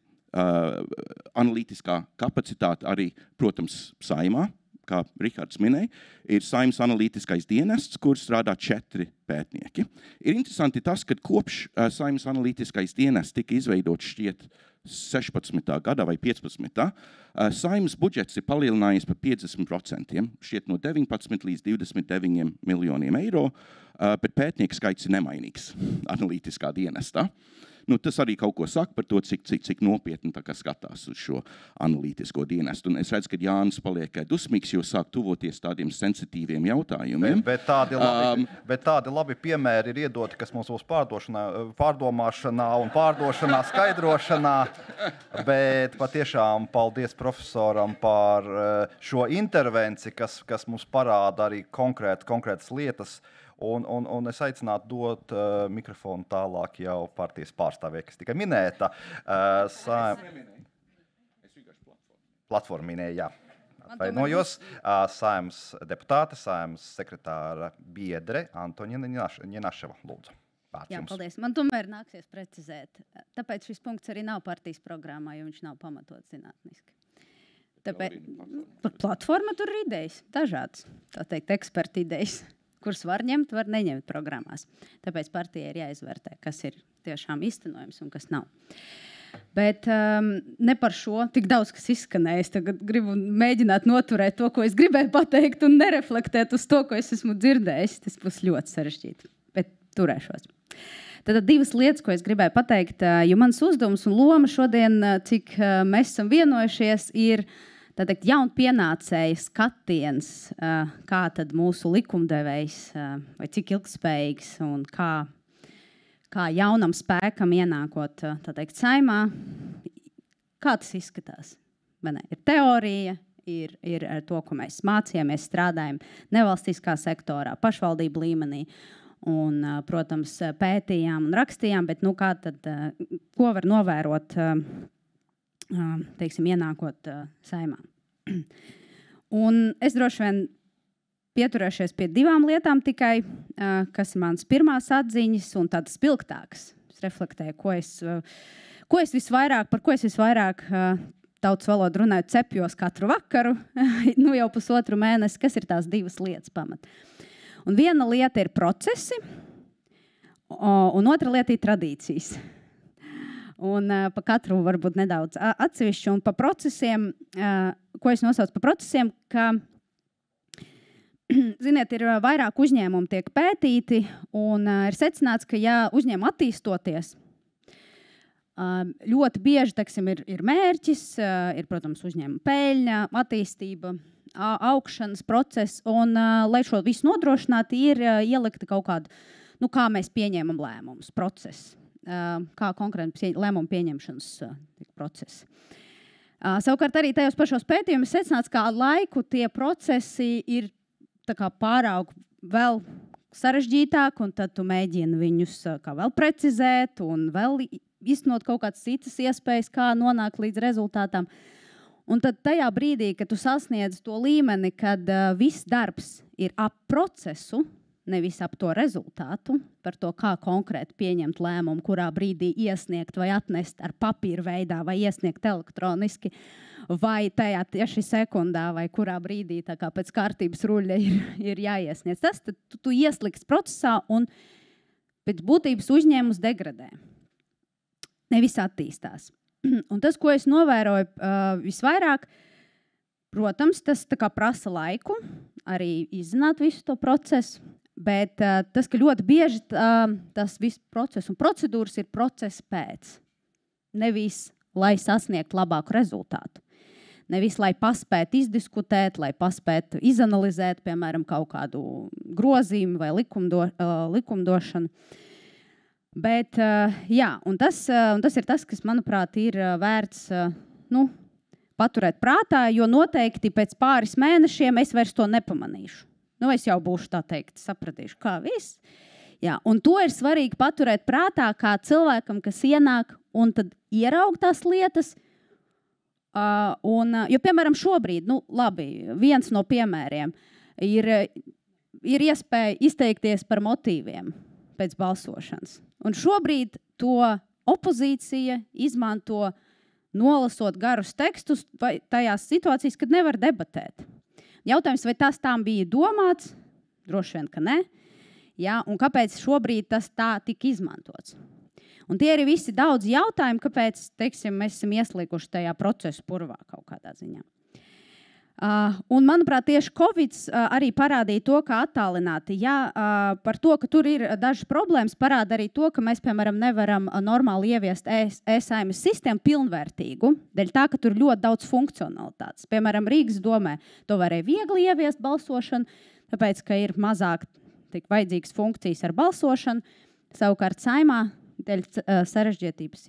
analītiskā kapacitāte arī, protams, Saeimā, kā Rihards minēja, ir Saeimas analītiskais dienests, kur strādā 4 pētnieki. Ir interesanti tas, ka kopš Saeimas analītiskais dienests tika izveidots šķiet 16. gadā vai 15. Saeimas budžets ir palielinājies par 50%, šķiet no 19 līdz 29 miljoniem eiro, bet pētnieku skaits ir nemainīgs analītiskā dienestā. Tas arī kaut ko saka par to, cik nopietni skatās uz šo analītisko dienestu. Un es redzu, ka Jānis paliek dusmīgs, jo sāk tuvoties tādiem sensitīviem jautājumiem. Bet tādi labi piemēri ir iedoti, kas mums būs pārdomāšanā un pārdošanā, skaidrošanā. Bet patiešām paldies profesoram par šo intervenciju, kas mums parāda arī konkrētas lietas. Un es aicinātu dot mikrofonu tālāk jau partijas pārstāvē, kas tika minēta. Platforma minēja, jā. Atvainojos. Saeimas deputāte, Saeimas sekretāra biedre Antoņina Ņenaševa. Lūdzu, vārds jums. Paldies. Man tomēr nāksies precizēt. Tāpēc šis punkts arī nav partijas programmā, jo viņš nav pamatots zinātniski. Tāpēc platforma tur ir idejas, dažādas, tā teikt, eksperti idejas, kuras var ņemt, var neņemt programmās. Tāpēc partijai ir jāizvērtē, kas ir tiešām īstenojams un kas nav. Bet ne par šo tik daudz, kas izskanēja. Es tagad gribu mēģināt noturēt to, ko es gribēju pateikt un nereflektēt uz to, ko es esmu dzirdējis. Tas būs ļoti sarežģīti, bet turēšos. Tad 2 lietas, ko es gribēju pateikt, jo mans uzdevums un loma šodien, cik mēs esam vienojušies, ir tātad jaunpienācēja skatiens, kā tad mūsu likumdevējs, vai cik ilgspējīgs un kā jaunam spēkam ienākot, tā teikt, Saeimā, kā tas izskatās. Ir teorija, ir to, ko mēs mācījāmies, strādājam nevalstiskā sektorā, pašvaldību līmenī. un, protams, pētījām un rakstījām, bet nu, kā tad, ko var novērot, teiksim, ienākot Saeimā. Un es droši vien pieturēšies pie 2 lietām tikai, kas ir mans pirmās atziņas un tādas spilgtākas. Es reflektēju, par ko es visvairāk tautas valodu runāju cepjos katru vakaru, nu jau pusotru mēnesi, kas ir tās 2 lietas pamat. Un viena lieta ir procesi, un otra lieta ir tradīcijas. Un pa katru varbūt nedaudz atsevišķi, un pa procesiem, ko es nosaucu pa procesiem, ka, ziniet, ir vairāk uzņēmumu tiek pētīti, un ir secināts, ka ja uzņēmumu attīstoties, ļoti bieži, teiksim, ir mērķis, ir, protams, uzņēmuma peļņa, attīstība, augšanas process, un, lai šo visu nodrošinātu, ir ielikta kaut kāda, nu, kā mēs pieņēmam lēmumus, process, kā konkrēti lēmumu pieņemšanas procesi. Savukārt arī tajos pašos pētījumus secināts, kā laiku tie procesi ir tā kā pāraug vēl sarežģītāk, un tad tu mēģini viņus kā vēl precizēt un vēl iznot kaut kādas citas iespējas, kā nonākt līdz rezultātam. Un tad tajā brīdī, kad tu sasniedz to līmeni, kad viss darbs ir ap procesu, nevis ap to rezultātu, par to, kā konkrēti pieņemt lēmumu, kurā brīdī iesniegt vai atnest ar papīra veidā, vai iesniegt elektroniski, vai tajā tieši sekundā, vai kurā brīdī tā kā pēc kārtības ruļļa ir jāiesniedz. Tas tad tu iesliksi procesā un pēc būtības uzņēmums degradē. Nevis attīstās. Un tas, ko es novēroju visvairāk, protams, tas tā kā prasa laiku, arī izzināt visu to procesu, bet tas, ka ļoti bieži tas viss process un procedūras ir process pēc. Nevis, lai sasniegtu labāku rezultātu. Nevis, lai paspētu izdiskutēt, lai paspētu izanalizēt, piemēram, kaut kādu grozījumu vai likumdošanu. Bet, jā, un tas ir tas, kas, manuprāt, ir vērts paturēt prātā, jo noteikti pēc pāris mēnešiem es vairs to nepamanīšu. Es jau būšu tā teikt, sapratīšu, kā viss. Jā, un to ir svarīgi paturēt prātā kā cilvēkam, kas ienāk un tad ieraug tās lietas. Jo, piemēram, šobrīd, viens no piemēriem ir iespēja izteikties par motīviem pēc balsošanas. Un šobrīd to opozīcija izmanto nolasot garus tekstus tajās situācijas, kad nevar debatēt. Jautājums, vai tas tām bija domāts? Droši vien, ka ne. Ja? Un kāpēc šobrīd tas tā tika izmantots? Un tie ir visi daudz jautājumi, kāpēc, teiksim, mēs esam ieslīguši tajā procesu purvā kaut kādā ziņā. Un, manuprāt, tieši Covid arī parādīja to, ka attālināti. Jā, par to, ka tur ir dažas problēmas, parāda arī to, ka mēs, piemēram, nevaram normāli ieviest e-Saeimas sistēmu pilnvērtīgu, dēļ tā, ka tur ir ļoti daudz funkcionalitātes. Piemēram, Rīgas domē to varēja viegli ieviest balsošanu, tāpēc, ka ir mazāk tik vajadzīgas funkcijas ar balsošanu. Savukārt Saeimā, dēļ sarežģietības,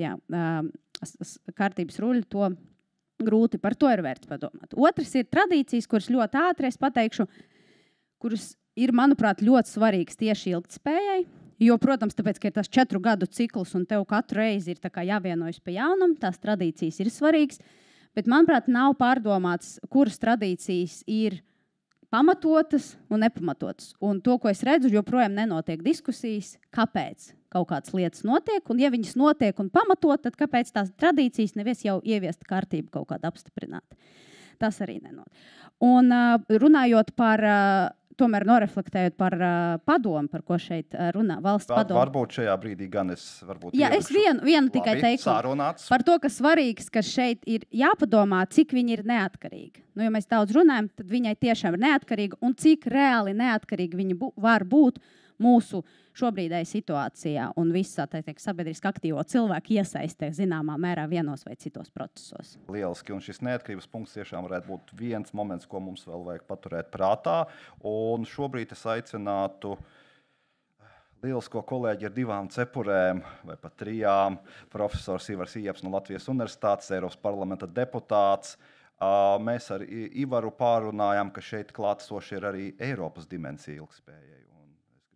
kārtības ruļu to grūti, par to ir vērts padomāt. Otrs ir tradīcijas, kuras ļoti ātri es pateikšu, kuras ir, manuprāt, ļoti svarīgas tieši ilgtspējai, jo, protams, tāpēc, ka ir tas 4 gadu cikls un tev katru reizi ir tā kā jāvienojas pa jaunam, tās tradīcijas ir svarīgas, bet, manuprāt, nav pārdomāts, kuras tradīcijas ir pamatotas un nepamatotas. Un to, ko es redzu, joprojām nenotiek diskusijas, kāpēc kaut kādas lietas notiek, un ja viņas notiek un pamatot, tad kāpēc tās tradīcijas nevies jau ieviest kārtību kaut kādu apstiprināt. Tas arī nenotiek. Un runājot par, tomēr noreflektējot par padomu, par ko šeit runā valsts padomu. Varbūt šajā brīdī gan es varbūt jā, es vienu tikai teiktu par to, ka svarīgs, ka šeit ir jāpadomā, cik viņi ir neatkarīgi. Ja mēs daudz runājam, tad viņai tiešām ir neatkarīga, un cik reāli neatkarīgi viņi var būt mūsu šobrīdai situācijā un visā sabiedriski aktīvo cilvēku iesaistē zināmā mērā vienos vai citos procesos. Lieliski, un šis neatkarības punkts tiešām varētu būt viens moments, ko mums vēl vajag paturēt prātā. Un šobrīd es aicinātu lielisko kolēģi ar 2 cepurēm vai pat 3, profesors Ivars Ieps no Latvijas Universitātes, Eiropas parlamenta deputāts. Mēs ar Ivaru pārunājām, ka šeit klātesoši ir arī Eiropas dimensija ilgtspējai.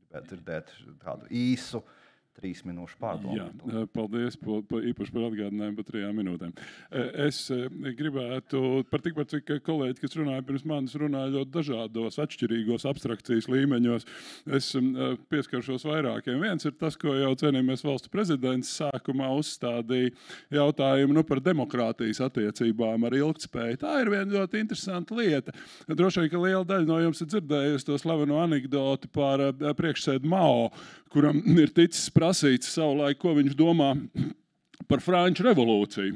gribētu dzirdēt tādu īsu 3 minūšu pārdomu. Jā, paldies īpaši par atgādinājumu par 3 minūtēm. Es gribētu, tikpat cik kolēģi, kas runāja pirms manis, runāja ļoti dažādos, atšķirīgos abstrakcijas līmeņos. Es pieskaršos vairākiem. Viens ir tas, ko jau cienījamies valsts prezidents sākumā uzstādīja jautājumu par demokrātijas attiecībām ar ilgtspēju. Tā ir viena ļoti interesanta lieta. Droši vien, ka liela daļa no jums ir dzirdējusi to slaveno anekdoti par priekšsēdi Mao, kuram ir ticis prasīts savulaik, ko viņš domā par Franču revolūciju.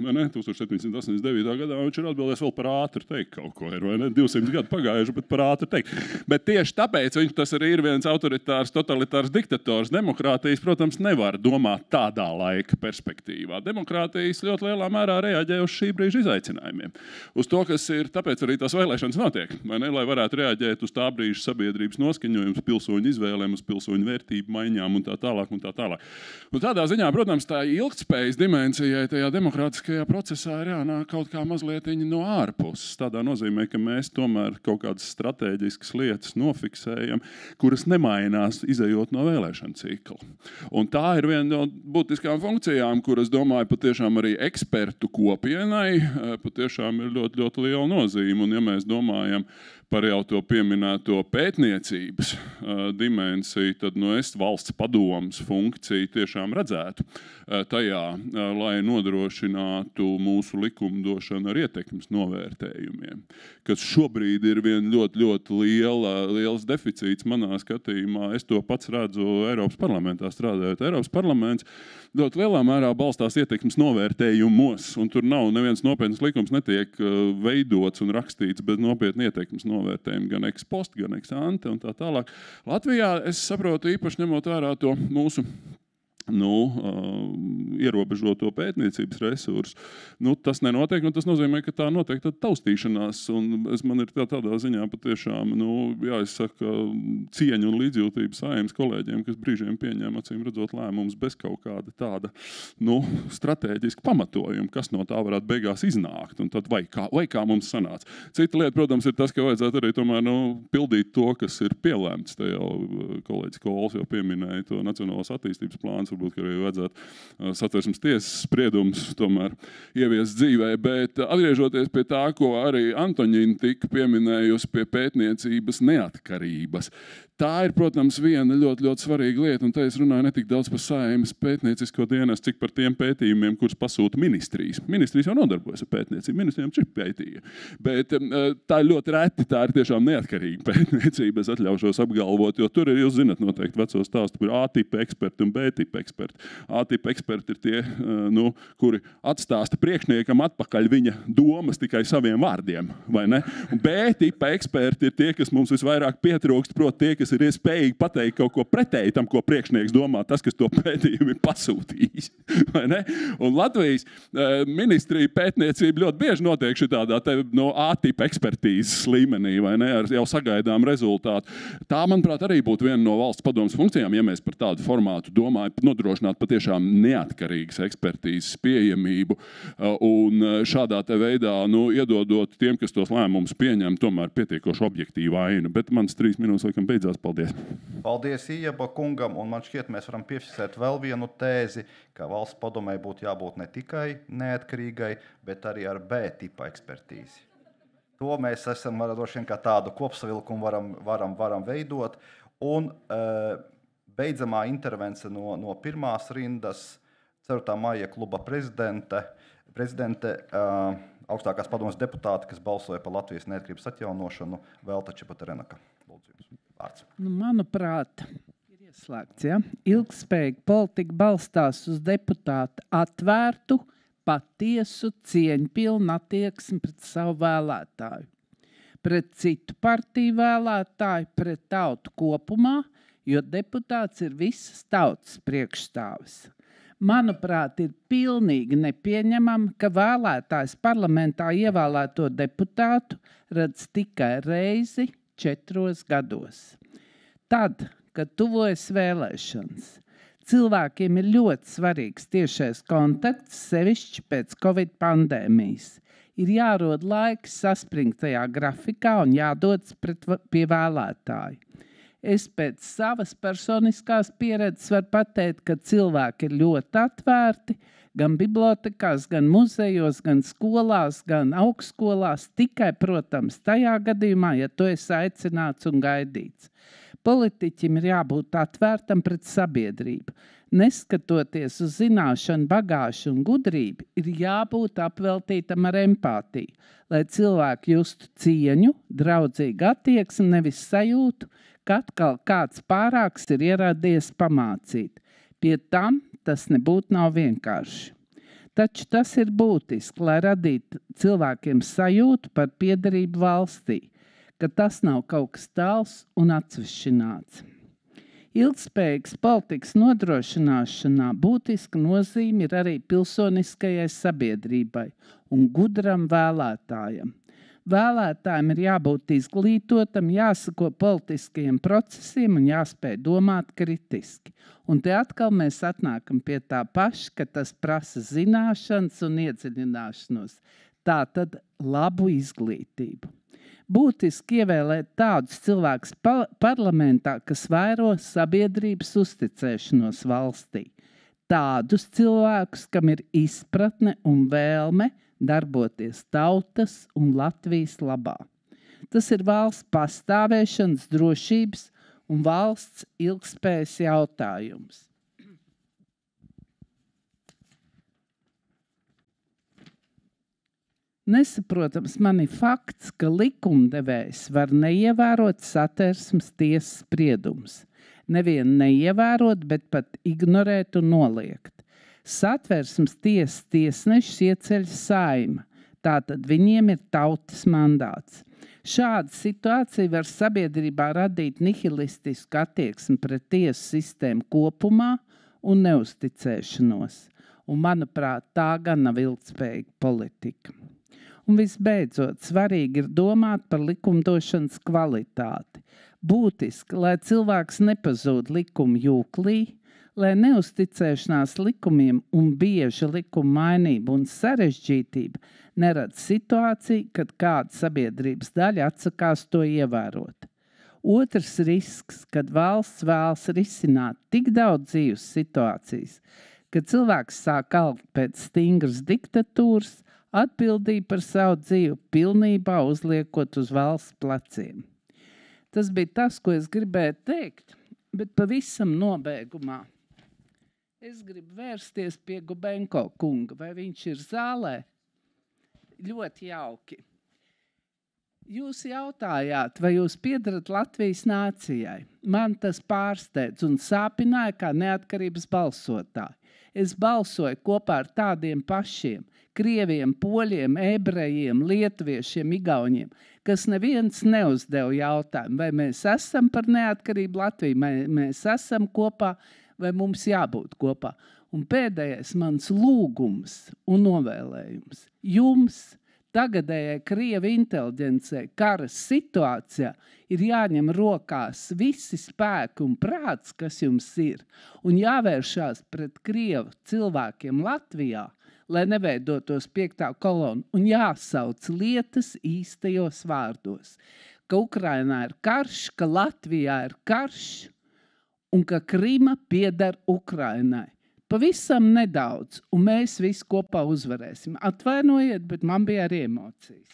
1789. gadā viņš ir atbildējis vēl par ātri teikt kaut ko. 200 gadu pagājuši, bet par ātri teikt. Bet tieši tāpēc viņš tas arī ir viens autoritārs, totalitārs diktators. Demokrātijas, protams, nevar domāt tādā laika perspektīvā. Demokrātijas ļoti lielā mērā reaģē uz šī brīža izaicinājumiem. Uz to, kas ir, tāpēc arī tās vēlēšanas notiek. Lai varētu reaģēt uz tā brīža sabiedrības noskaņojumus, pilsoņu izvēlēm, uz pilsoņu vērtību maiņām un tā tālāk. Un tādā ziņā, protams, tā ilgtspējas dimensijai tajā demokrātiskajā procesā ir jānāk kaut kā mazliet no ārpuses. Tādā nozīmē, ka mēs tomēr kaut kādas stratēģiskas lietas nofiksējam, kuras nemainās izejot no vēlēšanu cikla. Un tā ir viena no būtiskām funkcijām, kuras, domāju, patiešām arī ekspertu kopienai patiešām ir ļoti, ļoti liela nozīme. Un ja mēs domājam par jau to pieminēto pētniecības dimensiju, tad es valsts padomes funkciju tiešām redzētu tajā, lai nodrošinātu mūsu likumdošanu ar ietekmes novērtējumiem, kas šobrīd ir vien ļoti, ļoti liels deficīts manā skatījumā. Es to pats redzu Eiropas parlamentā strādājot. Eiropas parlaments ļoti lielā mērā balstās ietekmes novērtējumos, un tur nav neviens nopietns likums netiek veidots un rakstīts bez nopietni ietekmes novērtējumu, gan ex post, gan ex ante un tā tālāk. Latvijā, es saprotu, īpaši ņemot vērā to mūsu ierobežoto pētniecības resursu. Tas nenotiek, un tas nozīmē, ka tā notiek taustīšanās, un man ir tādā ziņā patiešām, jāizsaka cieņa un līdzjūtība Saeimas kolēģiem, kas brīžiem pieņēma, acīm redzot, lēmumus bez kaut kāda tāda, stratēģiska pamatojuma, kas no tā varētu beigās iznākt, un tad vai kā mums sanāca. Cita lieta, protams, ir tas, ka vajadzētu arī tomēr, pildīt to, kas ir pielēmts. Te jau kolēģis Kols jau pieminēja to nacionālās attīstības plāns, varbūt, ka arī vajadzētu Satversmes tiesas spriedums tomēr ieviest dzīvē, bet atgriežoties pie tā, ko arī Antoņina tika pieminējusi pie pētniecības neatkarības. Tā ir, protams, viena ļoti, ļoti svarīga lieta, un te es runāju ne tik daudz par Saeimas pētniecisko dienestu, cik par tiem pētījumiem, kurus pasūta ministrijas. Ministrijas jau nodarbojas ar pētniecību, ministrijām čip pētīja. Bet tā ir ļoti reti, tā ir tiešām neatkarīga pētniecība, es atļaušos apgalvot, jo tur ir, jūs zināt, noteikti veco stāstu par A-tipa eksperti un B-tipa eksperti. A-tipa eksperti ir tie, kuri atstāsta priekšniekam atpakaļ viņa domas tikai saviem vārdiem, vai ne? Un B-tipa eksperti ir tie, kas mums visvairāk pietrūkst, proti tie, kas ir spējīgi pateikt kaut ko pretēji tam, ko priekšnieks domā, tas, kas to pētījumu ir pasūtījis. Vai ne? Un Latvijas ministrija pētniecība ļoti bieži notiek šitādā A-tipa ekspertīzes līmenī, vai ne, ar jau sagaidām rezultātu. Tā, manuprāt, arī būtu viena no valsts padomes funkcijām, ja mēs par tādu formātu domājam, nodrošināt patiešām neatkarīgas ekspertīzes pieejamību un šādā te veidā, iedodot tiem, kas tos lēmumus pieņem, tomēr pietiekoši objektīvu ainu. Bet mans 3 minūtes laikam beidzās. Paldies! Paldies Ijaba kungam, un man šķiet, mēs varam piefiksēt vēl vienu tēzi, ka valsts padomei būtu jābūt ne tikai neatkarīgai, bet arī ar B-tipa ekspertīzi. To mēs esam droši vien kā tādu kopsavilkumu varam veidot, un beidzamā intervence no pirmās rindas 4. maija kluba prezidente, augstākās padomes deputāte, kas balsoja par Latvijas neatkarības atjaunošanu, Velta Čepaterenaka. Lūdzu, jums vārds. Manuprāt, ir ieslēgts. Ja? Ilgspējīga politika balstās uz deputāta atvērtu, patiesu, cieņpilnu attieksmi pret savu vēlētāju, pret citu partiju vēlētāju, pret tautu kopumā, jo deputāts ir visas tautas priekšstāvis. Manuprāt, ir pilnīgi nepieņemami, ka vēlētājs parlamentā ievēlēto deputātu redz tikai reizi 4 gados. Tad, kad tuvojas vēlēšanas, cilvēkiem ir ļoti svarīgs tiešais kontakts, sevišķi pēc Covid pandēmijas. Ir jārod laiks saspringt tajā grafikā un jādodas pie vēlētāju. Es pēc savas personiskās pieredzes varu pateikt, ka cilvēki ir ļoti atvērti, gan bibliotekās, gan muzejos, gan skolās, gan augstskolās, tikai, protams, tajā gadījumā, ja tu esi aicināts un gaidīts. Politiķim ir jābūt atvērtam pret sabiedrību. Neskatoties uz zināšanu, bagāžu un gudrību, ir jābūt apveltītam ar empātiju, lai cilvēki justu cieņu, draudzīgu attieksmi, nevis sajūtu, ka atkal kāds pārāks ir ieradies pamācīt. Pie tam tas nebūtu nav vienkārši. Taču tas ir būtiski, lai radītu cilvēkiem sajūtu par piederību valstī, ka tas nav kaut kas tāls un atsvešināts. Ilgspējīgas politikas nodrošināšanā būtiska nozīme ir arī pilsoniskajai sabiedrībai un gudram vēlētājam. Vēlētājiem ir jābūt izglītotam, jāsako politiskajiem procesiem un jāspēj domāt kritiski. Un te atkal mēs atnākam pie tā paša, ka tas prasa zināšanas un iedziļināšanos. Tā tad labu izglītību. Būtiski ievēlēt tādus cilvēkus parlamentā, kas vairo sabiedrības uzticēšanos valstī. Tādus cilvēkus, kam ir izpratne un vēlme darboties tautas un Latvijas labā. Tas ir valsts pastāvēšanas, drošības un valsts ilgspējas jautājums. Nesaprotams man ir fakts, ka likumdevējs var neievērot Satversmes tiesas spriedumus. Nevien neievērot, bet pat ignorēt un noliegt. Satversmes tiesas tiesnešus ieceļ Saeima, tātad viņiem ir tautas mandāts. Šāda situācija var sabiedrībā radīt nihilistisku attieksmi pret tiesu sistēmu kopumā un neusticēšanos. Un, manuprāt, tā gan nav ilgtspējīga politika. Un visbeidzot, svarīgi ir domāt par likumdošanas kvalitāti. Būtiski, lai cilvēks nepazūd likuma jūklī, lai neusticēšanās likumiem un bieža likuma mainība un sarežģītība nerada situāciju, kad kāda sabiedrības daļa atsakās to ievērot. Otrs risks, kad valsts vēlas risināt tik daudz dzīves situācijas, ka cilvēks sāk algt pēc stingras diktatūras, atbildību par savu dzīvi pilnībā uzliekot uz valsts pleciem. Tas bija tas, ko es gribēju teikt, bet pavisam nobeigumā. Es gribu vērsties pie Gubenko kunga, vai viņš ir zālē? Ļoti jauki. Jūs jautājāt, vai jūs piedarat Latvijas nācijai. Man tas pārsteidz un sāpināja kā neatkarības balsotāji. Es balsoju kopā ar tādiem pašiem krieviem, poļiem, ebrejiem, lietuviešiem, igauņiem, kas neviens neuzdeva jautājumu, vai mēs esam par neatkarību Latviju, vai mēs esam kopā, vai mums jābūt kopā. Un pēdējais mans lūgums un novēlējums jums, tagadējai Krievu inteliģencei, kara situācijā, ir jāņem rokās visi spēki un prāts, kas jums ir, un jāvēršās pret Krievu cilvēkiem Latvijā, lai neveidotos 5. kolona, un jāsauc lietas īstajos vārdos, ka Ukrainā ir karš, ka Latvijā ir karš, un ka Krima pieder Ukrainai. Pavisam nedaudz, un mēs visi kopā uzvarēsim. Atvainojiet, bet man bija arī emocijas.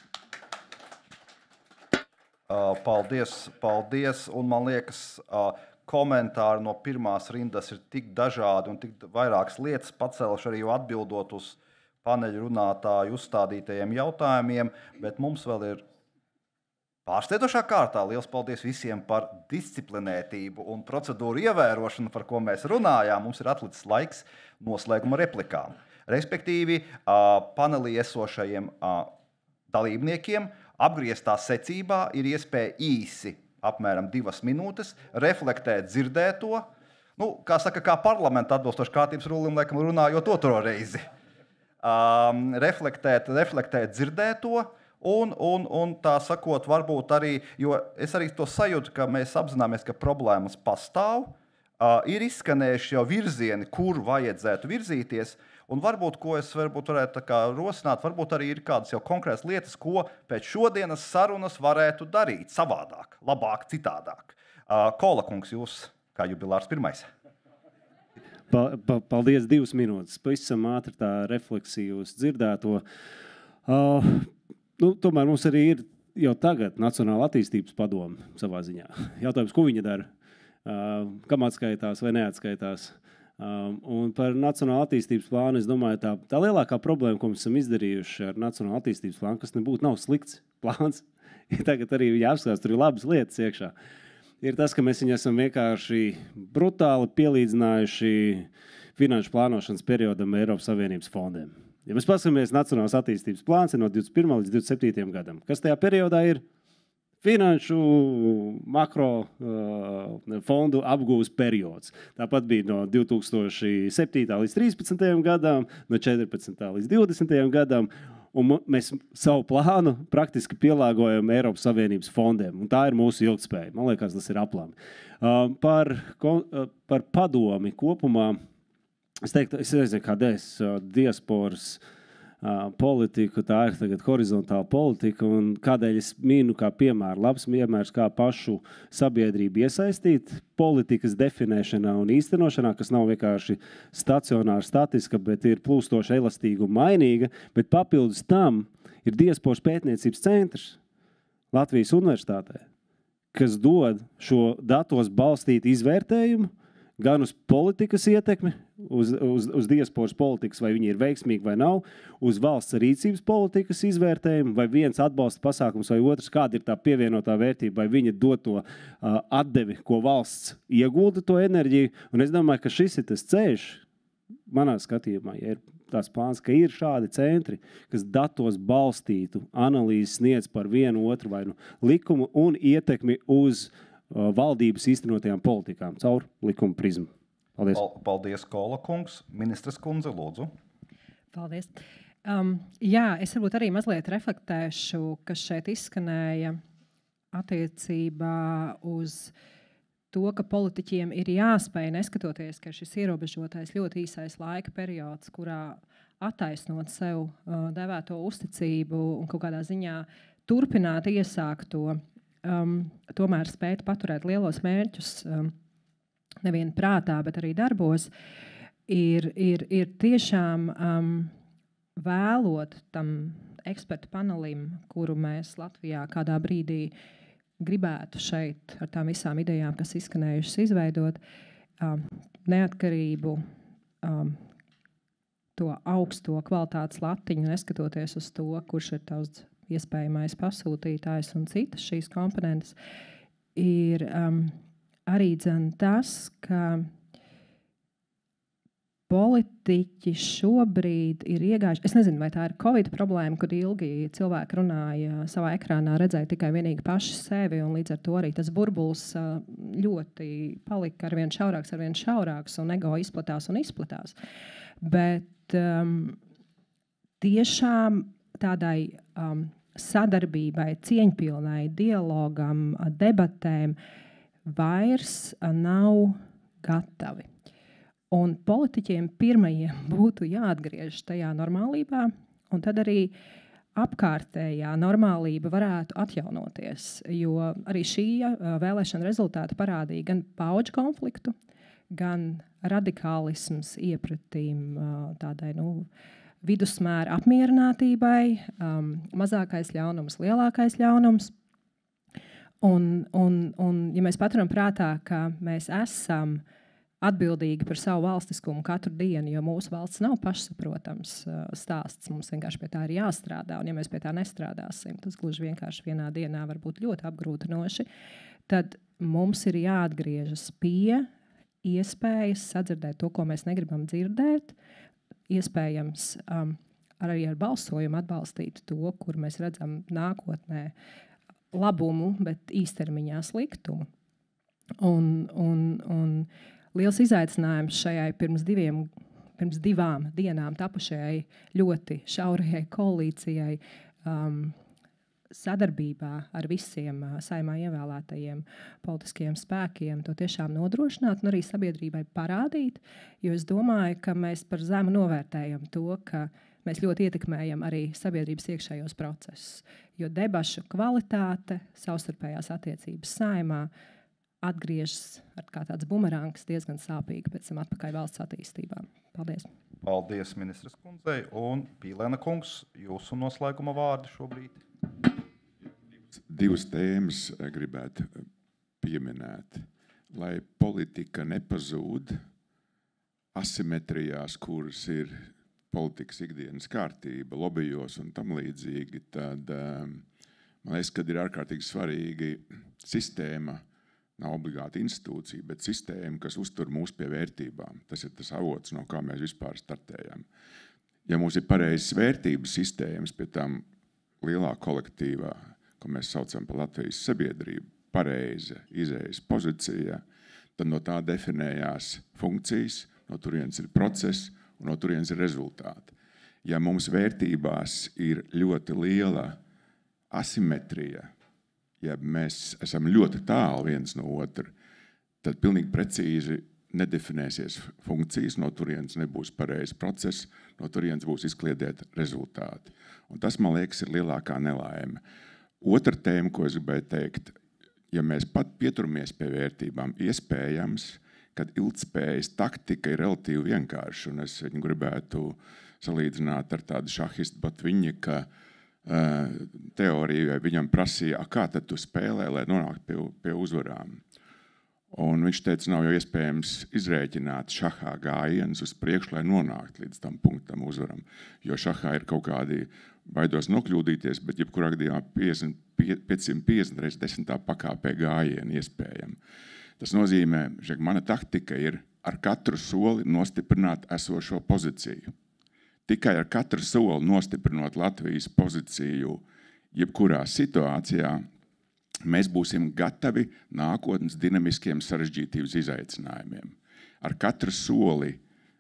Paldies, un man liekas, komentāri no pirmās rindas ir tik dažādi un tik vairākas lietas pacēluši arī atbildot uz paneļu runātāju uzstādītajiem jautājumiem, bet mums vēl ir pārsteidzošā kārtā. Liels paldies visiem par disciplinētību un procedūru ievērošanu, par ko mēs runājām. Mums ir atlicis laiks noslēguma replikām. Respektīvi, panelī esošajiem dalībniekiem apgrieztā secībā ir iespēja īsi, apmēram 2 minūtes, reflektēt dzirdēto, kā saka, kā parlamenta atbilstoši kārtības rullim, laikam runājot otro reizi. Reflektēt dzirdēto, un tā sakot, varbūt arī, jo es arī to sajūtu, ka mēs apzināmies, ka problēmas pastāv, ir izskanējuši jau virzieni, kur vajadzētu virzīties, un varbūt, ko es varētu rosināt, varbūt arī ir kādas jau konkrētas lietas, ko pēc šodienas sarunas varētu darīt savādāk, labāk, citādāk. Kola kungs, jūs kā jubilārs pirmais. Paldies, 2 minūtes. Pavisam ātri tā refleksija uz dzirdēto. Tomēr mums arī ir jau tagad Nacionāla attīstības padome savā ziņā. Jautājums, ko viņa dara? Kam atskaitās vai neatskaitās? Un par Nacionāla attīstības plānu, es domāju, tā lielākā problēma, ko mēs esam izdarījuši ar Nacionāla attīstības plānu, kas nebūtu nav slikts plāns, tagad arī jāapskatās, tur ir labas lietas iekšā, ir tas, ka mēs viņu esam vienkārši brutāli pielīdzinājuši finanšu plānošanas periodam Eiropas Savienības fondiem. Ja mēs paskatāmies, Nacionālās attīstības plāns ir no 21. līdz 27. gadam. Kas tajā periodā ir? Finanšu makro fondu apgūves periods. Tāpat bija no 2007. līdz 13. gadam, no 14. līdz 20. gadam, un mēs savu plānu praktiski pielāgojam Eiropas Savienības fondiem, un tā ir mūsu ilgtspēja. Man liekas, tas ir aplami. Par padomi kopumā, es teiktu, es nezinu, kādēļ diasporas politika, tā ir tagad horizontāla politika, un kādēļ es mīnu kā piemēru, labs piemērs, kā pašu sabiedrību iesaistīt politikas definēšanā un īstenošanā, kas nav vienkārši stacionāra, statiska, bet ir plūstoša, elastīga un mainīga, bet papildus tam ir diasporas pētniecības centrs Latvijas universitātē, kas dod šo datos balstītu izvērtējumu gan uz politikas ietekmi, uz diasporas politikas, vai viņi ir veiksmīgi vai nav, uz valsts rīcības politikas izvērtējumu, vai viens atbalsta pasākums vai otrs, kāda ir tā pievienotā vērtība, vai viņa dod to atdevi, ko valsts iegulda to enerģiju. Un es domāju, ka šis ir tas ceļš, manā skatījumā, ja ir tās plāns, ka ir šādi centri, kas datos balstītu analīzes sniedz par vienu otru vai likumu un ietekmi uz valdības īstenotajām politikām caur likuma prizmu. Paldies. Paldies, Kola kungs. Ministres kundze, lūdzu. Paldies. Jā, es varbūt arī mazliet reflektēšu, kas šeit izskanēja attiecībā uz to, ka politiķiem ir jāspēj, neskatoties, ka šis ierobežotais ļoti īsais laika periods, kurā attaisnot sev devēto uzticību un kaut kādā ziņā turpināt iesākto, tomēr spēt paturēt lielos mērķus nevien prātā, bet arī darbos, ir tiešām vēlot tam ekspertu panelim, kuru mēs Latvijā kādā brīdī gribētu šeit ar tām visām idejām, kas izskanējušas, izveidot neatkarību, to augsto kvalitātes latiņu, neskatoties uz to, kurš ir tavs iespējamais pasūtītājs un citas šīs komponentes, ir arī tas, ka politiķi šobrīd ir iegājuši, es nezinu, vai tā ir Covid problēma, kad ilgi cilvēki runāja savā ekrānā, redzēja tikai vienīgi paši sevi, un līdz ar to arī tas burbulis ļoti palika arvien šaurāks, un ego izplatās. Bet tiešām tādai sadarbībai, cieņpilnai, dialogam, debatēm vairs nav gatavi. Un politiķiem pirmajiem būtu jāatgriežas tajā normālībā, un tad arī apkārtējā normālība varētu atjaunoties. Jo arī šī vēlēšana rezultāti parādīja gan paudžu konfliktu, gan radikālisms iepratīm tādai, vidusmēra apmierinātībai, mazākais ļaunums, lielākais ļaunums. Un ja mēs paturam prātā, ka mēs esam atbildīgi par savu valstiskumu katru dienu, jo mūsu valsts nav pašsaprotams stāsts, mums vienkārši pie tā ir jāstrādā, un ja mēs pie tā nestrādāsim, tas gluži vienkārši vienā dienā var būt ļoti apgrūtinoši, tad mums ir jāatgriežas pie iespējas sadzirdēt to, ko mēs negribam dzirdēt, iespējams arī ar balsojumu atbalstīt to, kur mēs redzam nākotnē labumu, bet īstermiņā sliktumu. Un liels izaicinājums šajai pirms divām dienām tapušajai ļoti šaurajai koalīcijai sadarbībā ar visiem Saeimā ievēlētajiem politiskajiem spēkiem to tiešām nodrošināt un arī sabiedrībai parādīt, jo es domāju, ka mēs par zemu novērtējam to, ka mēs ļoti ietekmējam arī sabiedrības iekšējos procesus, jo debašu kvalitāte, savstarpējās attiecības Saeimā atgriežas ar kā tāds bumerangs diezgan sāpīgi pēc tam atpakaļ valsts attīstībā. Paldies. Paldies ministres kundzei. Un Pīlēna kungs, jūsu noslēguma vārdi šobrīd. Divas tēmas gribētu pieminēt. Lai politika nepazūd asimetrijās, kuras ir politikas ikdienas kārtība, lobijos un tam līdzīgi, tad man liekas, ka ir ārkārtīgi svarīgi sistēma, nav obligāti institūcija, bet sistēma, kas uztur mūs pie vērtībām. Tas ir tas avots, no kā mēs vispār startējam. Ja mums ir pareizas vērtības sistēmas, pie tam lielā kolektīvā, ko mēs saucam par Latvijas sabiedrību, pareiza izējas pozīcija, tad no tā definējās funkcijas, no turienes ir process un no turienes ir rezultāti. Ja mums vērtībās ir ļoti liela asimetrija, ja mēs esam ļoti tālu viens no otra, tad pilnīgi precīzi nedefinēsies funkcijas, no turienes nebūs pareizs process, no turienes būs izkliedēti rezultāti. Un tas, man liekas, ir lielākā nelaime. Otra tēma, ko es gribēju teikt, ja mēs pat pieturamies pie vērtībām, iespējams, kad ilgtspējas taktika ir relatīvi vienkārša, un es viņu gribētu salīdzināt ar tādu šahistu Botviņika teoriju, viņam prasīja, kā tad tu spēlē, lai nonāktu pie uzvarām. Un viņš teica, nav jau iespējams izrēķināt šahā gājienus uz priekšu, lai nonāktu līdz tam punktam uzvaram. Jo šahā ir kaut kādi, baidos nokļūdīties, bet jebkurā gadījumā 550 reiz 10. pakāpē gājienu iespējami. Tas nozīmē, ka mana taktika ir ar katru soli nostiprināt esošo pozīciju. Tikai ar katru soli nostiprinot Latvijas pozīciju jebkurā situācijā, mēs būsim gatavi nākotnes dinamiskiem sarežģītības izaicinājumiem. Ar katru soli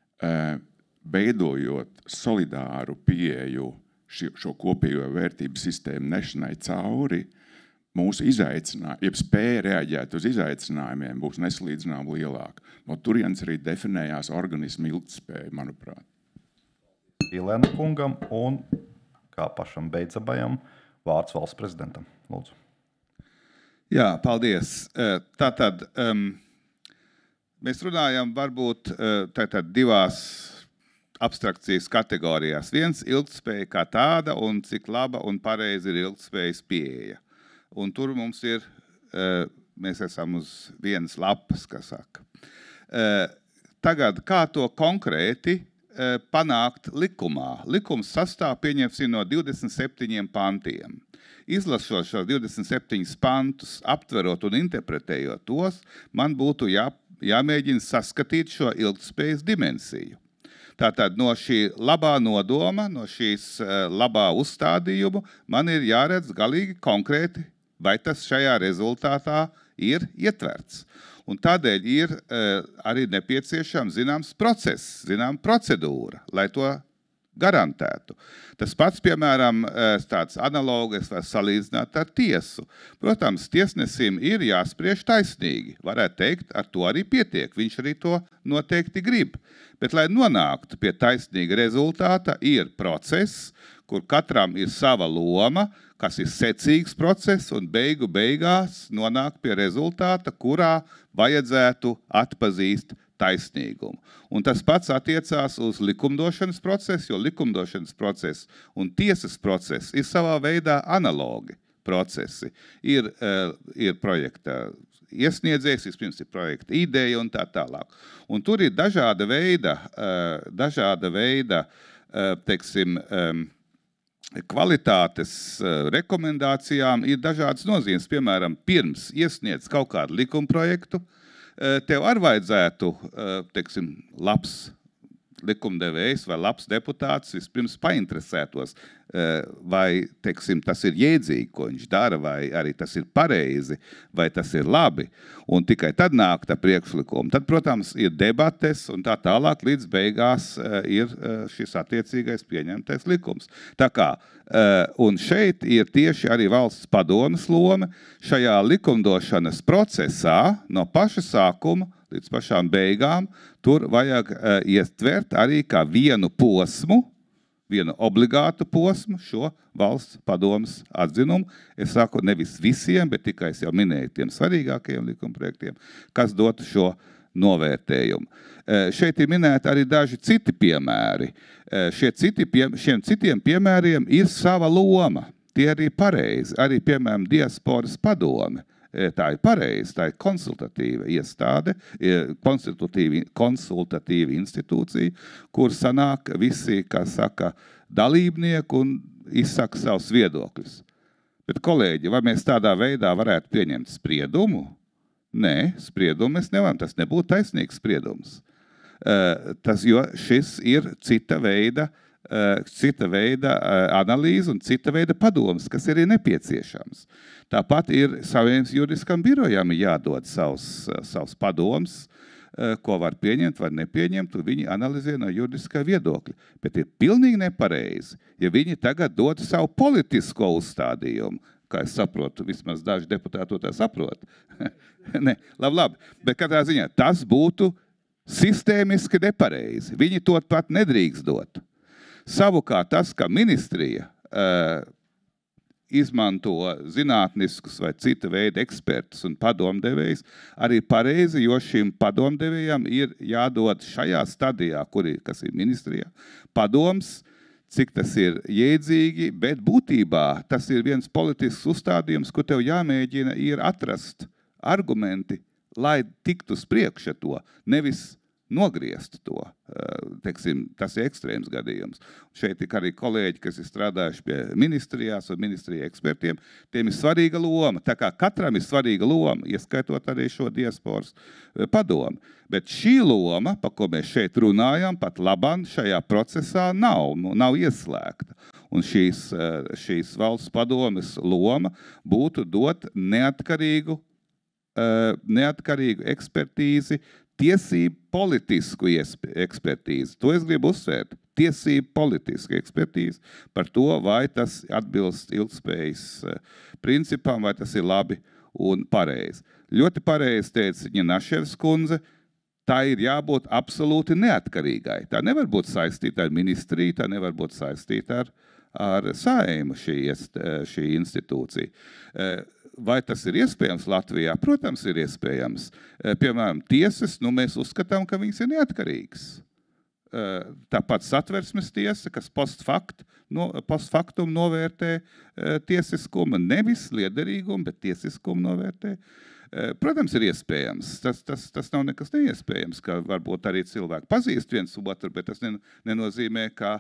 veidojot solidāru pieeju šo kopējo vērtību sistēmu nešanai cauri, mūsu izaicinājumi, jeb spēja reaģēt uz izaicinājumiem būs nesalīdzināmi lielāka. No turienes arī definējās organismu ilgtspēja, manuprāt. Pīlēna kungam un kā pašam beidzamajam vārds valsts prezidentam. Lūdzu. Jā, paldies. Tātad mēs runājam varbūt tātad divās abstrakcijas kategorijās. Viens ilgtspēja kā tāda un cik laba un pareizi ir ilgtspējas pieeja. Un tur mums ir, mēs esam uz vienas lapas, kas saka. Tagad, kā to konkrēti panākt likumā? Likums sastāv, pieņemsim, no 27 pantiem. Izlasot šos 27 pantus, aptverot un interpretējot tos, man būtu jāmēģina saskatīt šo ilgtspējas dimensiju. Tātad no šī labā nodoma, no šīs labā uzstādījuma man ir jāredz galīgi konkrēti, vai tas šajā rezultātā ir ietverts. Un tādēļ ir arī nepieciešams zināms process, zinām procedūra, lai to garantētu. Tas pats, piemēram, tāds analogs var salīdzināt ar tiesu. Protams, tiesnesim ir jāspriež taisnīgi. Varētu teikt, ar to arī pietiek. Viņš arī to noteikti grib. Bet, lai nonāktu pie taisnīga rezultāta, ir process, kur katram ir sava loma, kas ir secīgs process un beigās nonāk pie rezultāta, kurā vajadzētu atpazīst taisnīgumu. Un tas pats attiecās uz likumdošanas procesu, jo likumdošanas process un tiesas process ir savā veidā analogi procesi. Ir projekta iesniedzējs, vispirms ir projekta ideja un tā tālāk. Un tur ir dažāda veida, teiksim, kvalitātes rekomendācijām ir dažādas nozīmes. Piemēram, pirms iesniedz kaut kādu likumprojektu, tev arī vajadzētu, teiksim, labs likumdevējs vai labs deputāts vispirms painteresētos, vai, teiksim, tas ir jēdzīgi, ko viņš dara, vai arī tas ir pareizi, vai tas ir labi, un tikai tad nāk tā priekšlikuma. Tad, protams, ir debates un tā tālāk, līdz beigās ir šis attiecīgais pieņemtais likums. Tā kā, un šeit ir tieši arī valsts padomes loma šajā likumdošanas procesā no paša sākuma līdz pašām beigām, tur vajag ietvert arī kā vienu posmu vienu obligātu posmu šo valsts padomes atzinumu. Es saku nevis visiem, bet tikai es jau minēju tiem svarīgākajiem likumprojektiem, kas dotu šo novērtējumu. Šeit ir minēti arī daži citi piemēri. Šiem citiem piemēriem ir sava loma. Tie arī pareizi. Arī, piemēram, diasporas padome. Tā ir pareizi, tā ir konsultatīva iestāde, konsultatīva institūcija, kur sanāk visi, kā saka, dalībnieki un izsaka savus viedokļus. Bet, kolēģi, vai mēs tādā veidā varētu pieņemt spriedumu? Nē, spriedumu mēs nevaram, tas nebūtu taisnīgs spriedums. Jo šis ir cita veida analīze un cita veida padoms, kas ir nepieciešams. Tāpat ir saviem juridiskam birojam jādod savs padoms, ko var pieņemt, var nepieņemt, un viņi analizē no juridiskā viedokļa. Bet ir pilnīgi nepareizi, ja viņi tagad dod savu politisko uzstādījumu, kā es saprotu, vismaz daži deputāti to tā saprot. Ne, labi, bet katrā ziņā tas būtu sistēmiski nepareizi. Viņi to pat nedrīkst dot. Savukārt tas, ka ministrija izmanto zinātniskus vai cita veida ekspertus un padomdevējus, arī pareizi, jo šim padomdevējam ir jādod šajā stadijā, kas ir ministrijā, padoms, cik tas ir jēdzīgi, bet būtībā tas ir viens politisks uzstādījums, kur tev jāmēģina ir atrast argumenti, lai tiktu uz priekšu to, nevis nogriezt to. Teiksim, tas ir ekstrēms gadījums. Šeit ir arī kolēģi, kas ir strādājuši pie ministrijās un ministrija ekspertiem. Tiem ir svarīga loma. Tā kā katram ir svarīga loma, ieskaitot arī šo diasporas padomu. Bet šī loma, pa ko mēs šeit runājam, pat labam šajā procesā nav ieslēgta. Un šīs valsts padomes loma būtu dot neatkarīgu ekspertīzi, tiesību politisku ekspertīzi. To es gribu uzsvērt. Tiesību politisku ekspertīzi par to, vai tas atbilst ilgtspējas principam, vai tas ir labi un pareizi. Ļoti pareizi teica Ņinaševs kundze, tā ir jābūt absolūti neatkarīgai. Tā nevar būt saistīta ar ministriju, tā nevar būt saistīta ar Saimu šī institūcija. Vai tas ir iespējams Latvijā? Protams, ir iespējams. Piemēram, tiesas, mēs uzskatām, ka viņas ir neatkarīgas. Tāpat Satversmes tiesa, kas post factum novērtē tiesiskumu, nevis liederīgumu, bet tiesiskumu novērtē. Protams, ir iespējams. Tas nav nekas neiespējams, ka varbūt arī cilvēki pazīst viens otru, bet tas nenozīmē, ka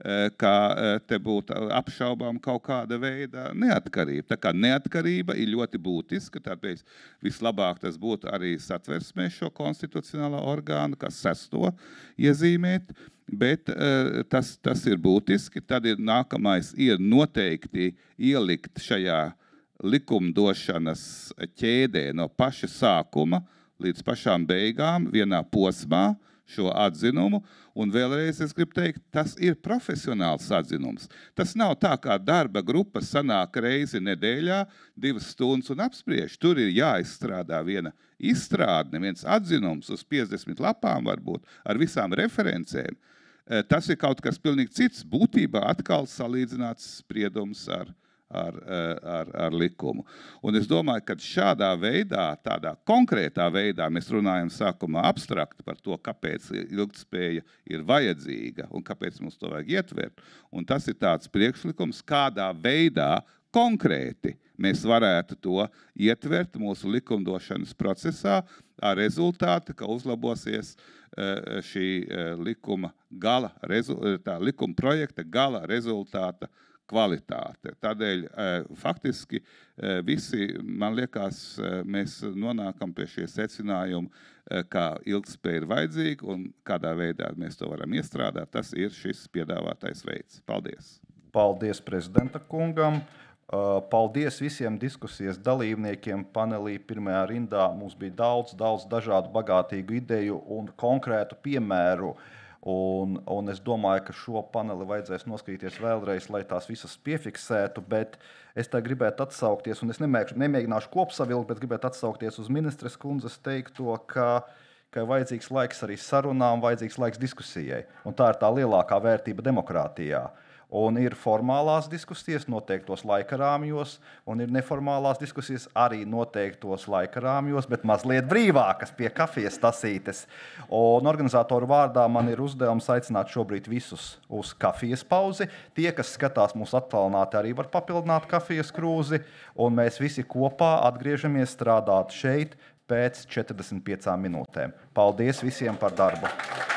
te būtu apšaubām kaut kāda veida neatkarība. Tā kā neatkarība ir ļoti būtiska, tāpēc vislabāk tas būtu arī Satversmē šo konstitucionālo orgānu, kas 6. iezīmēt, bet tas ir būtiski. Tad ir nākamais ir noteikti ielikt šajā likumdošanas ķēdē no paša sākuma līdz pašām beigām vienā posmā šo atzinumu. Un vēlreiz es gribu teikt, tas ir profesionāls atzinums. Tas nav tā, kā darba grupa sanāk reizi nedēļā 2 stundas un apspriež. Tur ir jāizstrādā viena izstrādne, viens atzinums uz 50 lapām varbūt, ar visām referencēm. Tas ir kaut kas pilnīgi cits. Būtībā atkal salīdzināts spriedums ar likumu. Un es domāju, ka šādā veidā, tādā konkrētā veidā mēs runājam sākumā abstrakt par to, kāpēc ilgtspēja ir vajadzīga un kāpēc mums to vajag ietvert. Un tas ir tāds priekšlikums, kādā veidā konkrēti mēs varētu to ietvert mūsu likumdošanas procesā ar rezultātu, ka uzlabosies šī likuma projekta gala rezultāta kvalitāte. Tādēļ faktiski visi, man liekas, mēs nonākam pie šie secinājumi, kā ilgtspēja ir vajadzīga un kādā veidā mēs to varam iestrādāt. Tas ir šis piedāvātais veids. Paldies! Paldies prezidenta kungam! Paldies visiem diskusijas dalībniekiem panelī pirmajā rindā. Mums bija daudz dažādu bagātīgu ideju un konkrētu piemēru. Un es domāju, ka šo paneli vajadzēs noskatīties vēlreiz, lai tās visas piefiksētu, bet es tā gribētu atsaukties, un es nemēģināšu kopsavilkt, bet gribētu atsaukties uz ministres kundzes teikto, ka ir vajadzīgs laiks arī sarunām, vajadzīgs laiks diskusijai. Un tā ir tā lielākā vērtība demokrātijā. Un ir formālās diskusijas noteiktos laikarāmjos, un ir neformālās diskusijas arī noteiktos laikarāmjos, bet mazliet brīvākas pie kafijas tasītes. Un organizatoru vārdā man ir uzdevums aicināt šobrīd visus uz kafijas pauzi. Tie, kas skatās mūs attālināti, arī var papildināt kafijas krūzi, un mēs visi kopā atgriežamies strādāt šeit pēc 45 minūtēm. Paldies visiem par darbu!